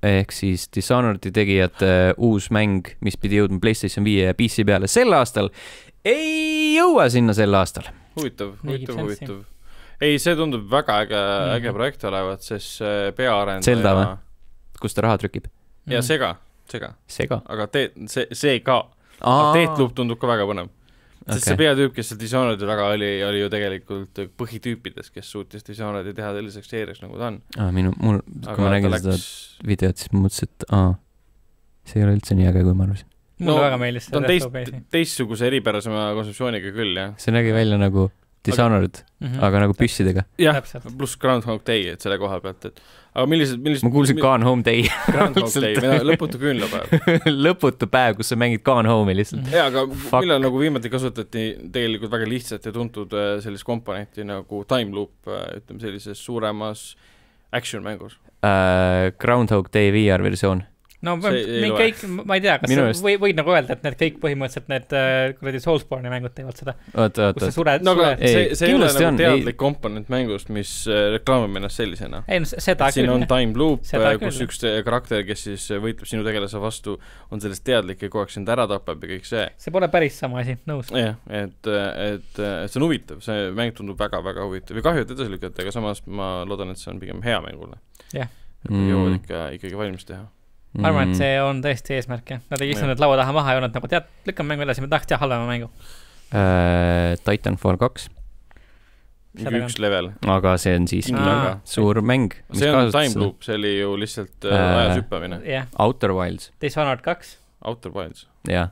ehk siis Dishonored'i tegijate uus mäng, mis pidi jõudma PlayStation viie ja P C peale sel aastal, ei jõua sinna sel aastal. Huvitav, huvitav, huvitav. Ei, see tundub väga äge, mm-hmm. äge projekt olevat, sest peaarendaja... Zelda või? Kus ta raha trükib? Ja mm-hmm. Sega, Sega. Sega? Aga te, see, see ka. Deathloop tundub ka väga põnev. Sest okay. see peatüüp, kes Dishonored'i väga oli, oli ju tegelikult põhitüüpides, kes suutis Dishonored'i teha selliseks seeriaks, nagu ta on. Ah, minu, mul, kui ma nägin läks... seda videot, siis ma mõtlesin, et aa, see ei ole üldse nii äge, kui ma arvasin. Mulle no, väga meeldis ta on teist, teistsuguse eripärasema kontseptsiooniga küll, jah. See nägi välja nagu Dishonored, aga, mm -hmm. aga nagu püssidega. Jah, pluss Groundhog Day, et selle koha pealt, et aga millised, millised... Ma kuulsin Gone Home Day. Groundhog Day, meil on lõputu küünlapäev. lõputu päev, kus sa mängid Gone Home'i lihtsalt. Mm -hmm. Ja, aga Fuck. millal nagu viimati kasutati tegelikult väga lihtsalt ja tuntud sellist komponenti nagu time loop, ütleme sellises suuremas action mängus? Uh, Groundhog Day V R versioon. No mingi kõik, ma ei tea, kas sa või, võid nagu öelda, et need kõik põhimõtteliselt need kuradi Soulsborne'i mängud teevad seda. Oota, oota. Sured, no aga sured. see, see ei ole nagu teadlik ei... komponent mängust, mis reklaamib ennast sellisena. Ei, no seda siin küll. on time loop, kus küll. Üks karakter, kes siis võitleb sinu tegelase vastu, on sellest teadlik ja kogu aeg sind ära tapab ja kõik see. See pole päris sama asi, nõus. Jah, et, et, et see on huvitav, see mäng tundub väga-väga huvitav. Ja kahju, et edasi lükata, aga samas ma loodan, et see on pigem hea mängule. Jah. Mm. Jõuad ikka, ikkagi valmis teha. Ma arvan, et see on tõesti eesmärk, jah. Nad ei istunud laua taha maha ja olnud nagu, tead, lükkame mängu edasi, me tahaks teha halvema mängu. Uh, Titanfall kaks. Üks level. Aga see on siis ah. suur mäng. See on time loop, see oli ju lihtsalt uh, ajas hüppamine. Yeah. Outer Wilds. Dishonored kaks. Outer Wilds. Jah.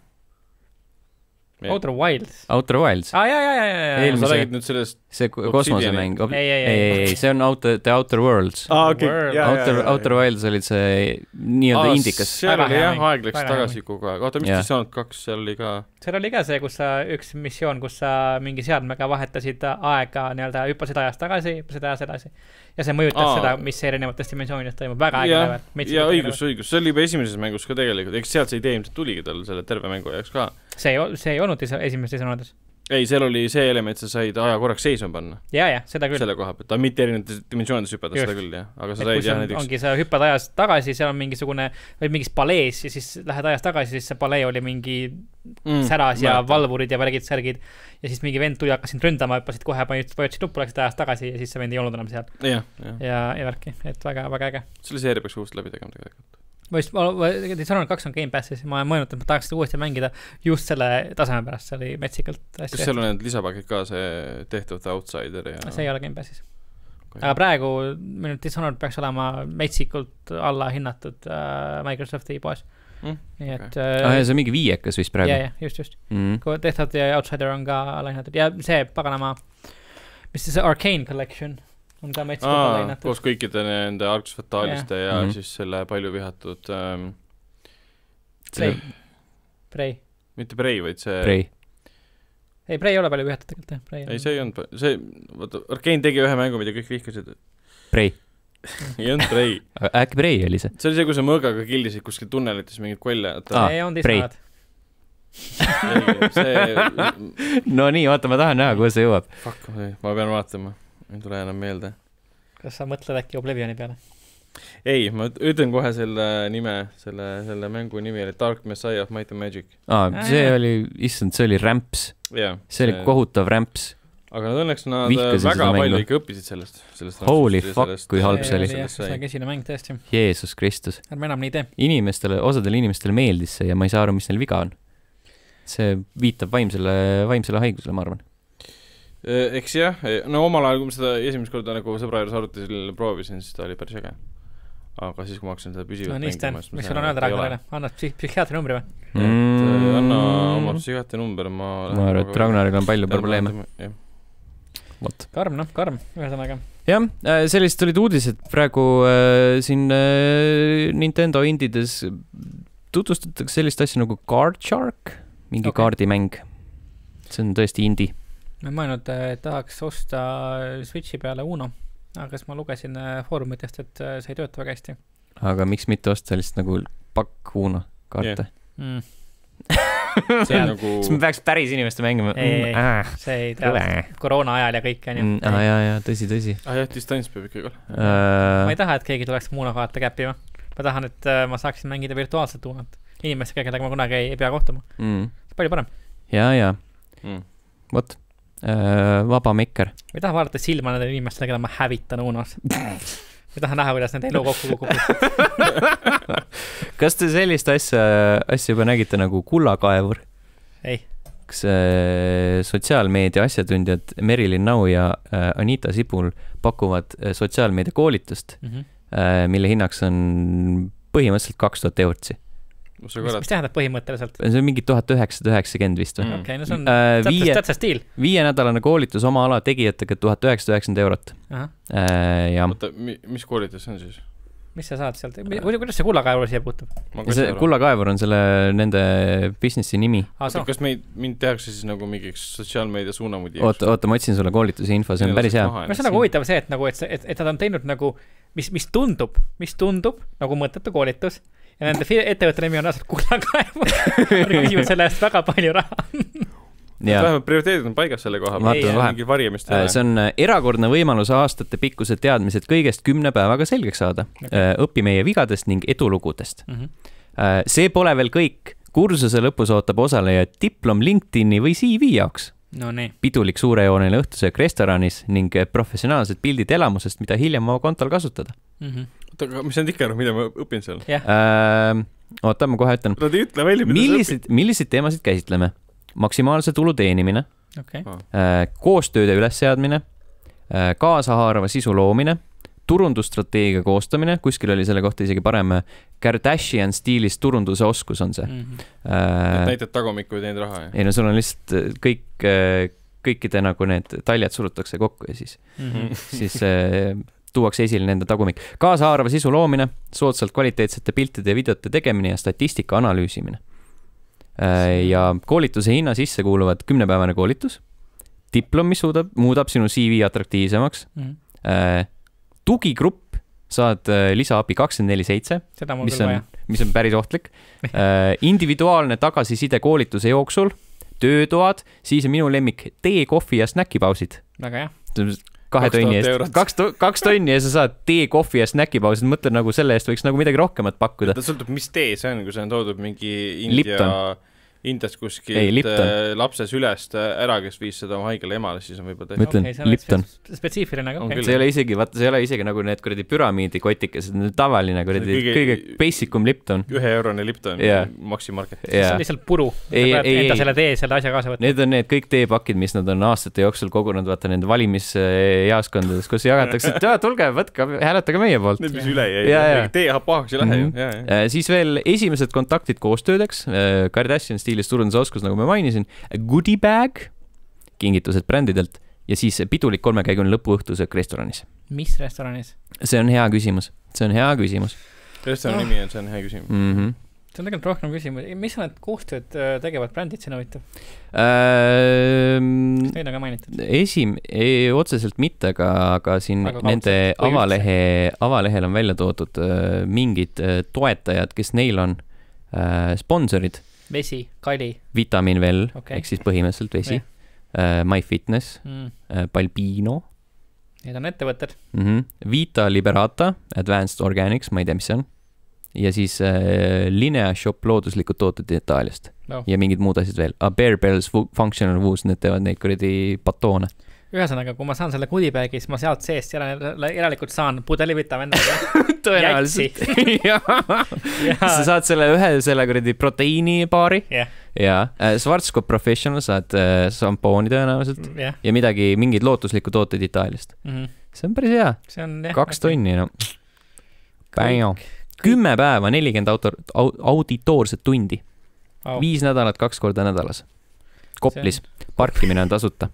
Yeah. Outer Wilds. Outer Wilds. Ah, jaa, jaa, jaa, jaa. Eelmise, sa räägid nüüd sellest... See kosmosemäng. Ei, ei, ei, ei, ei, see on outer, The Outer Worlds. Ah, okei. Okay. Ja, outer, ja, ja, outer Wilds olid see nii-öelda ah, indikas. Seal oli jah, aeg läks tagasi kogu aeg. Oota, mis yeah. Dishonored kaks, seal oli ka... Seal oli ka see, kus sa, üks missioon, kus sa mingi seadmega vahetasid aega, nii-öelda hüppasid ajast tagasi, hüppasid ajas edasi. Ja see mõjutas ah. seda, mis erinevates dimensioonides toimub. Väga aeg ja, ja õigus, õigus. See oli juba esimeses mängus ka tegelikult. Eks sealt see idee ilmselt tuligi tal selle terve mängu jaoks ka. See ei, see ei olnud esimeses Dishonoredis. Ei, seal oli see element, sa said aja korraks seisma panna. Ja, ja, seda küll. Selle koha pealt. Ta mitte erinevates dimensioonides hüppeda, seda küll, jah. Aga sa said jah näiteks... Ongi, sa hüppad ajas tagasi, seal on mingisugune, või mingis palees ja siis lähed ajas tagasi, siis see palee oli mingi mm, säras ja mäletan. Valvurid ja värgid, särgid. Ja siis mingi vend tuli, hakkasid ründama, hüppasid kohe, vajutasid nuppu, läksid ajas tagasi ja siis see vend ei olnud enam seal. Ja, ja. Ja, ja värki, et väga, väga äge. Selle seeri peaks uuesti läbi tegema tegelikult. Dishonored kaks on Game Passis, ma olen mõelnud, et ma tahaks seda uuesti mängida just selle taseme pärast, see oli metsikalt hästi. Kas seal on need lisapakid ka, see tehtud Outsider ja... See ei ole Game Passis. Okay. Aga praegu minu Dishonored peaks olema metsikult alla hinnatud uh, Microsofti poes. Mm, Nii et... Okay. Uh, ah, ja see on mingi viiekas vist praegu. Ja, ja, just, just. Mm. Kui tehtud ja Outsider on ka alla hinnatud. Ja see paganama, mis see Arcane Collection on ka metsikult alla hinnatud. Koos kõikide nende Arx Fataliste yeah. ja mm-hmm. siis selle palju vihatud ähm, Prey. Prey. Mitte Prey, vaid see... Prey. Ei, Prey ei ole palju vihatud tegelikult. Prey ei, see ei olnud... See, vaata, Arcane tegi ühe mängu, mida kõik vihkasid. Prey. ei olnud Prey. Äkki Prey oli see? See oli see, kui sa mõõgaga kildisid kuskil tunnelites mingid kolle. Ah, ei olnud Dishonored. see... no nii, oota, ma tahan näha, kuhu see jõuab. Fuck, ma pean vaatama. Ei tule enam meelde. Kas sa mõtled äkki Oblivioni peale? Ei, ma ütlen kohe selle nime, selle, selle mängu nimi oli Dark Messiah of Might and Magic. Aa, see ah, oli, issand, see oli Ramps. Yeah, see oli see... kohutav Ramps. Aga nad õnneks nad Vihkasin väga palju ikka õppisid sellest. sellest Holy fuck, sellest, kui halb see oli. See oli kesine mäng tõesti. Jeesus Kristus. Ärme enam nii tee. Inimestele, osadele inimestele meeldis see ja ma ei saa aru, mis neil viga on. See viitab vaimsele, vaimsele haigusele, ma arvan. Eks jah, no omal ajal, kui ma seda esimest korda nagu sõbra juures arvutisel proovisin, siis ta oli päris äge. Aga siis, kui ma hakkasin seda püsivalt no, mängima... No mis sul on öelda Ragnarile? Annad psüh- psühhiaatri numbri või? Mm. Et anna oma psühhiaatri number, ma... Ma arvan, et Ragnaril on palju probleeme. Vot. Karm, noh, karm, ühesõnaga. Jah, sellist olid uudised praegu äh, siin äh, Nintendo indides tutvustatakse sellist asja nagu Card Shark, mingi okay. kaardimäng. See on tõesti indie. Ma mõelnud, et tahaks osta Switchi peale Uno, aga kas ma lugesin foorumitest, et see ei tööta väga hästi. Aga miks mitte osta sellist nagu pakk Uno kaarte? Yeah. Mm. see on nagu... siis me peaks päris inimeste mängima. Ei, mm, äh, see ei tea, koroona ajal ja kõik. Mm, ah, jaa, jaa, tõsi, tõsi. Ah, jah, distants peab ikkagi. Uh... ma ei taha, et keegi tuleks Uno kaarte käppima. ma tahan, et ma saaksin mängida virtuaalselt Unot inimestega, kellega ma kunagi ei, ei pea kohtuma mm.. palju parem. ja, ja mm. vot äh, vaba mekker. ma ei taha vaadata silma nendele inimestele, keda ma hävitan Unos. ma tahan näha, kuidas nende elu kokku kukub. kas te sellist asja, asja juba nägite nagu Kullakaevur? ei. kas äh, sotsiaalmeedia asjatundjad Merilin Nau ja äh, Anita Sibul pakuvad äh, sotsiaalmeedia koolitust, mm -hmm. äh, mille hinnaks on põhimõtteliselt kaks tuhat eurtsi. mis, mis tähendab põhimõtteliselt? see on mingi tuhat üheksasada üheksakümmend vist või? Mm. okei, okay, no see on äh, viie, täpselt stiil. Viienädalane koolitus oma ala tegijatega tuhat üheksasada üheksakümmend eurot. Äh, ja... Oota, mis koolitus on siis? mis sa saad sealt? Kuidas see Kullakaevur siia puutub? See Kullakaevur on selle nende businessi nimi. Oota, kas meid, mind tehakse siis nagu mingiks sotsiaalmeedia suunamudi? Oota, oota, ma otsin sulle koolituse info, see on päris hea. Ma see on nagu huvitav see, et, nagu, et, et, et nad on teinud nagu, mis, mis tundub, mis tundub nagu mõttetu koolitus ja nende ettevõtte nimi on aastalt Kullakaevur. Küsivad selle eest väga palju raha. Vähemalt prioriteedid on paigas selle koha peal. See on erakordne võimalus aastate pikkused teadmised kõigest kümne päevaga selgeks saada. Okay. Õpi meie vigadest ning edulugudest. Mm -hmm. See pole veel kõik. Kursuse lõpus ootab osaleja diplom LinkedIni või C V jaoks. No nii. Pidulik suurejooneline õhtusöök restoranis ning professionaalsed pildid elamusest, mida hiljem oma kontol kasutada. Mm -hmm. Oota, aga mis on ikka, mida ma õpin seal? Yeah. Äh, oota, ma kohe ütlen. Nad ei ütle välja, mida milliseid, milliseid teemasid käsitleme? Maksimaalse tulu teenimine, okay. äh, koostööde ülesseadmine, äh, kaasahaarava sisu loomine, turundusstrateegia koostamine, kuskil oli selle kohta isegi parem Kardashian stiilis turunduse oskus on see. Mm -hmm. äh, näitad tagumikku ja teenid raha, jah? Ei no sul on lihtsalt kõik, kõikide nagu need taljad surutakse kokku ja siis, mm -hmm. siis äh, tuuakse esile nende tagumik. Kaasahaarava sisu loomine, soodsalt kvaliteetsete piltide ja videote tegemine ja statistika analüüsimine. Ja koolituse hinna sisse kuuluvad kümnepäevane koolitus, diplom, mis suudab, muudab sinu C V atraktiivsemaks, mm -hmm. tugigrupp, saad lisaabi kakskümmend neli seitse, mis on, mis on päris ohtlik, individuaalne tagasiside koolituse jooksul, töötoad, siis on minu lemmik tee, kohvi ja snäkipausid. Väga jah. kahe tonni eest, kaks, kaks tonni ja sa saad tee, kohvi ja snäkipausid, mõtled nagu selle eest võiks nagu midagi rohkemat pakkuda. Ta sõltub, mis tee see on, kui see on toodud mingi India, Indiast kuskilt ei, lapse sülest ära, kes viis seda oma haigele emale, siis on võib-olla ma ütlen, okay, Lipton. Spetsiifiline, aga okay. See ei ole isegi, vaata, see ei ole isegi nagu need kuradi püramiidi kotikesed, tavaline kuradi, kõige, kõige basicum Lipton. Ühe eurone Lipton yeah. Maximarketis. Yeah. See on lihtsalt puru. Ei, ei, enda selle tee, selle asja kaasa võtta. Need on need kõik teepakid, mis nad on aastate jooksul kogunud, vaata nende valimisjaaskondades, kus jagatakse, et jaa, tulge, võtke, hääletage meie poolt. Need, mis üle jäi. Tee pahaks ei lähe ju. Siis veel esimesed kontaktid koostöödeks, Kardashian stiilis turundusoskus, nagu ma mainisin, goodie bag, kingitused brändidelt ja siis pidulik kolmekäigune lõpuõhtusöök restoranis. Mis restoranis? See on hea küsimus. See on hea küsimus. Restorani nimi on, see on hea küsimus. Mm -hmm. See on tegelikult rohkem küsimus. Mis on need koostööd tegevad brändid sinu võitu? Ähm, Kas neid on ka mainitud? Esim, ei, otseselt mitte, aga, aga siin aga nende avalehe, avalehel on välja toodud äh, mingid äh, toetajad, kes neil on äh, sponsorid. Vesi, kali. Vitamin Well, okay. Ehk siis põhimõtteliselt vesi. Uh, MyFitness, mm. uh, Balbino. Need on ettevõtted. Mm -hmm. Vita Liberata, Advanced Organics, ma ei tea, mis see on. Ja siis uh, Linea Shop, looduslikud tooted Itaaliast. No. Ja mingid muud asjad veel. A Bear Bells Functional Woods, need teevad neid kuradi batoone. Ühesõnaga, kui ma saan selle goodiebagi, siis ma sealt seest järelikult saan pudelivita vendada. Tõenäoliselt. Sa saad selle ühe selle kuradi proteiinipaari. Yeah. Ja Schwarzkopf Professional saad sampooni tõenäoliselt. Yeah. Ja midagi, mingid lootuslikku tooted Itaaliast. Mm -hmm. See on päris hea. On, jah, Kaks tonni, no. Päio. Kümme päeva, nelikümmend autor, auditoorset tundi. Oh. Viis nädalat, kaks korda nädalas. Koplis. On... Parkimine on tasuta.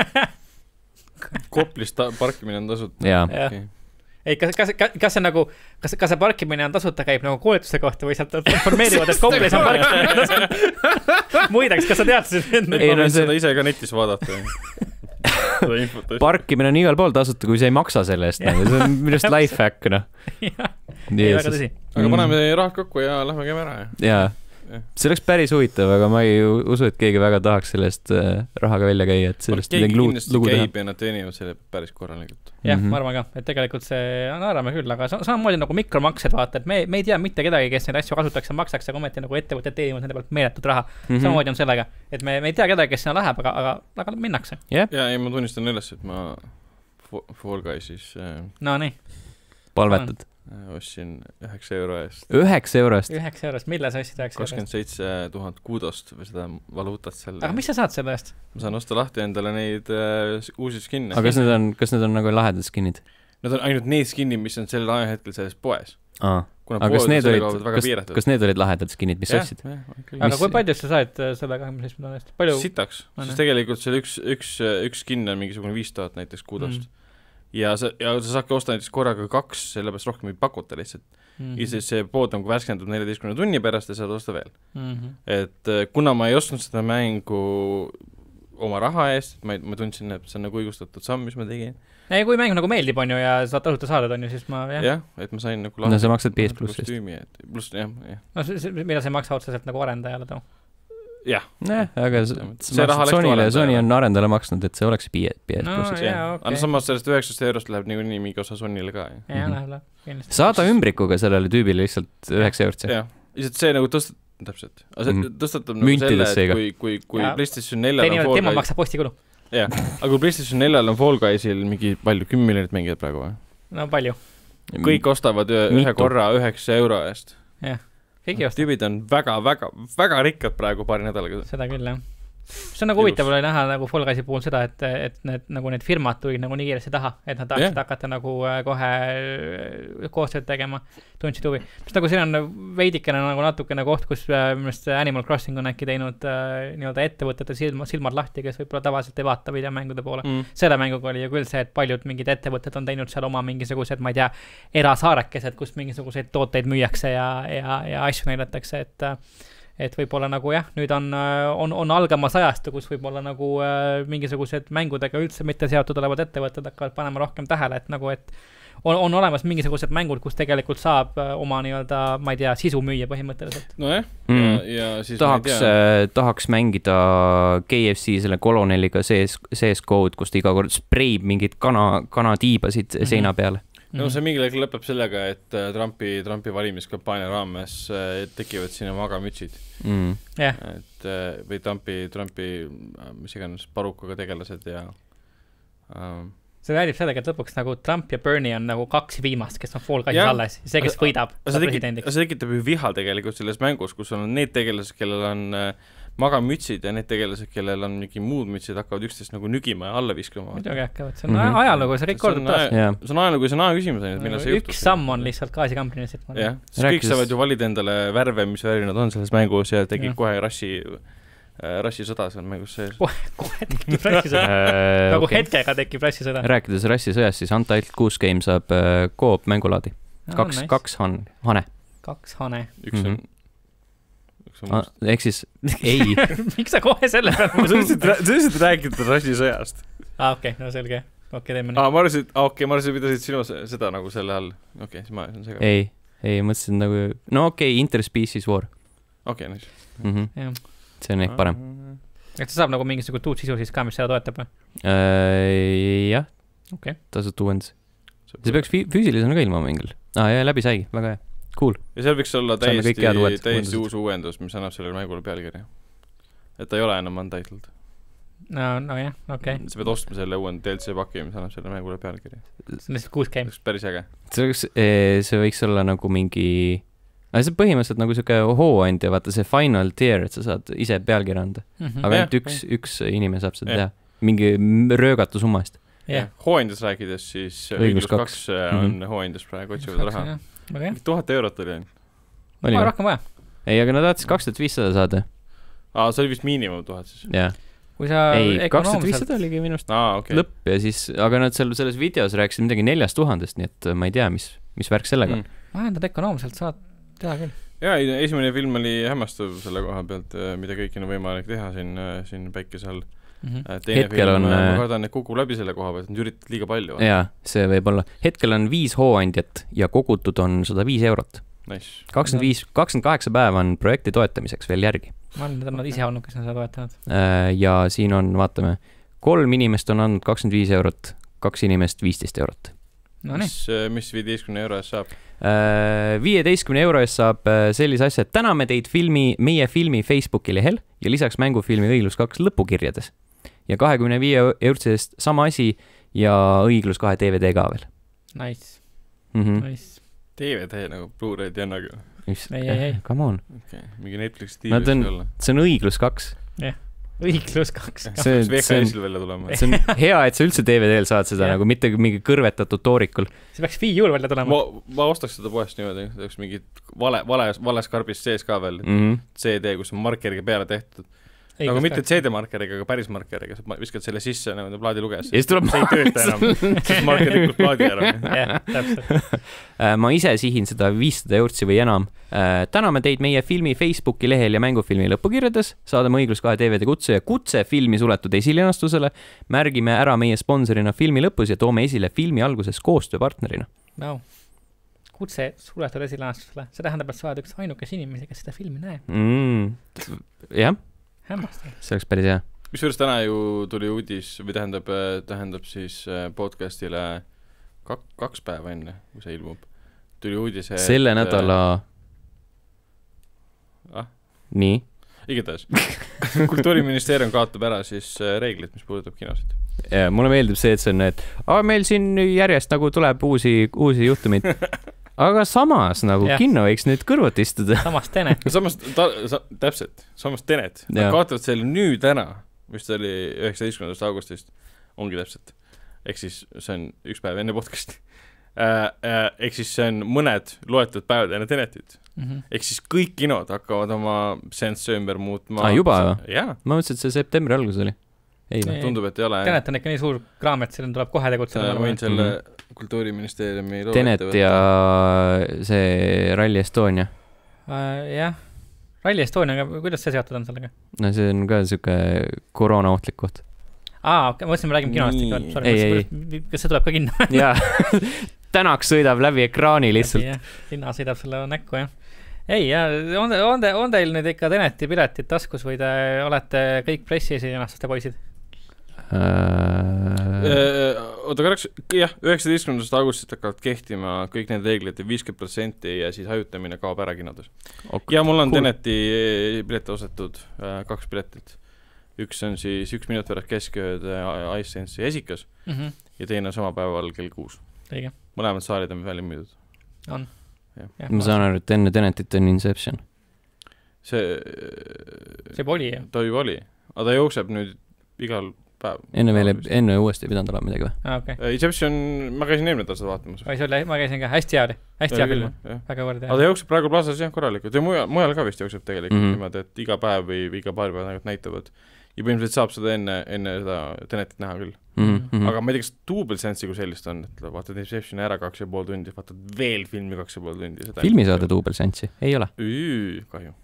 Koplis ta- parkimine on tasuta. Jaa. Okay. Ei, kas, kas, kas see nagu, kas, kas see parkimine on tasuta, käib nagu koolituse kohta või sealt informeerivad, et Koplis on parkimine tasuta? Muideks, kas sa teadsid? Ei, no see... seda ise ka netis vaadata. Parkimine on igal pool tasuta, kui sa ei maksa selle eest. Nagu. See on minust life hack, noh. Ei, väga tõsi. Aga paneme rahad kokku ja lähme käime ära. Jaa. see oleks päris huvitav, aga ma ei usu, et keegi väga tahaks sellest äh, rahaga välja käia, et sellest keegi kindlasti lugu käib teha. Ja nad teenivad selle päris korralikult. Jah, mm -hmm. ma arvan ka, et tegelikult see naerame küll, aga samamoodi nagu mikromaksed vaata, et me, me ei tea mitte kedagi, kes neid asju kasutaks ja maksaks, aga ometi nagu ettevõtted teenivad nende pealt meeletut raha. Mm -hmm. Samamoodi on sellega, et me, me ei tea kedagi, kes sinna läheb, aga, aga, aga minnakse. Yeah. Ja ei, ma tunnistan üles, et ma Fall Guysis äh, no nii. Palvetad. Ostsin üheksa euro eest. Üheksa eurost? Üheksa eurost, mille sa ostsid üheksa eurost? kakskümmend seitse tuhat kuudost või seda valuutat seal. Aga mis sa saad selle eest? Ma saan osta lahti endale neid äh, uusi skinne. Aga kas need on, kas need on nagu lahedad skinnid? Need on ainult need skinnid, mis on sellel ajahetkel selles poes. Aa. Aga kas need, olid, kas, kas need olid lahedad skinid, mis ja, ostsid? Ja, aga mis... kui palju sa said selle kahekümne seitsme tuhande eest? Palju... Sitaks, sest tegelikult seal üks, üks, üks skin on mingisugune viis tuhat näiteks kuudost. Mm. Ja sa, ja sa saadki osta näiteks korraga kaks, sellepärast rohkem ei pakuta lihtsalt. Mm -hmm. Ja siis see pood nagu värskendub neljateistkümne tunni pärast ja saad osta veel. Mm -hmm. Et kuna ma ei ostnud seda mängu oma raha eest, et ma, ma tundsin, et see on nagu õigustatud samm, mis ma tegin. Ei, kui mäng nagu meeldib, on ju, ja saad tasuta saada, on ju, siis ma, jah. Jah, et ma sain nagu lahti. No sa maksad P S plussist. Pluss, jah, jah. No see, mida sa ei maksa otseselt nagu arendajale too. Jah. Jah, aga Sonyle, Sony on arendajale maksnud, et see oleks P S plussist. No, jah, okei. Aga samas sellest üheksast eurost läheb nii, nii mingi osa Sonyle ka. Jah, läheb, läheb. Saada ümbrikuga sellele tüübile lihtsalt üheksa eurot. Jah, lihtsalt see nagu tõstab, täpselt. Aga see tõstatab nagu selle, et kui, kui, kui PlayStation neljal on Fall Guys... Tema maksab postikulu. Jah, aga kui PlayStation neljal on Fall Guysil mingi palju, kümme miljonit mängijad praegu või? No palju. Kõik ostavad ühe korra üheksa euro eest. Jah. Tüübid on väga, väga, väga rikkad praegu paari nädalaga. Seda küll, jah. See on nagu huvitav oli näha nagu Fall Guysi puhul seda, et, et need, nagu need firmad tulid nagu nii kiiresti taha, et nad tahaksid yeah. hakata nagu kohe koostööd tegema, tundsid huvi. Sest nagu siin on veidikene nagu natukene koht, kus millest Animal Crossing on äkki teinud äh, nii-öelda ettevõtete silma, silmad lahti, kes võib-olla tavaliselt ei vaata videomängude poole. Mm. Selle mänguga oli ju küll see, et paljud mingid ettevõtted on teinud seal oma mingisugused, ma ei tea, erasaarekesed, kus mingisuguseid tooteid müüakse ja, ja, ja asju näidatakse, et et võib-olla nagu jah, nüüd on, on, on algamas ajastu, kus võib-olla nagu äh, mingisugused mängudega üldse mitte seotud olevad ettevõtted hakkavad panema rohkem tähele, et nagu, et on, on olemas mingisugused mängud, kus tegelikult saab äh, oma nii-öelda, ma ei tea, sisu müüa põhimõtteliselt. Nojah, mm. ja, ja siis tahaks, äh, tahaks mängida K F C selle koloneliga sees, sees kood, kus ta iga kord spreib mingid kana, kanatiibasid mm-hmm. seina peale. No see mingil hetkel lõpeb sellega, et Trumpi, Trumpi valimiskampaania raames tekivad sinna magamütsid. Mm. Yeah. Et, või Trumpi, Trumpi, mis iganes, parukaga tegelased ja... Um, see väärib sellega, et lõpuks nagu Trump ja Bernie on nagu kaks viimast, kes on Fall Guy's alles. See, kes võidab presidendiks. See tekitab ju viha tegelikult selles mängus, kus on need tegelased, kellel on magamütsid ja need tegelased, kellel on mingi muud mütsid, hakkavad üksteist nagu nügima ja alla viskama. Muidugi hakkavad, see on mm-hmm. ajalugu, see kõik kordub taas. See on ajalugu, see on aja küsimus, millal see juhtus. Üks samm on lihtsalt gaasikambrines. Jah, siis kõik saavad ju valida endale värve, mis värvi nad on selles mängus ja tegid kohe rassi, rassisõda seal mängus sees. Kohe tekib rassisõda. Nagu hetkega tekib rassisõda. Rääkides rassisõjast, siis Untitled Goose Game saab koop mängulaadi. Kaks, kaks han, hane. Kaks hane. Üks on Ah, ehk siis, ei. Miks sa kohe selle peal? Sa ütlesid rääkida rassisõjast. Ah, okei, okay, no selge. Okei, okay, teeme nii. Ah, ma arvasin, ah, okei, okay, ma arvasin, pidasid sinu seda nagu selle all. Okei, okay, siis ma olen sega. Ei, ei, mõtlesin nagu, no okei, okay, Interspecies War. Okei, okay, nice. Mm-hmm. See on ehk parem. Et see saab nagu mingisugune tuud sisu siis ka, mis seda toetab või? Äh, jah, okay. Tasut uuendus. See peaks füüsilisena ka ilma mängil. Ah, jah, läbi saigi, väga hea. Cool. Ja seal võiks olla täiesti, täiesti uus uuendus, mis annab sellele mängule pealkirja. Et ta ei ole enam Untitled. No, no jah, okei. Okay. Sa pead ostma selle uuend D L C paki, mis annab sellele mängule pealkirja. See on lihtsalt kuus game. Päris äge. See võiks, see võiks olla nagu mingi... See põhimõtteliselt nagu siuke hooandja, vaata see final tier, et sa saad ise pealkirja anda. Mm-hmm. Aga ainult üks, üks inimene saab seda teha. Mingi röögatu summast. Yeah. Hooandjas rääkides, siis Õiglus kaks on mm-hmm. hooandjas praegu otsivad raha. Okay. Tuhat eurot oli ainult. Oli ma rohkem vaja. Ei, aga nad tahtis kaks tuhat viissada saada. Aa, see oli vist miinimum tuhat siis. Jah. Kui sa ei, kaks tuhat viissada oligi minust Aa, okay. lõpp ja siis, aga nad seal selles videos rääkisid midagi neljast tuhandest, nii et ma ei tea, mis, mis värk sellega. Mm. Vahendad ökonoomselt, saad teha küll. Jaa, esimene film oli hämmastav selle koha pealt, mida kõiki on võimalik teha siin, siin päikese all. Mm-hmm. Teine hetkel film, on, ma kardan, et kukub läbi selle koha pealt, on üritat liiga palju. Jaa, see võib olla. Hetkel on viis hooandjat ja kogutud on sada viis eurot. Nice. kakskümmend viis, kakskümmend kaheksa päeva on projekti toetamiseks veel järgi. Ma olen, need on nad ise olnud, kes on seda toetanud. Ja siin on, vaatame, kolm inimest on andnud kakskümmend viis eurot, kaks inimest viisteist eurot. No nii. Mis, mis viieteistkümne euro eest saab? viieteistkümne euro eest saab sellise asja, et täname teid filmi, meie filmi Facebooki lehel ja lisaks mängufilmi Õiglus kaks lõpukirjades. Ja kahekümne viie eurtsest sama asi ja Õiglus kahe D V D ka veel. Nice. Mm-hmm. Nice. D V D nagu Blu-ray'd ja nagu. Ei, ei, ei. Come on. Okay. Mingi Netflix T V võiks olla. See on Õiglus kaks. Jah. Õiglus kaks. See on V K S-il välja tulema. See on hea, et sa üldse D V D-l saad seda ja. Nagu mitte mingi kõrvetatud toorikul. See peaks Wii U-l välja tulema. Ma, ma ostaks seda poest niimoodi, teeks mingi vale, vale, vale skarbis sees ka veel. Mm-hmm. C D, kus on markeriga peale tehtud. Ei, nagu mitte C D-markeriga, aga päris markeriga. Sa viskad selle sisse nagu plaadi luges. Ja siis tuleb... See ei tööta enam. Siis marker likud plaadi ära. Jah, täpselt. Ma ise sihin seda viissada eurtsi või enam. Täname teid meie filmi Facebooki lehel ja mängufilmi lõpukirjades. Saadame Õiglus kahe D V D kutse ja kutse filmi suletud esilinastusele. Märgime ära meie sponsorina filmi lõpus ja toome esile filmi alguses koostööpartnerina. No. Kutse suletud esilinastusele. See tähendab, et sa oled üks ainukes inimesi, kes seda filmi näeb. Mm, jah. Hämmastab. See oleks päris hea. Kusjuures täna ju tuli uudis, või tähendab, tähendab siis podcastile kak, kaks päeva enne, kui see ilmub. Tuli uudis, et... Selle nädala... Ah? Nii? Igatahes. Kultuuriministeerium kaotab ära siis reeglid, mis puudutab kinosid. Ja, mulle meeldib see, et see on, et aga meil siin järjest nagu tuleb uusi, uusi juhtumeid. Aga samas nagu ja. Kinno võiks nüüd kõrvut istuda. Samas Tenet. Samas, ta, sa, täpselt, samas Tenet. Nad kaotavad selle nüüd ära, mis ta oli üheksateistkümnendast augustist, ongi täpselt. Ehk siis see on üks päev enne podcasti. Äh, äh, ehk siis see on mõned loetud päevad enne Tenetit. Mm-hmm. Ehk siis kõik kinod hakkavad oma sensse ümber muutma. Ah, juba või? Jaa. Ma mõtlesin, et see septembri algus oli. Ei, ei, tundub, et ei ole. Tenet on ikka nii suur kraam, et sellel tuleb kohe tegutseda. Võin selle mm-hmm. Kultuuriministeeriumi Tenet ja see Rally Estonia. Uh, jah. Rally Estonia, kuidas see seotud on sellega? No see on ka siuke koroona ohtlik koht. Aa, okay. Ma mõtlesin, me räägime kinost. Sorry, ei, ei. Kas see tuleb ka kinno? Jaa. Tänaks sõidab läbi ekraani lihtsalt. Ja, linna sõidab selle näkku, jah. Ei, ja on, on, te, on teil nüüd ikka Teneti piletit taskus või te olete kõik pressi esinenastuste poisid? Uh... Oota korraks, jah, üheksateistkümnendast augustist hakkavad kehtima kõik need reeglid viiskümmend protsenti ja siis hajutamine kaob ära kinodes. Okay, ja mul on cool. Teneti pileti ostetud, kaks piletit. Üks on siis üks minut pärast keskööd iSense'i esikas mm-hmm. ja teine on sama päeval kell kuus. Õige. Mõlemad saalid on välja müüdud. On. Ja, ma saan aru, et enne Tenetit on Inception. See... See juba oli, jah? Ta juba oli. Aga ta jookseb nüüd igal päev. Enne veel, enne uuesti ei pidanud olema midagi või? Ah, okay. Inception, ma käisin eelmine taas seda vaatamas. Või see oli, ma käisin ka, hästi hea oli. Hästi hea film. Väga võrd hea. Aga ta jookseb praegu plaasas jah korralikult. Ja mujal, mujal ka vist jookseb tegelikult mm-hmm. niimoodi, et iga päev või iga paar päev näitavad. Ja põhimõtteliselt saab seda enne, enne seda Tenetit näha küll. Mm-hmm. Aga ma ei tea, kas duubelsensi kui sellist on, et vaatad Inceptioni ära kaks ja pool tundi, vaatad veel filmi kaks ja pool tundi. Filmi saada duubelsensi? Ei ole? Üü, kahju.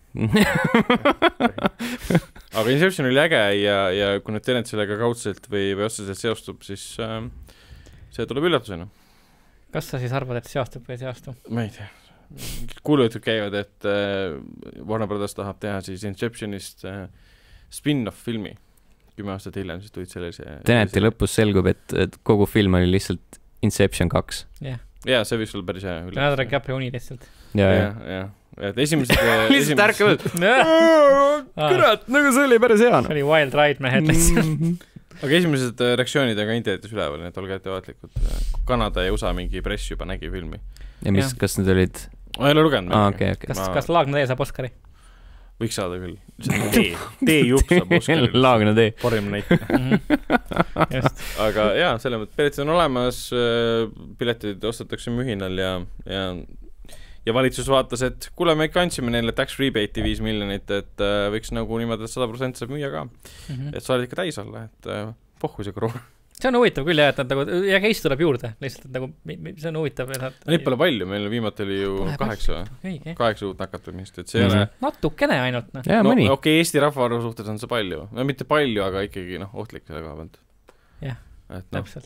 Aga Inception oli äge ja, ja kui nüüd Tenet sellega kaudselt või, või otseselt seostub, siis äh, see tuleb üllatusena. Kas sa siis arvad, et seostub või ei seostu? Ma ei tea. Kuulujutud käivad, et äh, Warner Brothers tahab teha siis Inceptionist äh, spin-off filmi. Kümme aastat hiljem siis tulid selle see... Teneti see... lõpus selgub, et, et kogu film oli lihtsalt Inception kaks. Jah. Jaa, see võiks olla päris hea. Leonardo DiCaprio uni lihtsalt. Jaa, jah. Ja. Et esimesed... lihtsalt ärkavad. Kurat, nagu see oli päris hea. See oli wild ride mehed lihtsalt. Aga esimesed reaktsioonid aga internetis üleval, need olge ettevaatlikud. Kanada ja U S A mingi press juba nägi filmi. Ja mis, ja. Kas need olid... Ma ei ole lugenud. Ah, okay, okay. Kas, ma... kas Laagna tee saab Oscari? Võiks saada küll. Tee, tee jupp saab Oscari. Laagna tee. Parim näite. Just. Aga jaa, selle mõttes piletid on olemas, piletid ostetakse mühinal ja, ja, ja valitsus vaatas, et kuule, me ikka andsime neile tax rebate'i viis miljonit, et äh, võiks nagu niimoodi, et sada protsenti saab müüa ka. Mm-hmm. Et sa oled ikka täis olla, et äh, pohhu see koroona. See on huvitav küll jah, et nad nagu, ja case tuleb juurde, lihtsalt, et nagu, see on huvitav. Nad... Neid pole palju, meil viimati oli ju Pole kaheksa, okay. kaheksa uut nakatumist, et see mm-hmm. ole... Natukene ainult, noh. Ja, no, okei, okay, Eesti rahvaarvu suhtes on see palju. No mitte palju, aga ikkagi, noh, ohtlik selle koha pealt. Jah, no, täpselt.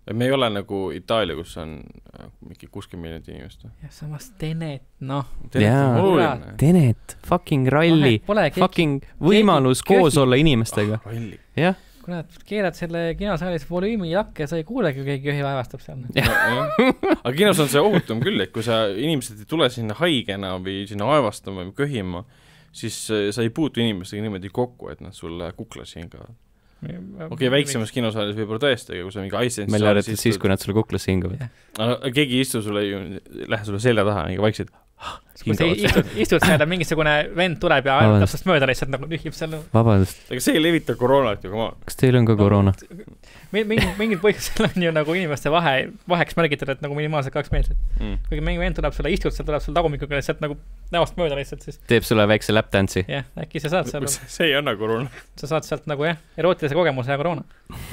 me ei ole nagu Itaalia, kus on mingi kuuskümmend miljonit inimest. Ja samas Tenet, noh. Jaa, Tenet, fucking ralli, fucking võimalus keegi, koos olla inimestega. Oh, ralli. Jah. Kurat, keerad selle kinosaalis volüümi lakke ja sa ei kuule, kui keegi ühi vaevastab seal. No, aga kinos on see ohutum küll, et kui sa inimesed ei tule sinna haigena või sinna aevastama või köhima, siis sa ei puutu inimestega niimoodi kokku, et nad sulle kuklas hingavad. Okei, okay, väiksemas kinosaalis võib-olla tõesti, aga kui sa mingi iSense meil arvatud siis, kui nad sulle kuklas hingavad. Keegi istu sulle, lähe sulle selja taha, mingi vaikselt kui sa istud, istud seal ja mingisugune vend tuleb ja aevatab sest mööda lihtsalt nagu nühib seal. Vabandust. Aga see ei levita koroonat ju, kama. Kas teil on ka koroona? Mingid, mingid põhjusel on ju nagu inimeste vahe, vaheks märgitud, et nagu minimaalselt kaks meetrit. Mm. Kui mingi vend tuleb sulle, istud seal, tuleb sulle tagumikuga lihtsalt nagu näost mööda lihtsalt siis. Teeb sulle väikse lapdance'i. Jah, äkki sa saad seal. See ei anna koroona. Sa saad sealt nagu jah, erootilise kogemuse ja koroona.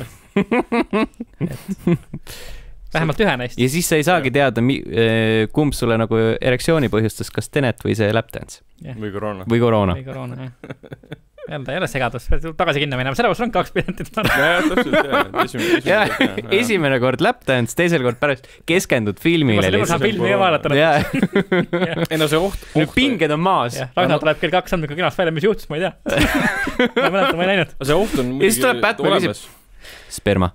Vähemalt ühe neist. Ja siis sa ei saagi teada, kumb sulle nagu erektsiooni põhjustas, kas Tenet või see lapdance. Yeah. Või koroona. Või koroona. Või koroona, jah. Jälle, jälle segadus. Tagasi kinno minema. Selle kus on kaks piletit. Ja, täpselt, ja. Esimene kord lapdance, teisel kord pärast keskendud filmile. Ma saan filmi ja vaadata. Ei no see oht. Nüüd pinged on maas. Ragnar tuleb kell kaks andmiku kinast välja, mis juhtus, ma ei tea. Ma ei mäleta, ma ei näinud. See oht on muidugi sperma.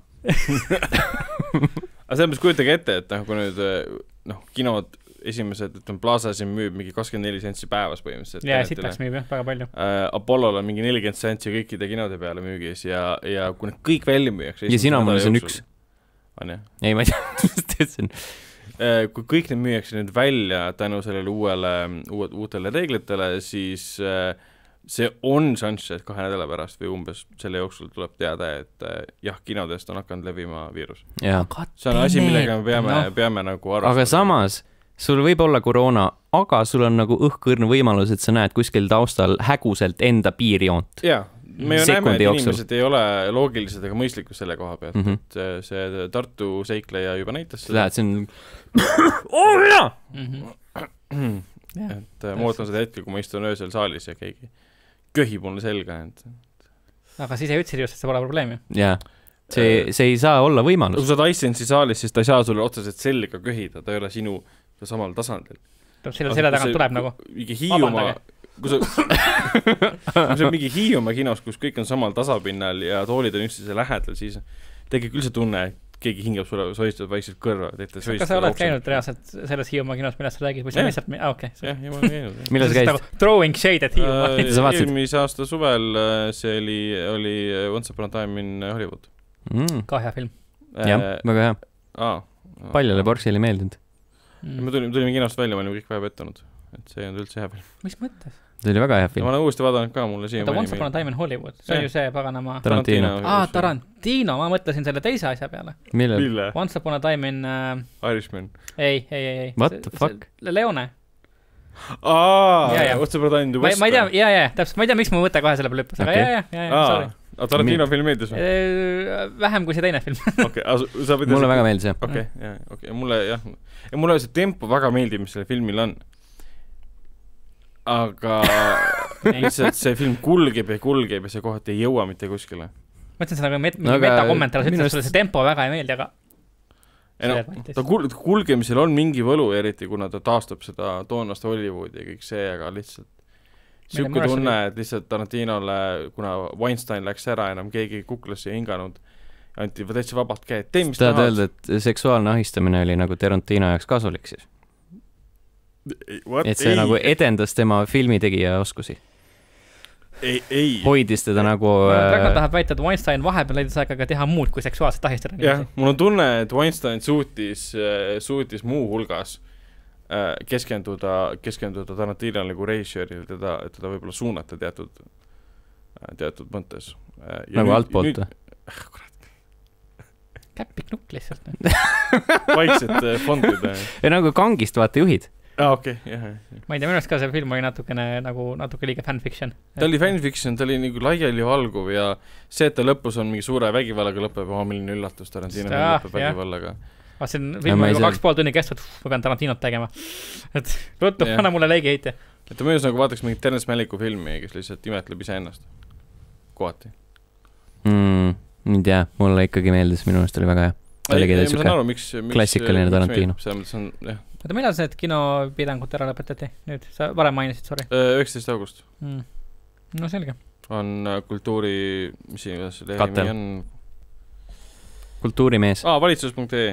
Aga selles mõttes kujutage ette, et noh, kui nüüd noh, kinod esimesed, ütleme, Plaza siin müüb mingi kakskümmend neli sentsi päevas põhimõtteliselt. Jaa, siit läks müüb jah, väga palju. Äh, Apollol on mingi nelikümmend sentsi kõikide kinode peale müügis ja, ja kui need kõik välja müüakse... Ja sina mõnes on üks. On jah? Ei, ma ei tea, äh, kui kõik need müüakse nüüd välja tänu sellele uuele, uue, uutele reeglitele, siis äh, see on šanss, et kahe nädala pärast või umbes selle jooksul tuleb teada, et jah, kinodest on hakanud levima viirus. Ja. See on asi, millega me peame, no. peame nagu arvestama. Aga samas, sul võib olla koroona, aga sul on nagu õhkõrn võimalus, et sa näed kuskil taustal häguselt enda piirjoont. Jaa, me ju näeme, et inimesed ei ole loogilised ega mõistlikud selle koha pealt, mm -hmm. et see Tartu seikleja juba näitas seda. Lähed, see on... Oh, mina! Mm-hmm. et ma ootan seda hetke, kui ma istun öösel saalis ja keegi köhib mulle selga. Et... Aga siis ei ütlesid just, et see pole probleemi. Jaa, see, see ei saa olla võimalus. Kui sa oled iSense'i saalis, siis ta ei saa sulle otseselt selga köhida, ta ei ole sinu samal tasandil. Selle, selle tagant tuleb nagu mingi Hiiumaa, kui sa, kui sa mingi Hiiumaa kinos, kus kõik on samal tasapinnal ja toolid on üksteise lähedal, siis tegi küll see tunne, et keegi hingab sulle, sohistab vaikselt kõrva. Kas sa oled käinud reaalselt selles Hiiumaa kinos, millest sa räägid? Või sa lihtsalt... Ah, okei. Okay. Jah, juba käinud. Millal sa käisid? Throwing shade at Hiiumaa. Eelmise aasta suvel see oli, oli Once Upon a Time in Hollywood. Mm. Ka hea film. Jah, väga hea. Aa. Paljale Borgsile meeldinud. Mm. Me tulime, tulime kinost välja, ma olime kõik väga pettunud. Et see ei olnud üldse hea film. Mis mõttes? See oli väga hea film. Ma olen uuesti vaadanud ka, mulle siia mõni. Once Upon a Time in Hollywood. See on ju see paganama... Tarantino. Aa, Tarantino. Ma mõtlesin selle teise asja peale. Millel? Mille? Once Upon a Time in... Uh... Irishman. Ei, ei, ei, ei. What the fuck? Leone. Aa, Once Upon a Time in the West. Ma ei tea, jaa, jaa, täpselt. Ma ei tea, miks ma mõte kohe selle peale lõppes. Aga jaa, jaa, jaa, sorry. Aa, Tarantino film meeldis või? Vähem kui see teine film. Okei, sa võid... Mulle väga meeldis, jah. Okei, jah, okei. Mulle, jah. Ja mulle see tempo väga meeldib, mis selle filmil on. Aga lihtsalt see film kulgeb ja kulgeb ja see kohati ei jõua mitte kuskile. Ma ütlen seda met- no, metakommentaar, ütles sulle see tempo väga ei meeldi, aga ei, no, ta kul- kulgemisel on mingi võlu, eriti kuna ta taastab seda toonast Hollywoodi ja kõik see, aga lihtsalt siuke tunne, et lihtsalt Tarantinole, kuna Weinstein läks ära, enam keegi kuklasse ei hinganud, anti täitsa vabalt käed. Tee, mis tahad öelda, et seksuaalne ahistamine oli nagu Tarantino jaoks kasulik siis? What? Et see ei. Nagu edendas tema filmitegija oskusi. Ei, ei. Hoidis teda nagu... Ragnar tahab väita, et Weinstein vahepeal leidis aega teha muud kui seksuaalset ahistada. Jah, mul on tunne, et Weinstein suutis, suutis muu hulgas keskenduda, keskenduda Tarantinole nagu režissööril, teda, et teda võib-olla suunata teatud, teatud mõttes. Ja nagu nüüd, altpoolt? Nüüd, äh, kurat. Käppik nukk lihtsalt. Vaiksed fondid. Ja nagu kangist vaata juhid. Ah, okei, okay, jah. Ma ei tea, minu arust ka see film oli natukene nagu natuke liiga fanfiction. Ta oli fanfiction, ta oli nagu laiali valguv ja see, et ta lõpus on mingi suure vägivallaga lõpeb, oma milline üllatus Tarantino lõpeb vägivallaga. Ah, see film on juba kaks pool tunni kestnud, ma pean Tarantinot tegema. Et ruttu, anna mulle leigi heite. Et ta mõjus nagu vaataks mingit Terence Maliku filmi, kes lihtsalt imetleb ise ennast. Kohati. Mm, ei tea, mulle ikkagi meeldis, minu arust oli väga hea. oligi ta ma saan aru, miks, miks klassikaline Tarantino. Selles mõttes on, jah. Oota, millal see kinopiirangud ära lõpetati? Nüüd, sa varem mainisid, sorry. üheksateist august. Mm. No selge. On kultuuri, mis iganes lehe Katel. on... Kultuurimees. Aa, valitsus.ee.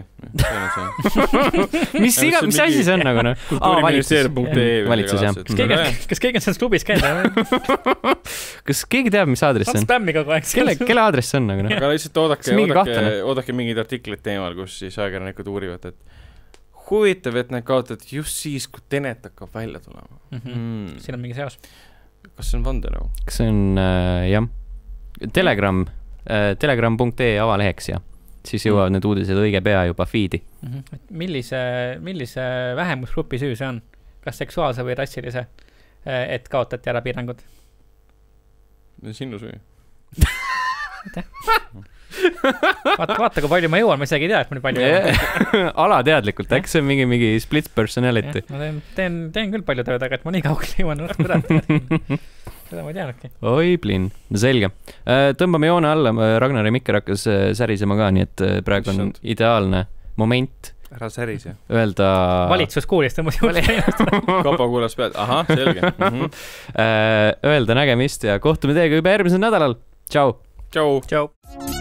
mis iga, mis asi see on nagu, noh? Kultuuriministeerium.ee. Valitsus, jah. Kas keegi, kas keegi on selles klubis käinud? Kas keegi teab, mis aadress on? on? Spämmi kogu aeg. Kelle, kelle aadress on nagu, noh? Aga lihtsalt oodake, oodake, oodake mingid artiklid teemal, kus siis ajakirjanikud uurivad, et huvitav, et need kaotad just siis, kui Tenet hakkab välja tulema. Mm-hmm. Mm. Siin on mingi seos. Kas see on vandenõu? Kas see on, äh, jah, Telegram, äh, telegram.ee avaleheks, ja siis jõuavad mm. need uudised õige pea juba feedi. Mm-hmm. Millise, millise vähemusgrupi süü see on? Kas seksuaalse või rassilise, et kaotati ära piirangud? Sinu süü. vaata, vaata, kui palju ma jõuan, ma isegi ei tea, et ma nii palju jõuan. Alateadlikult, äkki see on mingi, mingi split personality. Ja, ma teen, teen, teen küll palju tööd, aga et ma nii kaugele jõuan. Seda ma ei teadnudki. Oi, plin. No selge. Tõmbame joone alla. Ragnar ja Mikker hakkas särisema ka, nii et praegu on ideaalne moment. Ära särise. Öelda... Valitsus kuulis tõmbas juurde. Kapa kuulas pead. Aha, selge. Mm-hmm. Öelda nägemist ja kohtume teiega juba järgmisel nädalal. Tšau. Tšau. Tšau.